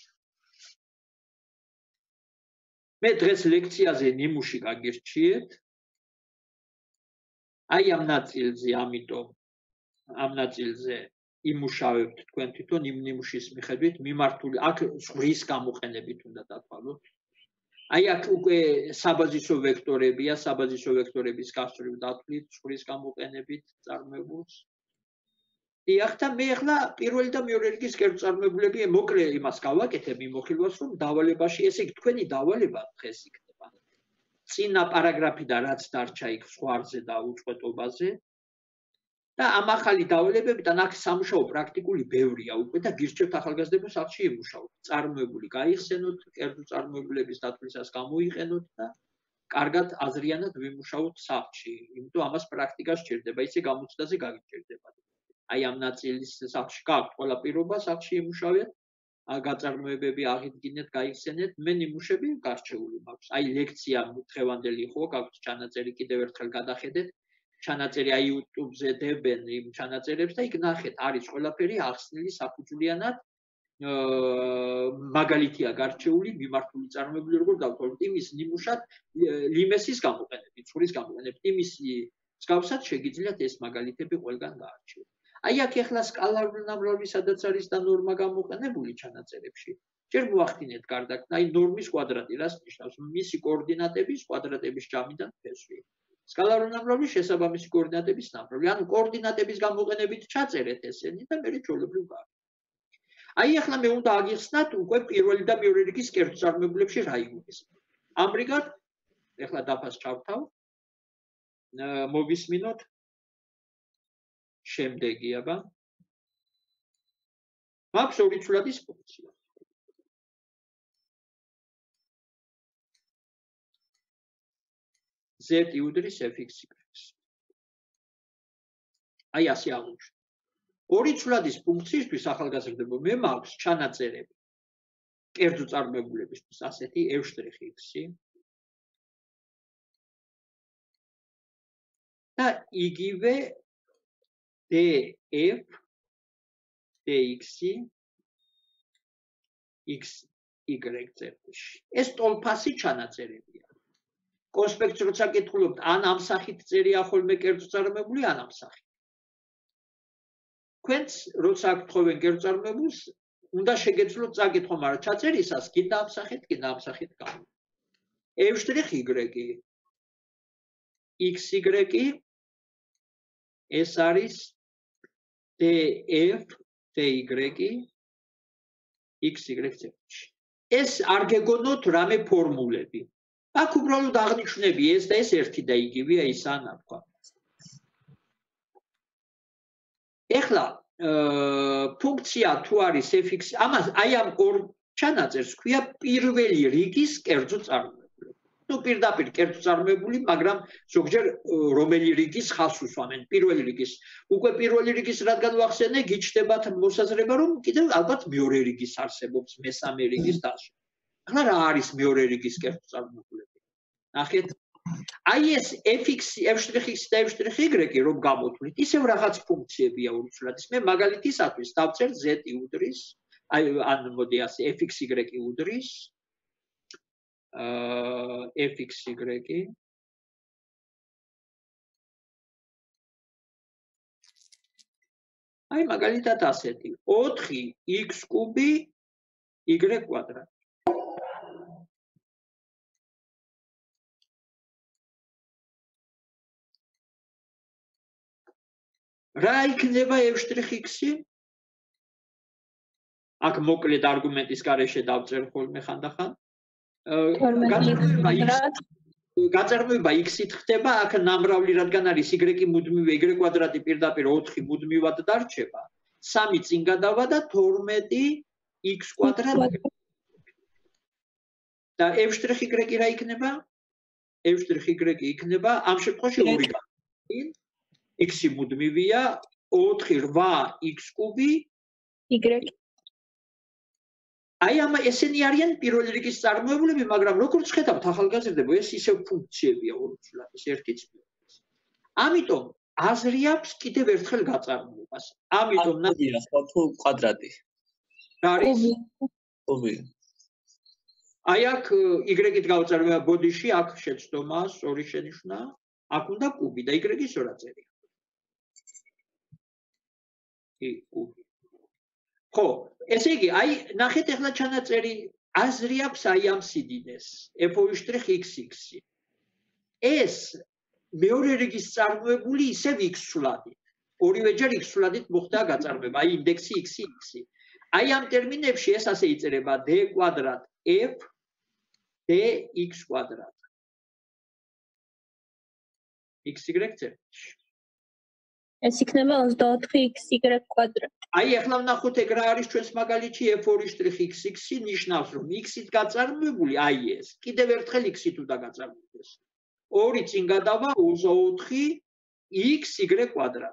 მე დღეს ლექციაზე ნიმუში გაგირჩიეთ. აი ამ ნაწილზე, ამიტომ ამ ნაწილზე იმუშავებთ თქვენ თვითონ იმ ნიმუშის მიხედვით, მიმართული აქ ზღვის გამოყენებით უნდა დათვალოთ. აი აქ უკვე საბაზისო ვექტორებია, საბაზისო ვექტორების გასწვრივ დათვლით ზღვის გამოყენებით წარმოებულს. დიახ და მე ახლა პირველი და მეორე რიგის კერძო წარმოებულები მოკლე იმას გავაკეთებ მიმოხილვას რომ დავალებაში ესე იგი თქვენი დავალება დღეს იქნება წინა პარაგრაფიდან რაც დარჩა იქ ზღვარზე და უწყვეტობაზე და ამ ახალი დავალებებიდან აქ სამუშაო პრაქტიკული ბევრია უკვე და გირჩევთ ახალგაზრდებო სახლში იმუშაოთ წარმოებული გაიხსენოთ კერძო წარმოებულების დათვლისას გამოიყენოთ და კარგად აზრიანად ვიმუშაოთ სახლში იმიტომ ამას პრაქტიკა სჭირდება ისე გამოცდაზე გაგიჭირდებათ აი ამ ნაწილის სახლში გაქვთ ყველა პირობა სახლში იმუშავეთ გაწარმოებები აღიდგინეთ გაიხსენეთ მე ნიმუშები გარჩეული მაქვს აი ლექცია დღევანდელი ხო გაქვთ ჩანაწერი კიდევ ერთხელ გადახედეთ ჩანაწერი აი YouTube-ზე დებენ იმ ჩანაწერებს და იქ ნახეთ არის ყველაფერი ახსნილი საფუძვლიანად მაგალითია გარჩეული მიმართული წარმოებული როგორ დავთვალოთ იმის ნიმუშად ლიმესის გამოყენებით ცურის გამოყენებით იმისი მსგავსად შეგიძლიათ ეს მაგალითები ყველგან გაარჩიოთ აი აქ ახლა სკალარული ნამრავლი სადაც არის და ნორმა გამოყენებული ჩანაწერებში ჯერ მოახდინეთ გარდაქმნა აი ნორმის კვადრატი რას ნიშნავს მისი კოორდინატების კვადრატების ჯამიდან ფესვი სკალარული ნამრავლის შესაბამისი კოორდინატების ნამრავლი ანუ კოორდინატების გამოყენებით ჩაწერეთ ესენი და მე ჩვეულებრივ გააკეთეთ აი ახლა მე უნდა აგიხსნათ უკვე პირველი და მეორე რიგის კერძო წარმოებულებში რა იგულისხმება ამრიგად ახლა დაფას ჩავთავ მოგისმინოთ შემდეგი აბა მაქვს ორი ცვლადის ფუნქცია z უდრის fx აი ასე აღვნიშნე ორი ცვლადის ფუნქციისთვის ახალგაზრდებო მე მაქვს ჩანაწერები კერძო წარმოებულებისთვის ასეთი f'(x) და იგივე df dx x y წერტილში ეს ტოლფასი ჩანაწერებია კონსპექტს როცა გითხულობთ ან ამ სახით წერია ხოლმე კერძო წარმოებული ან ამ სახით თქვენც როცა გთხოვენ კერძო წარმოებულს უნდა შეგეძლოთ წაკითხო მაგრამ ჩაწერისას კიდე ამ სახით კიდე ამ სახით გავა f'(y) xy ეს არის df dy xy წერტილში ეს არ გეგონოთ რამე ფორმულები აქ უბრალოდ აღნიშნები ეს და ეს ერთი და იგივეა ის ანა თქვა ეხლა ფუნქცია თუ არის fx ამას აი ამ ორ ჩანაწერს ქვია პირველი რიგის კერძო წარმოებული ну პირდაპირ კერძო წარმოებული მაგრამ ზოგჯერ რომელი რიგის ხალხს უსვამენ პირველი რიგის უკვე პირველი რიგის რადგან ვახსენე გიჩნდებათ მოსაზრება რომ კიდევ ალბათ მეორე რიგის არსებობს მესამე რიგის და ახლა რა არის მეორე რიგის კერძო წარმოებულები ნახეთ აი ეს fx f'(x) და f'(y) რომ გამოთვლით ისევ რაღაც ფუნქციებია ორი ცვლადის მე მაგალითისათვის დავწერ z უდრის აი ან მოდი ასე fxy უდრის აა fxy აი მაგალითად ასეთი ოთხი x კუბი y კვადრატი რა იქნება f'(x) აქ მოკლედ არგუმენტის გარეშე დავწერ ხოლმე ხანდახან გაწარმოება x-ით ხდება აქ ნამრავლი რადგან არის y მუდმივი y კვადრატი პირდაპირ ოთხი მუდმივად დარჩება სამი წინ გადავა და თორმეტი x კვადრატი და f'(y) რა იქნება f'(y) იქნება ამ შემთხვევაში ორი x მუდმივია ოთხი რვა x კუბი y აი ამ ესენი არიან პირველი რიგის წარმოებულები მაგრამ როგორც ხედავთ ახალგაზრდებო ეს ისევ ფუნქციებია ორი ცვლადის ერთიც მეორეს ამიტომ აზრი აქვს კიდევ ერთხელ გაწარმოებას ამიტომ ნახია ხო თუ კვადრატი რა არის კუბი აი აქ y-ით გავწარმოება ბოდიში აქ შეცდომა სწორი შენიშვნა აქ უნდა კუბი და y-ის რა წერია კუბი ხო ესე იგი აი ნახეთ ახლა ჩანაწერი აზრი აქვს აი ამ სიდიდეს f'(x)x ეს მეორე რიგის წარმოებული ისევ x ცვლადით ორივეჯერ x-სულადით მოხდა გაწარმოება, აი ინდექსი x-ი x-ი. აი ამ ტერმინებში ეს ასე იწერება d კვადრატ f dx კვადრატ. xy წერტილში. ეს იქნება ოცდაოთხი xy კვადრატი. აი ახლა ვნახოთ ეგ რა არის ჩვენს მაგალითში f ორი შტრიხ x-ი ნიშნავს რომ x-ით გაწარმოებული აი ეს. კიდევ ერთხელ x-ით უნდა გაწარმოდეს. ორი წინ გადავა ოცდაოთხი xy კვადრატი.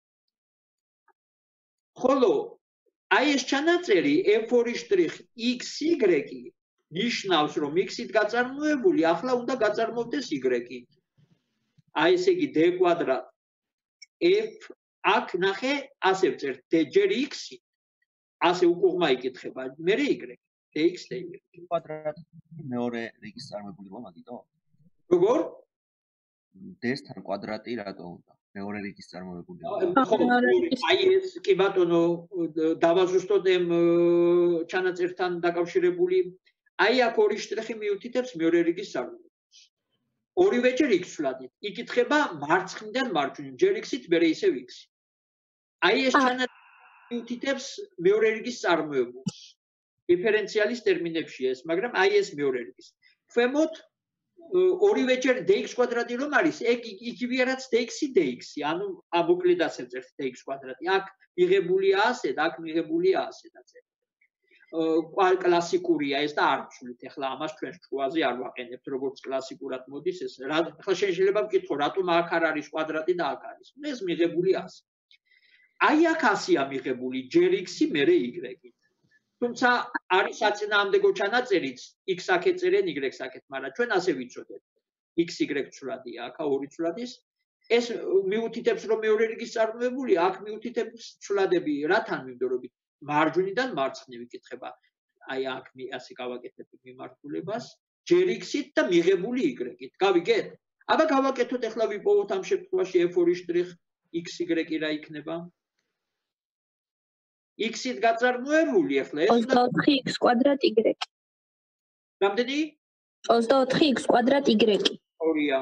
ხოლო აი ეს ჩანაწერი f ორი შტრიხ xy ნიშნავს რომ x-ით გაწარმოებული ახლა უნდა გაწარმოდეს y-ით. აი ესე იგი d კვადრატ f აქ ნახე ასე ვწერთ d ჯერ x-ი ასე უკუღმა იკითხება მე y dx dy კვადრატი მეორე რიგის წარმოებული რა მაგიტო? როგორ? d-სთან კვადრატი რატო უნდა? მეორე რიგის წარმოებული. აი ეს კი ბატონო დავაზუსტოთ ამ ჩანაწერთან დაკავშირებული აი აქ ორი შტრიხი მიუთითებს მეორე რიგის წარმოებულს. ორივეჯერ x-სულადით იკითხება მარცხნიდან მარჯვნივ ჯერ x-ით მერე ისევ x-ი. აი ეს ჩანაწერი მიუთითებს მეორე რიგის წარმოებულს. დიფერენციალის ტერმინებში ეს, მაგრამ აი ეს მეორე რიგის. ქვემოთ ორივეჯერ dx კვადრატი რომ არის, ეგ იგივეა რაც dx-ი dx-ი, ანუ ამოკლედ ასე წერთ dx კვადრატი. აქ მიღებულია ასე და აქ მიღებულია ასე დაწერთ. კლასიკურია ეს და არ ვცვლით ახლა ამას ჩვენს შუაზე არ ვაყენებთ როგორც კლასიკურად მოდის ეს რა ახლა შეიძლება ვკითხო რატომ აქ არ არის კვადრატი და აქ არის ეს მიღებული ასე აი აქ ასეა მიღებული ჯერ x-ი მერე y-ით თუმცა არის საწინააღმდეგო ჩანაწერიც x აქ ეწერენ y-ს აქეთ მაგრამ ჩვენ ასე ვიცოდეთ xy ცვლადია აქ ორი ცვლადის ეს მიუთითებს რომ მეორე რიგის წარმოებული აქ მიუთითებს ცვლადები რათან მიმდევრობით მარჯვნიდან მარცხნივ იკითხება. აი აქ ასე გავაკეთებთ მიმართულებას, ჯერ x-ით და მიღებული y-ით. გავიგეთ? აბა გავაკეთოთ ახლა ვიპოვოთ ამ შემთხვევაში f ორი შტრიხ xy რა იქნება? x-ით გაწარმოებული ახლა ეს ოცდაოთხი x კვადრატ y. რამდენი? ოცდაოთხი x კვადრატ y. ორია.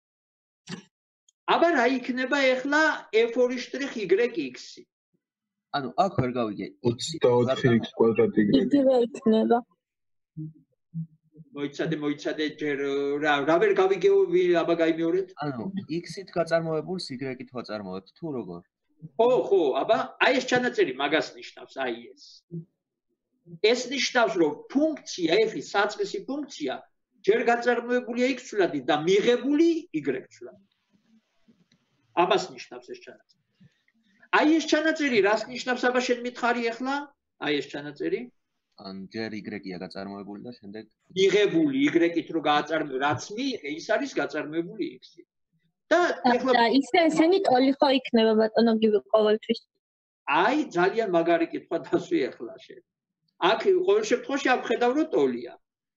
აბა რა იქნება ახლა f ორი შტრიხ yx-ი? ანუ აქ ვერ გავიგე ოცდაოთხი x კვადრატი y. იგივე იქნება. მოიცადე მოიცადე ჯერ რა რა ვერ გავიგეო აბა გაიმეორეთ? ანუ x-ით გაწარმოებულს y-ით ვაწარმოებთ თუ როგორ? ხო ხო აბა აი ეს ჩანაწერი მაგას ნიშნავს აი ეს. ეს ნიშნავს რომ ფუნქცია f-ი საწყისი ფუნქცია ჯერ გაწარმოებულია x-სულადით და მიღებული y-სულადით. ამას ნიშნავს ეს ჩანაწერი. აი ეს ჩანაწერი რას ნიშნავს აბა შენ მითხარი ახლა? აი ეს ჩანაწერი? ან ჯერ y-ია გაწარმოებული და შემდეგ მიღებული y-ით რო გააწარმოე, რაც მიიღე, ის არის გაწარმოებული x-ი. და ახლა და ისე ესენი ტოლი ხო იქნება ბატონო გივი ყოველთვის. აი ძალიან მაგარი კითხვა დასვი ახლა შენ. აქ ყოველ შემთხვევაში ავხედავ რომ ტოლია.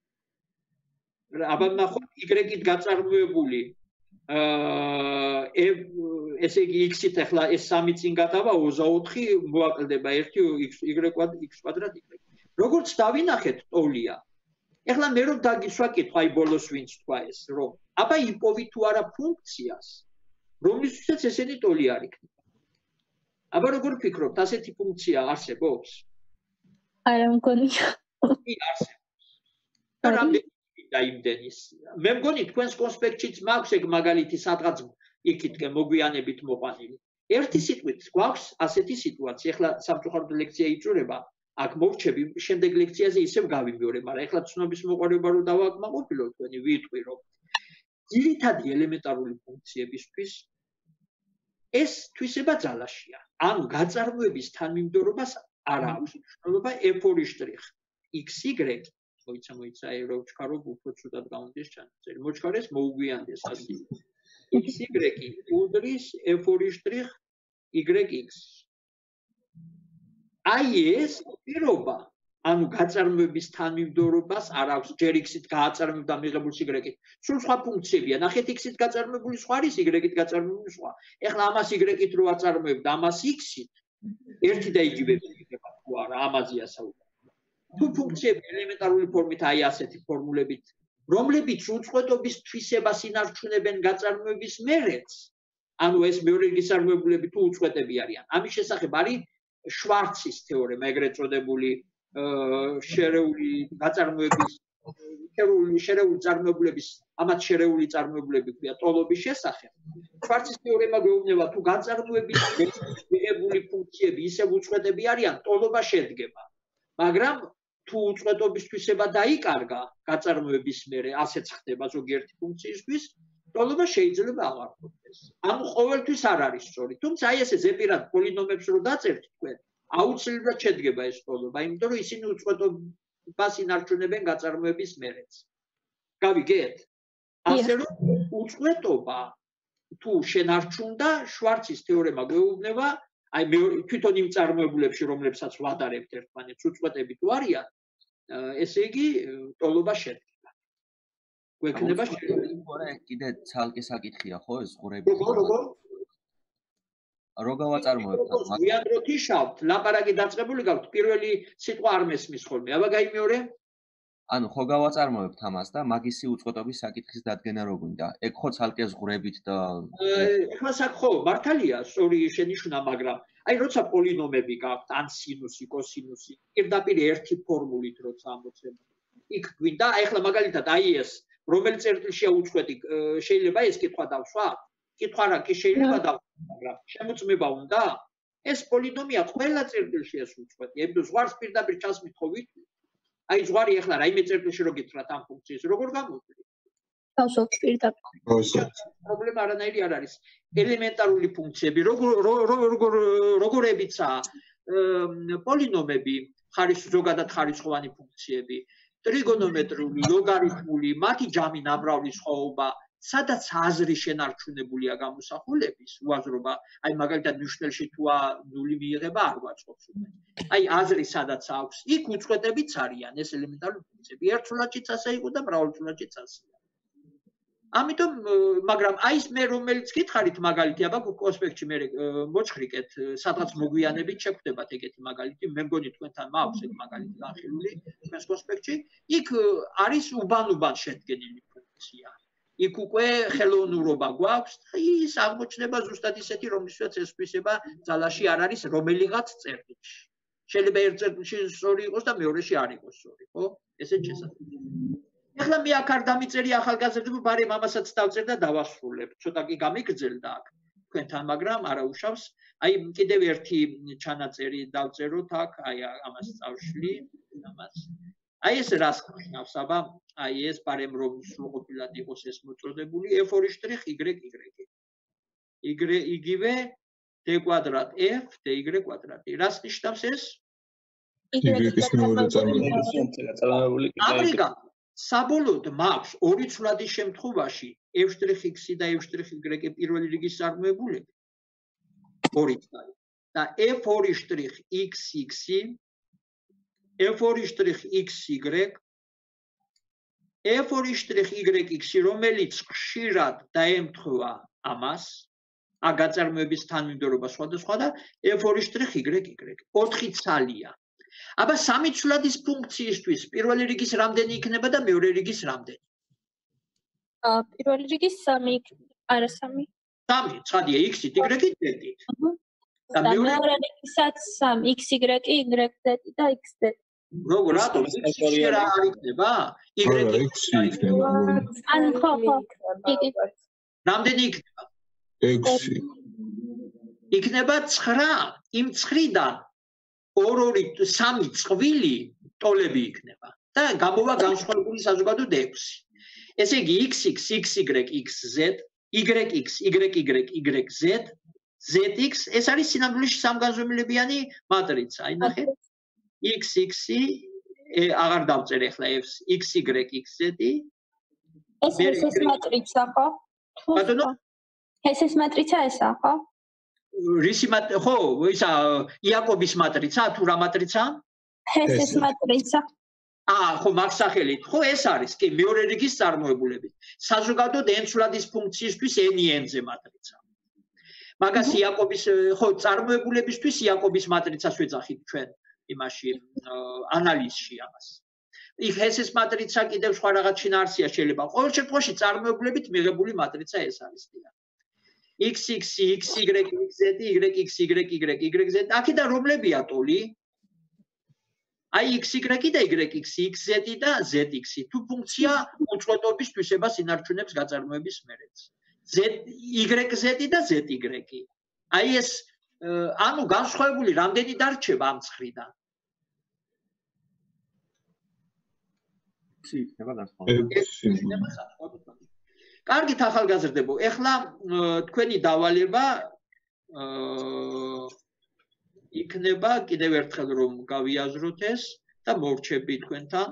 აბა ნახოთ y-ით გაწარმოებული აა ესე იგი x-ით ახლა ეს სამი წინ გადავა ოცდაოთხი მოაკლდება ერთი y კვადრატ y. როგორც დავინახეთ ტოლია. ახლა მე რომ დაგისვა კითხვა აი ბოლოს ვინც თქვა ეს რომ აბა იპოვი თუ არა ფუნქციას რომლისთვისაც ესენი ტოლი არ იქნება. აბა როგორ ფიქრობთ ასეთი ფუნქცია არსებობს? არა მგონია. კი არსებობს. და რამდენი დაიმდენის. მე მგონი თქვენს კონსპექტშიც მაქვს ეგ მაგალითი სადღაც იქითკენ მოგვიანებით მოყვანილი. ერთი სიტყვით გვაქვს ასეთი სიტუაცია. ახლა სამწუხაროდ ლექცია იწურება. აქ მოვჩები შემდეგ ლექციაზე ისევ გავიმეორე, მაგრამ ახლა ცნობის მოყარება რო დავაკმაყოფილო თქვენი ვიტყვი რომ ძირითადი ელემენტარული ფუნქციებისთვის ეს თვისება ძალაშია. ანუ გაწარმოების თანმიმდევრობას არ აქვს მნიშვნელობა f ორი შტრიხ xy მოიცა მოიცა აი რო ვჩქარო უფრო ცუდად გავუნდეს ჩანაწერი. მოჩქარეს მოუგვიანდეს ასე. xy უდრის f ორი შტრიხ yx. აი ეს პირობა, ანუ გაწარმოების თანმიმდევრობას არ აქვს ჯერ x-ით გააწარმოებ და მიღებულს y-ით. სულ სხვა ფუნქციებია. ნახეთ x-ით გაწარმოებული სხვა არის, y-ით გაწარმოებული სხვა. ეხლა ამას y-ით რო აწარმოებ და ამას x-ით, ერთი და იგივე იქნება თუ არა, ამაზეა საუბარი. თუ ფუნქციები ელემენტარული ფორმით აი ასეთი ფორმულებით, რომლებიც უწყვეტობის თვისებას ინარჩუნებენ გაწარმოების მერეც, ანუ ეს მეორე რიგის წარმოებულები თუ უწყვეტები არიან. ამის შესახებ არის შვარცის თეორემა, ეგრეთ წოდებული შერეული გაწარმოების შერეული შერეული წარმოებულების ამათ შერეული წარმოებულები ქვია ტოლობის შესახებ. შვარცის თეორემა გვეუბნება თუ გაწარმოების მიღებული ფუნქციები ისევ უწყვეტები არიან, ტოლობა შედგება. მაგრამ თუ უწყვეტობისთვისება დაიკარგა გაწარმოების მერე, ასეც ხდება ზოგიერთი ფუნქციისთვის, ტოლობა შეიძლება აღარ ყოფდეს. ანუ ყოველთვის არ არის სწორი. თუმცა აი ესე ზეპირად პოლინომებს რო დაწერთ თქვენ, აუცილებლად შედგება ეს ტოლობა, იმიტომ რომ ისინი უწყვეტობას ინარჩუნებენ გაწარმოების მერეც. გავიგეთ? ასე რომ უწყვეტობა თუ შენარჩუნდა, შვარცის თეორემა გვეუბნება, აი თვითონ იმ წარმოებულებში, რომლებსაც ვადარებთ ერთმანეთს, უწყვეტები თუ არიან, ესე იგი ტოლობა შედგება. გვექნება შეიძლება კიდე ცალკე საკითხია ხო ეს ყურები? როგორ როგორ? რო გავაწარმოებთ ამ ვიან რო თიშავთ, ლაპარაკი დაწყებული გაქვთ, პირველი სიტყვა არ მესმის ხოლმე. აბა გაიმეორე? ანუ ხო გავაწარმოებთ ამას და მაგისი უწყვეტობის საკითხის დადგენა რო გვინდა. ეგ ხო ცალკე ზღურებით და ეხლა საკ ხო, მართალია, სწორი შენიშვნა, მაგრამ აი როცა პოლინომები გაქვთ, ან სინუსი, კოსინუსი, პირდაპირ ერთი ფორმულით როცა ამოცემთ. იქ გვინდა, აი ეხლა მაგალითად აი ეს, რომელი წერტილშია უწყვეტი, შეიძლება ეს კითხვა დავსვა? კითხვა რა კი შეიძლება დავსვა, მაგრამ შემოწმება უნდა? ეს პოლინომია ყველა წერტილში ეს უწყვეტი. ებდო ზღვარს პირდაპირ ჩასმით ხო ვიტყვი? აი ზღვარი ეხლა რაიმე წერტილში რო გითხრათ ამ ფუნქციის, როგორ გამოწვი? დავსვათ პირდაპირ. პრობლემა არანაირი არ არის. ელემენტარული ფუნქციები, როგორ როგორებიცაა პოლინომები, ხარის ზოგადად ხარისხოვანი ფუნქციები, ტრიგონომეტრიული, ლოგარითმული, მათი ჯამი ნამრავლის ხოვობა, სადაც აზრი შენარჩუნებულია გამოსახულების, უაზრობა, აი მაგალითად ნიშნელში თუ ნული მიიღება არ ვაწყობს უკვე. აი აზრი სადაც აქვს, იქ უწყვეტებიც არიან ეს ელემენტარული ფუნქციები. ერთსულადშიც ასე იყო და მრავალსულადშიც ასეა. ამიტომ, მაგრამ აი ეს მე რომელიც გითხარით მაგალითი, აბა კონსპექტში მე მოჩხრიკეთ, სადღაც მოგვიანებით შეგვხვდებათ ეგეთი მაგალითი, მე მგონი თქვენთან მაქვს ეგ მაგალითი განხილული თქვენს კონსპექტში, იქ არის უბან-უბან შედგენილი ფუნქცია. იქ უკვე ხელოვნურობა გვაქვს, ის აღმოჩნდება ზუსტად ისეთი, რომლისთვისაც ეს თვისება ძალაში არ არის რომელიღაც წერტილში. შეიძლება ერთ წერტილში სწორი იყოს და მეორეში არ იყოს სწორი, ხო? ესეც შესაძლებელია. ეხლა მე აქ არ დამიწერი ახალგაზრდები, ბარემ ამასაც დავწერ და დავასრულებ. ცოტა კი გამიგრძელდა აქ თქვენთან, მაგრამ არა უშავს. აი კიდევ ერთი ჩანაწერი დავწეროთ აქ, აი ამას წავშლი, ამას. აი ეს რას ნიშნავს, აბა, აი ეს ბარემ რომ სრულყოფილად იყოს ეს მოწოდებული f ორი შტრიხ y y. y იგივე d კვადრატ f dy კვადრატი. რას ნიშნავს ეს? y-ის მეორე წარმოებული. ამრიგად საბოლოოდ მაქვს ორი ცვლადის შემთხვევაში f'-x და f'-y პირველი რიგის წარმოებულები. ორი ცვლადი. და f ორი შტრიხ x x f ორი შტრიხ x y f ორი შტრიხ y x რომელიც ხშირად დაემთხვა ამას ა გაწარმოების თანმიმდევრობა სხვადასხვა და f ორი შტრიხ y y ოთხი ცალია. აბა სამი ცვლადის ფუნქციისთვის პირველი რიგის რამდენი იქნება და მეორე რიგის რამდენი? აა პირველი რიგის სამი, არა სამი. სამი, ცხადია x-ით, y-ით, z-ით. და მეორე რიგისაც სამი, x y y z და x z. როგორ რატომ x-ში რა არ იქნება? y-ში იქნება. ან ხო ხო. რამდენი იქნება? ექვსი. იქნება ცხრა, იმ ცხრიდან ორ-ორი სამი წყვილი ტოლები იქნება და გამოვა განსხვავებული საზოგადოდ ექვსი. ესე იგი x-x, x-y, x-z, y-x, y-y, y-z, z-x ეს არის სინამდვილეში სამგანზომილებიანი მატრიცა. აი ნახეთ. x-x აღარ დავწერე ახლა f-ს, x-y, x-z. ეს ეს მატრიცა ხო? ბატონო? ეს ეს მატრიცა ესა ხო? რისი მატრიცა? ხო, ისა იაკობის მატრიცა თუ რა მატრიცა? ეს ეს მატრიცა. აა, ხო, მაგ სახელით. ხო, ეს არის, კი, მეორე რიგის წარმოებულებით. საზოგადოდ n ცვლადის ფუნქციისთვის n-ზე მატრიცა. მაგას იაკობის, ხო, წარმოებულებისთვის იაკობის მატრიცას ვეძახით ჩვენ იმაში ანალიზში ამას. იქ ეს ეს მატრიცა კიდევ სხვა რაღაც შინაარსია შეიძლება. ყოველ შემთხვევაში წარმოებულებით მიღებული მატრიცა ეს არის. x x x y x z y x y y y z აქედან რომლებია ტოლი? აი x y და y x x z და z x თუ ფუნქცია უწყვეტობის თვისებას ინარჩუნებს გაწარმოების მერეც. z y z და z y. აი ეს ანუ განსხვავებული რამდენი დარჩება ამ ცხრიდან? ექვსი იქნება განსხვავებული. კარგით ახალგაზრდებო, ეხლა თქვენი დავალება იქნება კიდევ ერთხელ რომ გავიაზროთ ეს და მოვრჩები თქვენთან.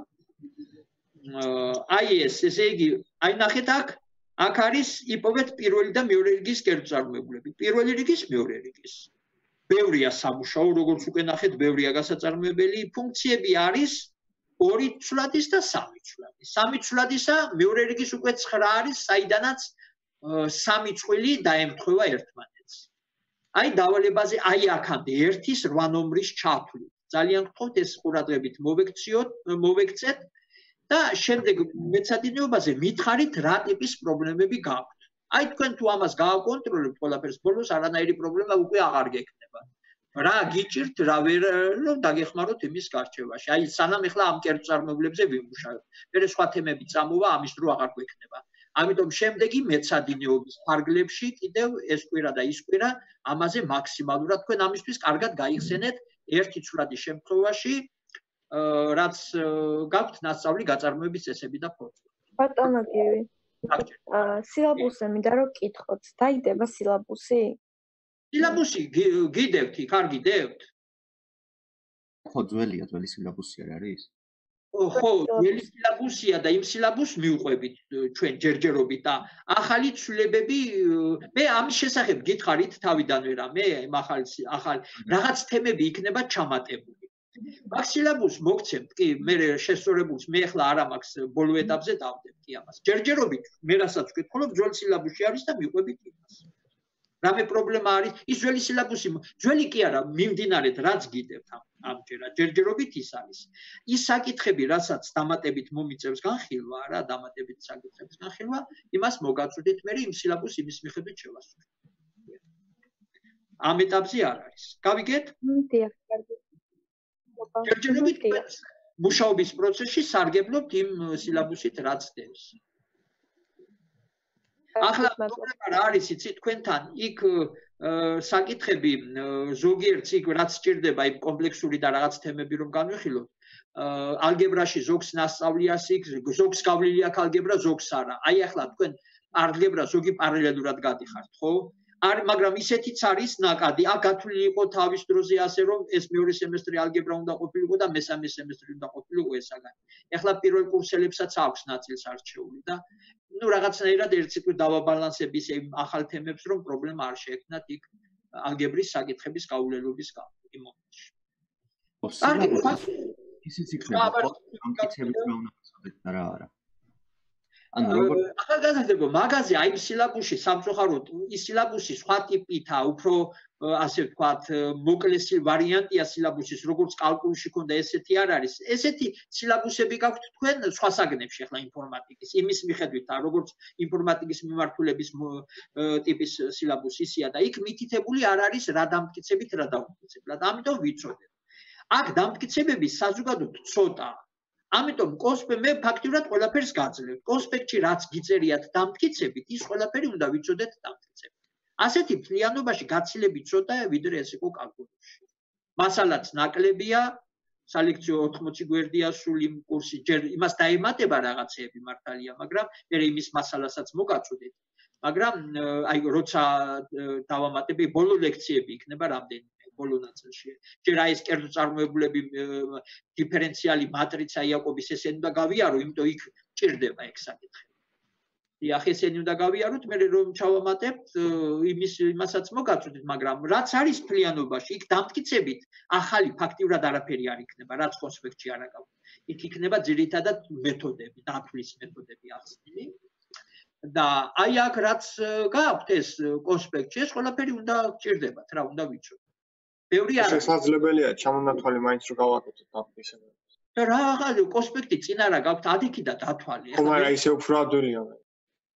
აი ეს, ესე იგი, აი ნახეთ აქ, აქ არის იპოვეთ პირველი და მეორე რიგის კერძწარმოებულები. პირველი რიგის, მეორე რიგის. ბევრია სამუშაო, როგორც უკვე ნახეთ, ბევრია გასაწარმოებელი. ფუნქციები არის ორი ცვლადის და სამი ცვლადის. სამი ცვლადისა მეორე რიგის უკვე ცხრა არის, საიდანაც სამი წყვილი დაემთხვევა ერთმანეთს. აი დავალებაზე აი აქამდე ერთის რვა ნომრის ჩათვლით. ძალიან გთხოვთ ეს ყურადღებით მოვექციოთ, მოვექცეთ და შემდეგ მეცადინეობაზე მითხარით რა ტიპის პრობლემები გაქვთ. აი თქვენ თუ ამას გააკონტროლებთ ყველაფერს, ბოლოს არანაირი პრობლემა უკვე აღარ გექნება. რა გიჭირთ, რა ვერ რომ დაგეხმაროთ იმის გარჩევაში. აი სანამ ეხლა ამ კერძწარმოებულებზე ვიმუშავებთ. მერე სხვა თემები წამოვა, ამის დრო აღარ გვექნება. ამიტომ შემდეგი მეცადინეობის ფარგლებში კიდევ ეს კვირა და ის კვირა ამაზე მაქსიმალურად თქვენ ამისთვის კარგად გაიხსენეთ ერთი ცვლადის შემთხვევაში, რაც გაქვთ ნასწავლი გაწარმოების წესები და ფორმები. ბატონო გივი. სილაბუსზე მინდა რომ გკითხოთ, დაიდება სილაბუსი? სილაბუსი გიდევთ, არ გიდევთ? ხო, ძველია, ძველი სილაბუსი არ არის? ხო, ძველი სილაბუსია და იმ სილაბუსს მივყვებით ჩვენ ჯერჯერობით და ახალი ცვლილებები მე ამის შესახებ გითხარით თავიდანვე რა მე ახალი ახალი რაღაც თემები იქნება ჩამატებული. მაგ სილაბუსს მოგცემთ კი, მე შესწორებულს მე ახლა არ ამაქვს ბოლო ეტაპზე დავდებ კი ამას. ჯერჯერობით მე რასაც ვკითხულობ, ძველი სილაბუსი არის და მივყვებით იმას. რამე პრობლემა არის? ის ძველი სილაბუსი, ძველი კი არა, მიმდინარეთ რაც გიდევთ ამჯერად, ჯერჯერობით ის არის. ის საკითხები, რასაც დამატებით მომიწევს განხილვა, რა, დამატებით საკითხების განხილვა, იმას მოგაწვდით მე იმ სილაბუსს იმის მიხედვით შევასრულოთ. ამ ეტაპზე არ არის. გავიგეთ? დიახ, კარგი. ჯერჯერობით მუშაობის პროცესში სარგებლობთ იმ სილაბუსით, რაც დევს. ახლა პრობლემა რა არის იცით თქვენთან იქ საკითხები ზოგიერთ იქ რაც სჭირდება იმ კომპლექსური და რაღაც თემები რომ განვიხილოთ ალგებრაში ზოგს ნასწავლია იქ ზოგს გავლილი აქვს ალგებრა ზოგს არა აი ახლა თქვენ ალგებრა ზოგი პარალელურად გადიხართ ხო არ მაგრამ ისეთიც არის ნაკადი აქ გათვლილი იყო თავის დროზე ასე რომ ეს მეორე სემესტრი ალგებრა უნდა ყოფილიყო და მესამე სემესტრი უნდა ყოფილიყო ესაგანი ახლა პირველ კურსელებსაც აქვს ნაწილს არჩეული და ну რაღაცნაირად ერთ ციკლ დავაბალანსების იმ ახალ თემებს რომ პრობლემა არ შეექმნათ იქ ალგებრის საკითხების გაუვლელობის გამო იმ მომენტში. ისიც იქნება ამკიცების რა უნდა გასაგებთ და რა არა. ანუ როგორ ახალგაზრდებო მაგაზე აი სილაბუსში სამწუხაროდ ის სილაბუსი სხვა ტიპითაა უფრო ასე ვთქვათ მოკლესი ვარიანტია სილაბუსის როგორც კალკულში ქონდა ესეთი არ არის ესეთი სილაბუსები გაქვთ თქვენ სხვა საგნებში ახლა ინფორმატიკის იმის მიხედვითაა როგორც ინფორმატიკის მიმართულების ტიპის სილაბუსი ისია და იქ მითითებული არ არის რა დამტკიცებით რა დაუმტკიცებლად ამიტომ ვიცოდეთ აქ დამტკიცებები საზოგადოდ ცოტაა ამიტომ კონსპექტში მე ფაქტიურად ყველაფერს გაძლევთ. კონსპექტში რაც გიწერიათ დამტკიცებით, ის ყველაფერი უნდა ვიცოდეთ დამტკიცებით. ასეთი მთლიანობაში გაცილებით ცოტაა, ვიდრე ეს იყო კალკულუსში. მასალაც ნაკლებია, სალექციო ოთხმოცი გვერდია სულ იმ კურსი, ჯერ იმას დაემატება რაღაცეები მართალია, მაგრამ მე იმის მასალასაც მოგაწოდეთ. მაგრამ აი როცა დავამატები, ბოლო ლექციები იქნება რამდენი ბოლო ნაწილში. ჯერ აი ეს კერძო წარმოებულები დიფერენციალი მატრიცა იაკობის ესენი უნდა გავიარო, იმიტომ იქ ჭირდება ეგ საკითხი. დიახ, ესენი უნდა გავიაროთ, მე რომ ჩავამატებთ, იმის იმასაც მოგაწოდეთ, მაგრამ რაც არის მთლიანობაში, იქ დამტკიცებით ახალი ფაქტიურად არაფერი არ იქნება, რაც კონსპექტში არ აქვს. იქ იქნება ძირითადად მეთოდები, დათვლის მეთოდები ახსნილი. და აი აქ რაც გაქვთ ეს კონსპექტში, ეს ყველაფერი უნდა გჭირდებათ, რა უნდა ვიცოდეთ. ბევრი არა შესაძლებელია ჩამონათვალი მაინც რო გავაკეთოთ დამტკიცებებს. და რა აღარ კონსპექტი წინ არა გაქვთ ადიქი და დათვალი. ხო, მაგრამ ისე უფრო ადვილია.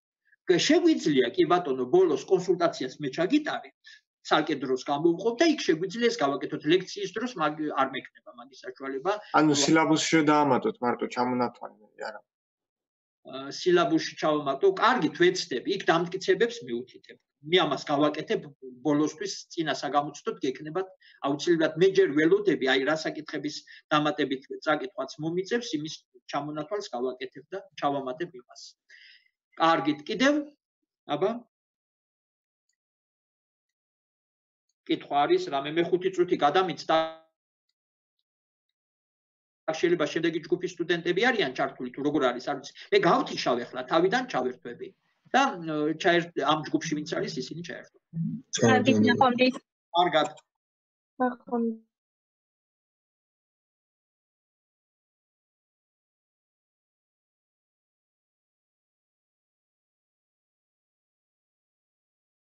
შეგვიძლია კი ბატონო ბოლოს კონსულტაციას მე ჩაგიტარე ცალკე დროს გამოვყობ და იქ შეგვიძლია ეს გავაკეთოთ ლექციის დროს მაგ არ მექნება მაგის საშუალება ანუ სილაბუსში დაამატოთ მარტო ჩამონათვალი არა სილაბუსში ჩავამატო კარგით ვეცდები იქ დამტკიცებებს მიუთითებ მე ამას გავაკეთებ ბოლოსთვის წინა საგამოცდოდ გექნებათ აუცილებლად მე ჯერ ველოდები აი რა საკითხების დამატებით წაკითხვაც მომიწევს იმის ჩამონათვალს გავაკეთებ და ჩავამატებ იმას კარგით კიდევ აბა კითხვა არის რამე მე ხუთი წუთი გადამიწდა შეიძლება შემდეგი ჯგუფის სტუდენტები არიან ჩართული თუ როგორ არის არ ვიცი მე გავთიშავ ახლა თავიდან ჩავერთვები და ჩაერთ ამ ჯგუფში ვინც არის ისინი ჩაერთვენ კარგით ნახვამდის კარგად ნახვამდის